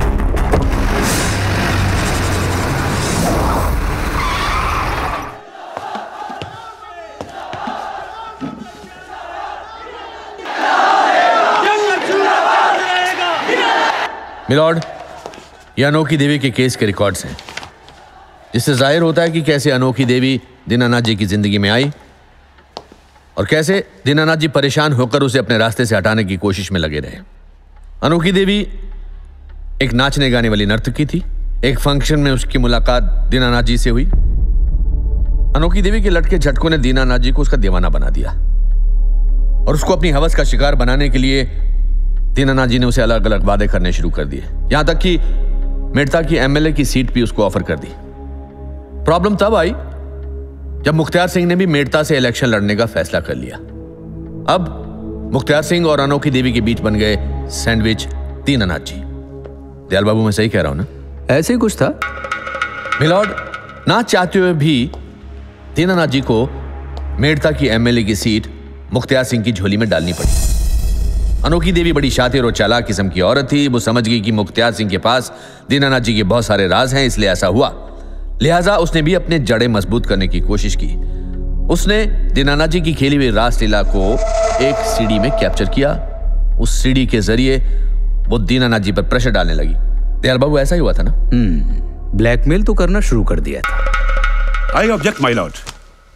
मिलॉर्ड, ये अनोखी देवी के केस के रिकॉर्ड्स हैं, जिससे जाहिर होता है कि कैसे अनोखी देवी दीनानाथ जी की जिंदगी में आई और कैसे दीनानाथ जी परेशान होकर उसे अपने रास्ते से हटाने की कोशिश में लगे रहे। अनोखी देवी एक नाचने गाने वाली नर्तकी थी। एक फंक्शन में उसकी मुलाकात दीनानाथ जी से हुई। अनोखी देवी के लटके झटकों ने दीनानाथ जी को उसका दीवाना बना दिया और उसको अपनी हवस का शिकार बनाने के लिए दीनानाथ जी ने उसे अलग अलग वादे करने शुरू कर दिए, यहां तक कि मेड़ता की एमएलए की सीट भी उसको ऑफर कर दी। प्रॉब्लम तब आई जब मुख्तियार सिंह ने भी मेड़ता से इलेक्शन लड़ने का फैसला कर लिया। अब मुख्तियार सिंह और अनोखी देवी के बीच बन गए सैंडविच दीनानाथ जी। दयाल बाबू मैं सही कह रहा हूं ना? ऐसे ही कुछ था मिलॉर्ड। ना चाहते हुए भी दीनानाथ जी को मेड़ता की एमएलए की सीट मुख्तियार सिंह की झोली में डालनी पड़ी। अनोखी देवी बड़ी शातिर और चालाक किस्म की औरत थी। वो समझ गई कि मुख्तियार सिंह के पास दीनानाथ जी के बहुत सारे राज हैं, इसलिए ऐसा हुआ। लिहाजा उसने भी अपने जड़ें मजबूत करने की कोशिश की। उसने दीनानाथ जी की खेली हुई रासलीला को एक सीडी में कैप्चर किया। उस सीडी के जरिए वो दीनानाथ जी पर प्रेशर डालने लगी। दयाल बाबू ऐसा ही हुआ था ना? ब्लैकमेल तो करना शुरू कर दिया था। I object my lord.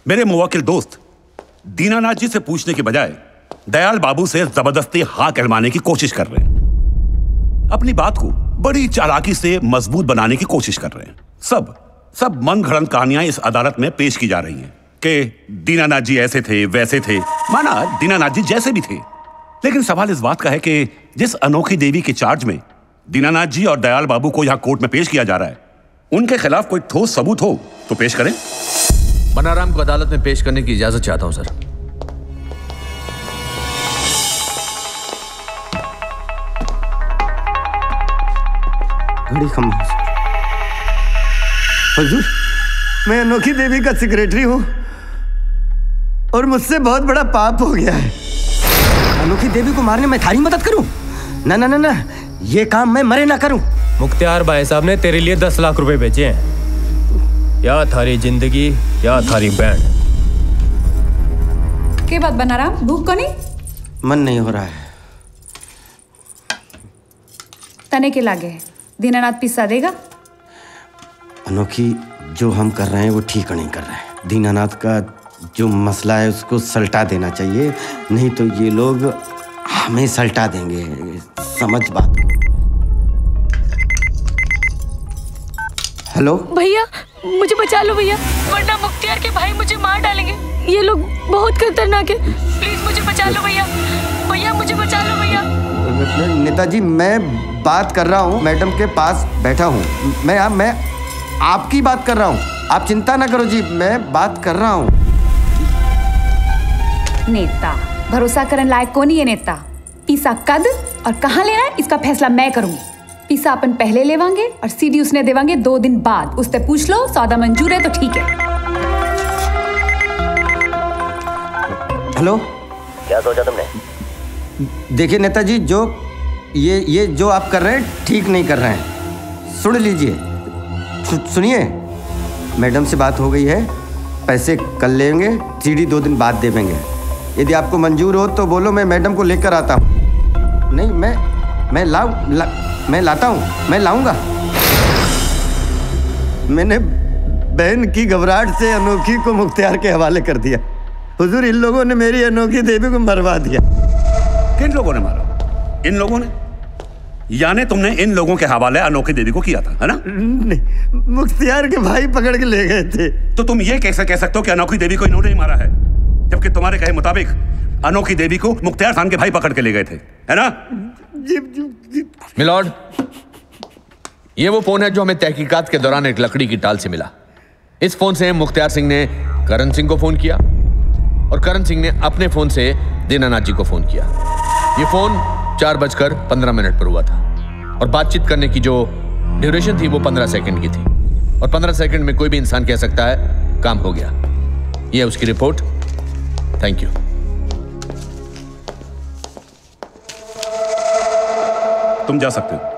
मेरे मुवक्किल दोस्त दीनानाथ जी से पूछने के बजाय दयाल बाबू से जबरदस्ती हाँ कहलवाने की कोशिश कर रहे हैं। अपनी बात को बड़ी चालाकी से मजबूत बनाने की कोशिश कर रहे हैं। सब मन घड़ंत कहानियां इस अदालत में पेश की जा रही हैं कि दीनानाथ जी ऐसे थे वैसे थे। माना दीनानाथ जी जैसे भी थे, लेकिन सवाल इस बात का है कि जिस अनोखी देवी के चार्ज में दीनानाथ जी और दयाल बाबू को यहां कोर्ट में पेश किया जा रहा है, उनके खिलाफ कोई ठोस सबूत हो तो पेश करें। बनाराम को अदालत में पेश करने की इजाजत चाहता हूं सर। घड़ी खम्मा। हुजूर, मैं अनोखी देवी का सेक्रेटरी हूं और मुझसे बहुत बड़ा पाप हो गया है। अनोखी देवी को मारने में थारी मदद करूं? ना ना ना ना, ये काम मैं मरे ना करूं। मुख्तियार भाई साहब ने तेरे लिए 10 लाख रुपए भेजे हैं, या थारी जिंदगी या थारी बैंड। के बात बनाराम, भूख को नहीं? मन नहीं हो रहा है। तने के लागे दीनानाथ पिस्सा देगा? अनोखी, जो हम कर रहे हैं वो ठीक नहीं कर रहे हैं। दीनानाथ का जो मसला है उसको सल्टा देना चाहिए, नहीं तो ये लोग हमें सल्टा देंगे। समझ बात। हेलो भैया, मुझे बचा लो भैया, वरना मुख्तियार के भाई मुझे मार डालेंगे। ये लोग बहुत खतरनाक है, प्लीज मुझे बचा लो भैया। भैया मुझे बचा लो भैया। नेताजी, मैं बात कर रहा हूँ, मैडम के पास बैठा हूँ। मैं आपकी बात कर रहा हूँ, आप चिंता ना करो जी, मैं बात कर रहा हूँ। नेता भरोसा करने लायक कौन ही है नेता? पिस्सा कद और कहाँ लेना है इसका फैसला मैं करूंगी। पिस्सा अपन पहले लेवांगे और सीडी उसने देवांगे 2 दिन बाद। उससे पूछ लो, सौदा मंजूर है तो ठीक है। हेलो, क्या सोचा तुमने? देखिए नेताजी, जो ये जो आप कर रहे हैं ठीक नहीं कर रहे हैं। सुन लीजिए, सुनिए, मैडम से बात हो गई है, पैसे कल लेंगे, सीडी 2 दिन बाद देवेंगे। यदि आपको मंजूर हो तो बोलो, मैं मैडम को लेकर आता हूँ। नहीं, मैं लाता हूँ, मैं लाऊंगा। मैंने बहन की घबराहट से अनोखी को मुख्तियार के हवाले कर दिया। हुजूर, इन लोगों ने मेरी अनोखी देवी को मरवा दिया। किन लोगों ने मारा? इन लोगों ने? यानी तुमने इन लोगों के हवाले अनोखी देवी को किया था, है ना? नहीं, मुख्तियार के भाई पकड़ के ले गए थे। तो तुम ये कैसे कह सकते हो कि अनोखी देवी को इन्होंने ही मारा है, जबकि तुम्हारे कहे मुताबिक अनोखी देवी को मुख्तियार खान के भाई पकड़ के ले गए थे, है ना? मिलॉर्ड, ये वो फोन है जो हमें तहकीकात के दौरान एक लकड़ी की टाल से मिला। इस फोन से मुख्तियार सिंह ने करण सिंह को फोन किया और करण सिंह ने अपने फोन से दीनानाथ जी को फोन किया। ये फोन 4:15 पर हुआ था और बातचीत करने की जो ड्यूरेशन थी वो 15 सेकंड की थी, और 15 सेकंड में कोई भी इंसान कह सकता है काम हो गया। ये है उसकी रिपोर्ट। Thank you. तुम जा सकते हो।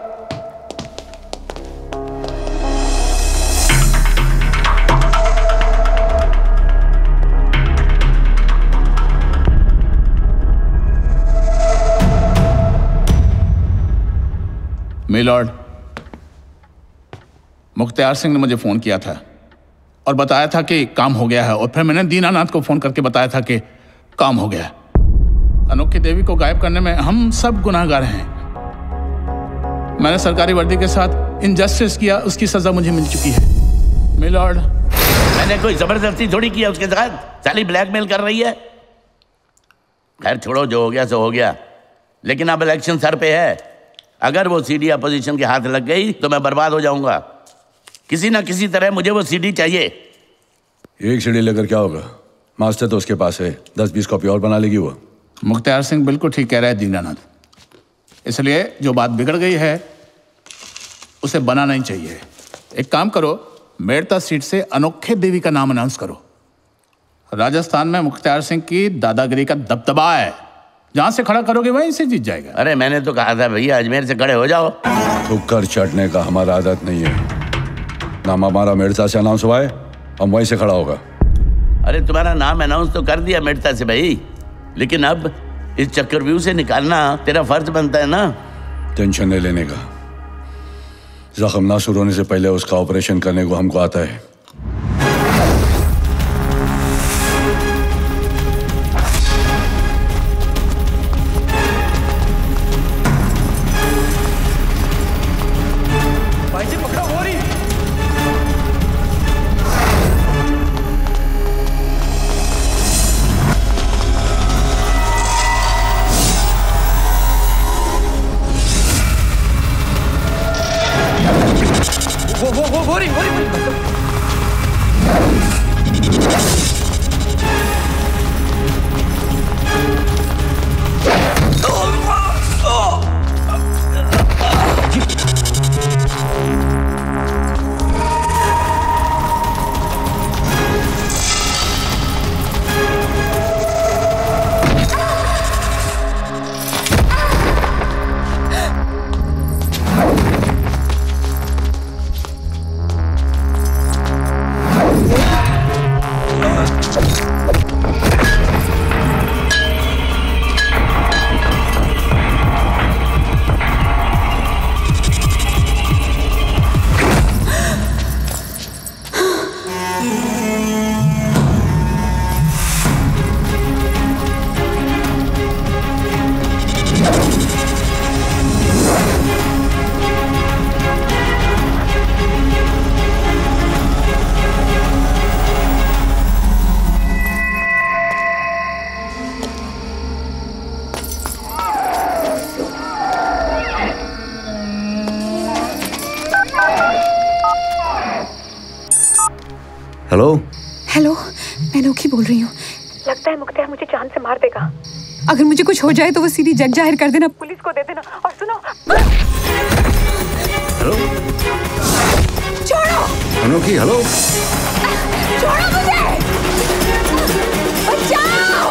मिलॉर्ड, मुख्तियार सिंह ने मुझे फोन किया था और बताया था कि काम हो गया है, और फिर मैंने दीनानाथ को फोन करके बताया था कि काम हो गया। अनोखी देवी को गायब करने में हम सब गुनाहगार हैं। मैंने सरकारी वर्दी के साथ इनजस्टिस किया, उसकी सजा मुझे मिल चुकी है। मिलॉर्ड, मैंने कोई जबरदस्ती थोड़ी किया उसके साथ, साली ब्लैकमेल कर रही है। खैर छोड़ो, जो हो गया सो हो गया, लेकिन अब इलेक्शन सर पे है। अगर वो सीडी अपोजिशन के हाथ लग गई तो मैं बर्बाद हो जाऊंगा। किसी ना किसी तरह मुझे वो सीडी चाहिए। एक सीडी लेकर क्या होगा? मास्टर तो उसके पास है, 10-20 कॉपी और बना लेगी वो। मुख्तियार सिंह बिल्कुल ठीक कह रहा है दीनानाथ, इसलिए जो बात बिगड़ गई है उसे बनाना ही चाहिए। एक काम करो, मेड़ता सीट से अनोखे देवी का नाम अनाउंस करो। राजस्थान में मुख्तियार सिंह की दादागिरी का दबदबा है, जहां से खड़ा करोगे वहीं से जीत जाएगा। अरे मैंने तो कहा था भैया अजमेर से खड़े हो जाओ। थुक्कर चटने का हमारा आदत नहीं है। नाम हमारा मेड़ता से अनाउंस हुआ है, हम वहीं से खड़ा होगा। अरे तुम्हारा नाम अनाउंस तो कर दिया मेड़ता से भाई, लेकिन अब इस चक्रव्यूह से निकालना तेरा फर्ज बनता है ना। टेंशन नहीं लेने का, जख्म ना शुरू होने से पहले उसका ऑपरेशन करने को हमको आता है। हो रही हेलो हेलो, मैं अनोखी बोल रही हूँ। लगता है मुख्तियार मुझे जान से मार देगा। अगर मुझे कुछ हो जाए तो वो सीधी जग जाहिर कर देना, पुलिस को दे देना। और सुनो, हेलो छोड़ो अनोखी, हेलो छोड़ो मुझे, बचाओ।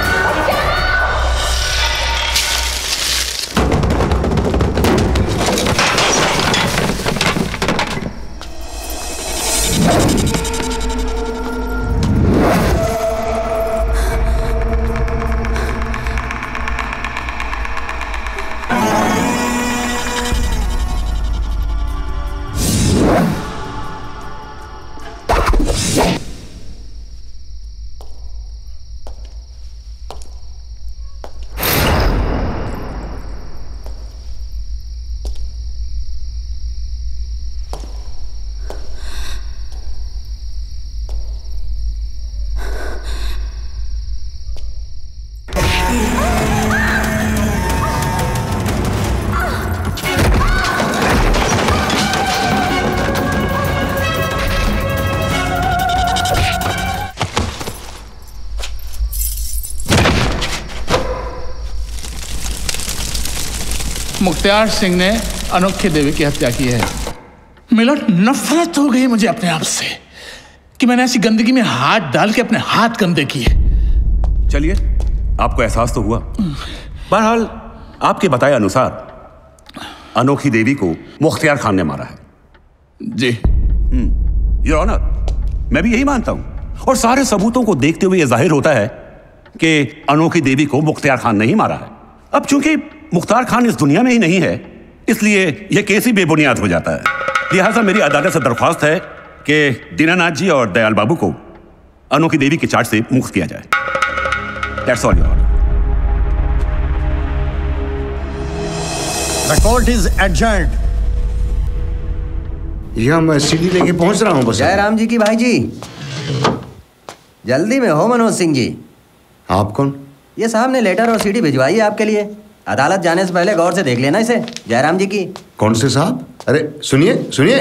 मुख्तियार सिंह ने अनोखी देवी की हत्या की है। मिलर, नफरत हो गई मुझे अपने आप से कि मैंने ऐसी गंदगी में हाथ डाल के अपने हाथ गंदे किए। चलिए, आपको एहसास तो हुआ। बहरहाल आपके बताए अनुसार अनोखी देवी को मुख्तियार खान ने मारा है। जी योर ऑनर, मैं भी यही मानता हूं। और सारे सबूतों को देखते हुए यह जाहिर होता है कि अनोखी देवी को मुख्तियार खान ने ही मारा है। अब चूंकि मुख्तार खान इस दुनिया में ही नहीं है, इसलिए यह केस ही बेबुनियाद हो जाता है। लिहाजा मेरी अदालत से दरख्वास्त है कि दीनानाथ जी और दयाल बाबू को अनोखी देवी की चार्ज से मुक्त किया जाए। That's all, Your Honor. The court is adjourned. यह मैं सीढ़ी लेके पहुंच रहा हूं बस। जयराम जी की भाई जी, जल्दी में हो मनोज सिंह जी। आप कौन? ये साहब ने लेटर और सीडी भिजवाई है आपके लिए। अदालत जाने से पहले गौर से देख लेना इसे। जयराम जी की। कौन से साहब? अरे सुनिए सुनिए।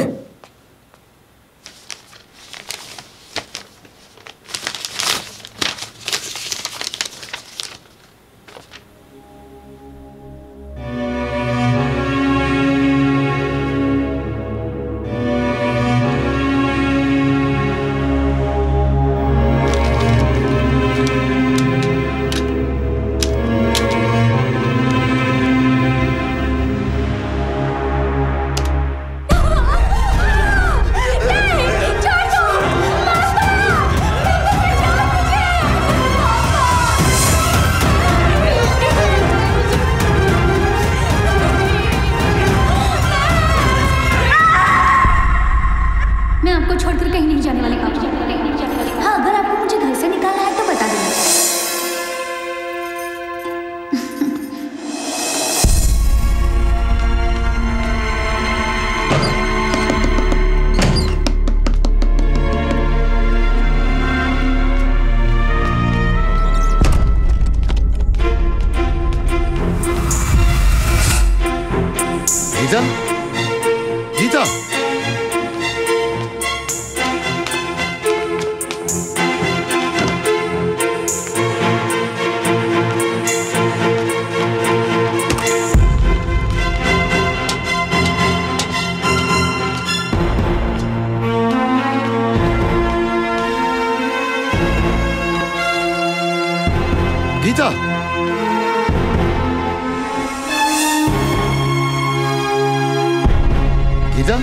गीता,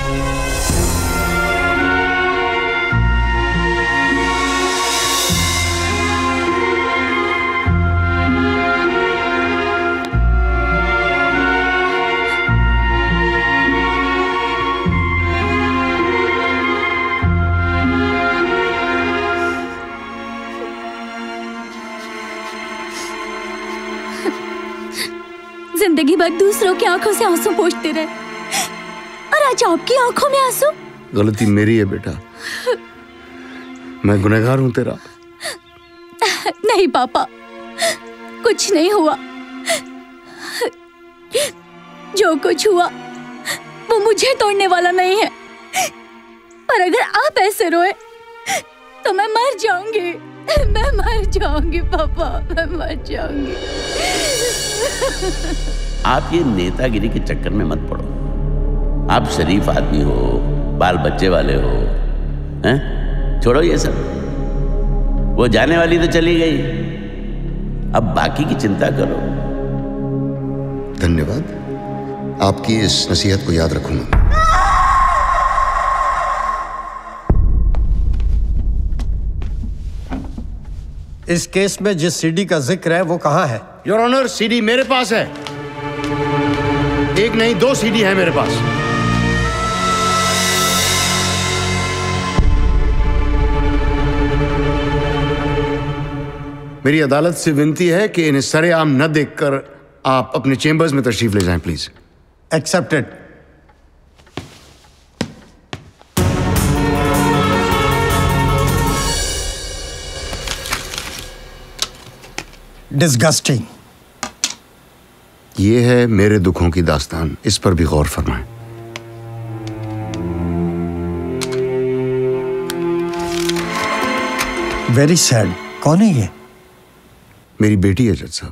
जिंदगी भर दूसरों की आंखों से आंसू पोंछते रहे और आज आपकी आंखों में आंसू। गलती मेरी है बेटा, मैं गुनहगार हूं तेरा। नहीं पापा, कुछ नहीं हुआ। जो कुछ हुआ वो मुझे तोड़ने वाला नहीं है, पर अगर आप ऐसे रोए तो मैं मर जाऊंगी। मैं मर जाऊंगी पापा, मैं मर जाऊंगी। आप ये नेतागिरी के चक्कर में मत पड़ो। आप शरीफ आदमी हो, बाल बच्चे वाले हो, हैं? छोड़ो ये सब। वो जाने वाली तो चली गई, अब बाकी की चिंता करो। धन्यवाद, आपकी इस नसीहत को याद रखूंगा। इस केस में जिस सीडी का जिक्र है वो कहाँ है? योर ऑनर, सीडी मेरे पास है। एक नहीं, 2 सीडी है मेरे पास। मेरी अदालत से विनती है कि इन्हें सरेआम न देखकर आप अपने चेंबर्स में तशरीफ ले जाएं, प्लीज। एक्सेप्टेड। डिस्गस्टिंग। ये है मेरे दुखों की दास्तान, इस पर भी गौर फरमाएं। Very sad. कौन है ये? मेरी बेटी है जज साहब।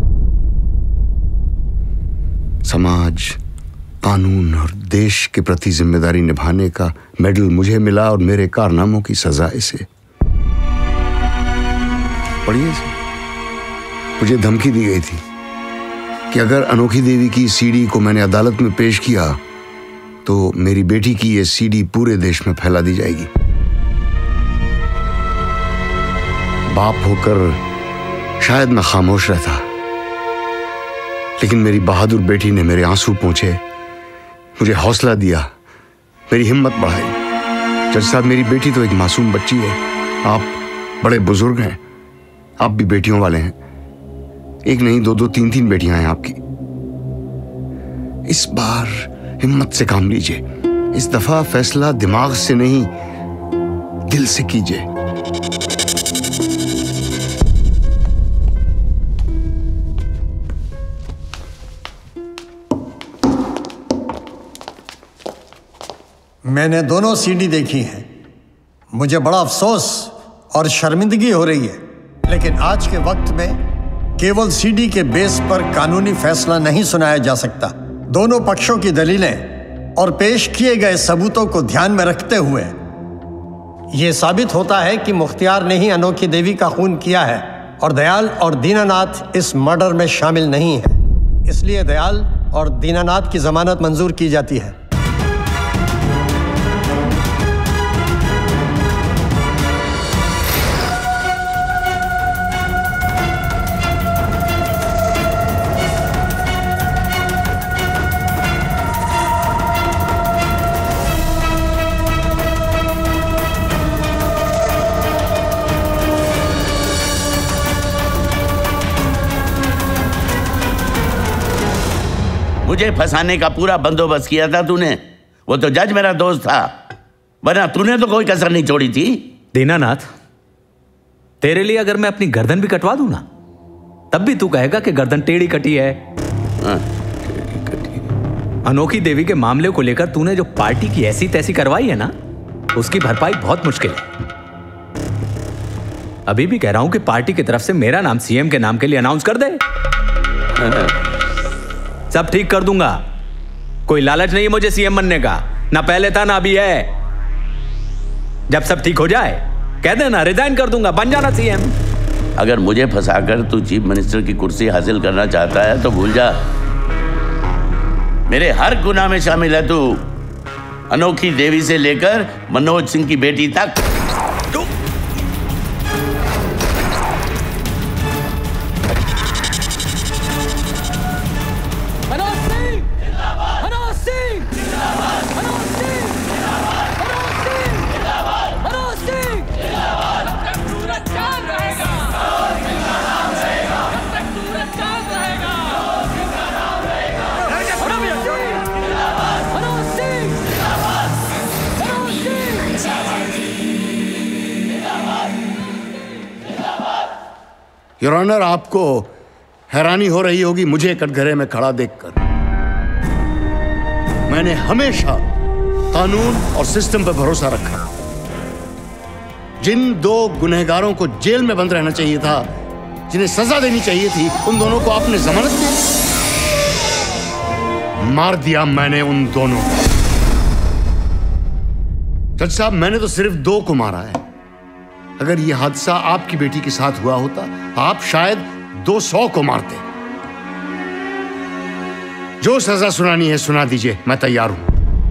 समाज, कानून और देश के प्रति जिम्मेदारी निभाने का मेडल मुझे मिला और मेरे कारनामों की सजा इसे। पढ़िए इसे। मुझे धमकी दी गई थी कि अगर अनोखी देवी की सीडी को मैंने अदालत में पेश किया तो मेरी बेटी की यह सीडी पूरे देश में फैला दी जाएगी। बाप होकर शायद मैं खामोश रहता, लेकिन मेरी बहादुर बेटी ने मेरे आंसू पोंछे, मुझे हौसला दिया, मेरी हिम्मत बढ़ाई। जज साहब, मेरी बेटी तो एक मासूम बच्ची है। आप बड़े बुजुर्ग हैं, आप भी बेटियों वाले हैं। एक नहीं, 2-2, 3-3 बेटियां हैं आपकी। इस बार हिम्मत से काम लीजिए। इस दफा फैसला दिमाग से नहीं, दिल से कीजिए। मैंने दोनों सीडी देखी हैं। मुझे बड़ा अफसोस और शर्मिंदगी हो रही है, लेकिन आज के वक्त में केवल सीडी के बेस पर कानूनी फैसला नहीं सुनाया जा सकता। दोनों पक्षों की दलीलें और पेश किए गए सबूतों को ध्यान में रखते हुए यह साबित होता है कि मुख्तियार ने ही अनोखी देवी का खून किया है और दयाल और दीनानाथ इस मर्डर में शामिल नहीं है। इसलिए दयाल और दीनानाथ की जमानत मंजूर की जाती है। मुझे फंसाने का पूरा बंदोबस्त किया था तूने। वो तो जज मेरा दोस्त था, वरना तूने तो कोई कसर नहीं छोड़ी थी। दीनानाथ, तेरे लिए अगर मैं अपनी गर्दन भी कटवा दूं ना, तब भी तू कहेगा कि गर्दन टेढ़ी कटी है। अनोखी देवी के मामले को लेकर तूने जो पार्टी की ऐसी तैसी करवाई है ना, उसकी भरपाई बहुत मुश्किल है। अभी भी कह रहा हूं कि पार्टी की तरफ से मेरा नाम सीएम के नाम के लिए अनाउंस कर दे। सब ठीक कर दूंगा। कोई लालच नहीं है मुझे सीएम बनने का, ना पहले था ना अभी है। जब सब ठीक हो जाए कह देना रिजाइन कर दूंगा, बन जाना सीएम। अगर मुझे फंसाकर तू चीफ मिनिस्टर की कुर्सी हासिल करना चाहता है तो भूल जा, मेरे हर गुनाह में शामिल है तू। अनोखी देवी से लेकर मनोज सिंह की बेटी तक। योर ऑनर, आपको हैरानी हो रही होगी मुझे कटघरे में खड़ा देखकर। मैंने हमेशा कानून और सिस्टम पर भरोसा रखा। जिन दो गुनहगारों को जेल में बंद रहना चाहिए था, जिन्हें सजा देनी चाहिए थी, उन दोनों को आपने जमानत दी। मार दिया मैंने उन दोनों को। जज साहब, मैंने तो सिर्फ 2 को मारा है। अगर यह हादसा आपकी बेटी के साथ हुआ होता, आप शायद 200 को मारते। जो सजा सुनानी है सुना दीजिए, मैं तैयार हूं।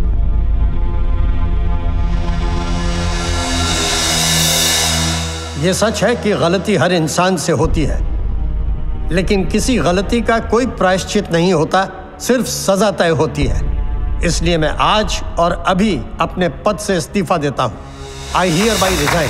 यह सच है कि गलती हर इंसान से होती है, लेकिन किसी गलती का कोई प्रायश्चित नहीं होता, सिर्फ सजा तय होती है। इसलिए मैं आज और अभी अपने पद से इस्तीफा देता हूं। I hereby resign.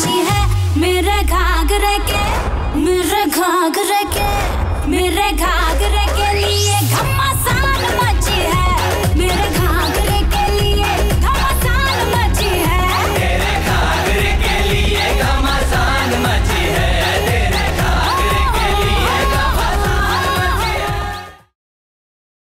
मेरे घाघरे के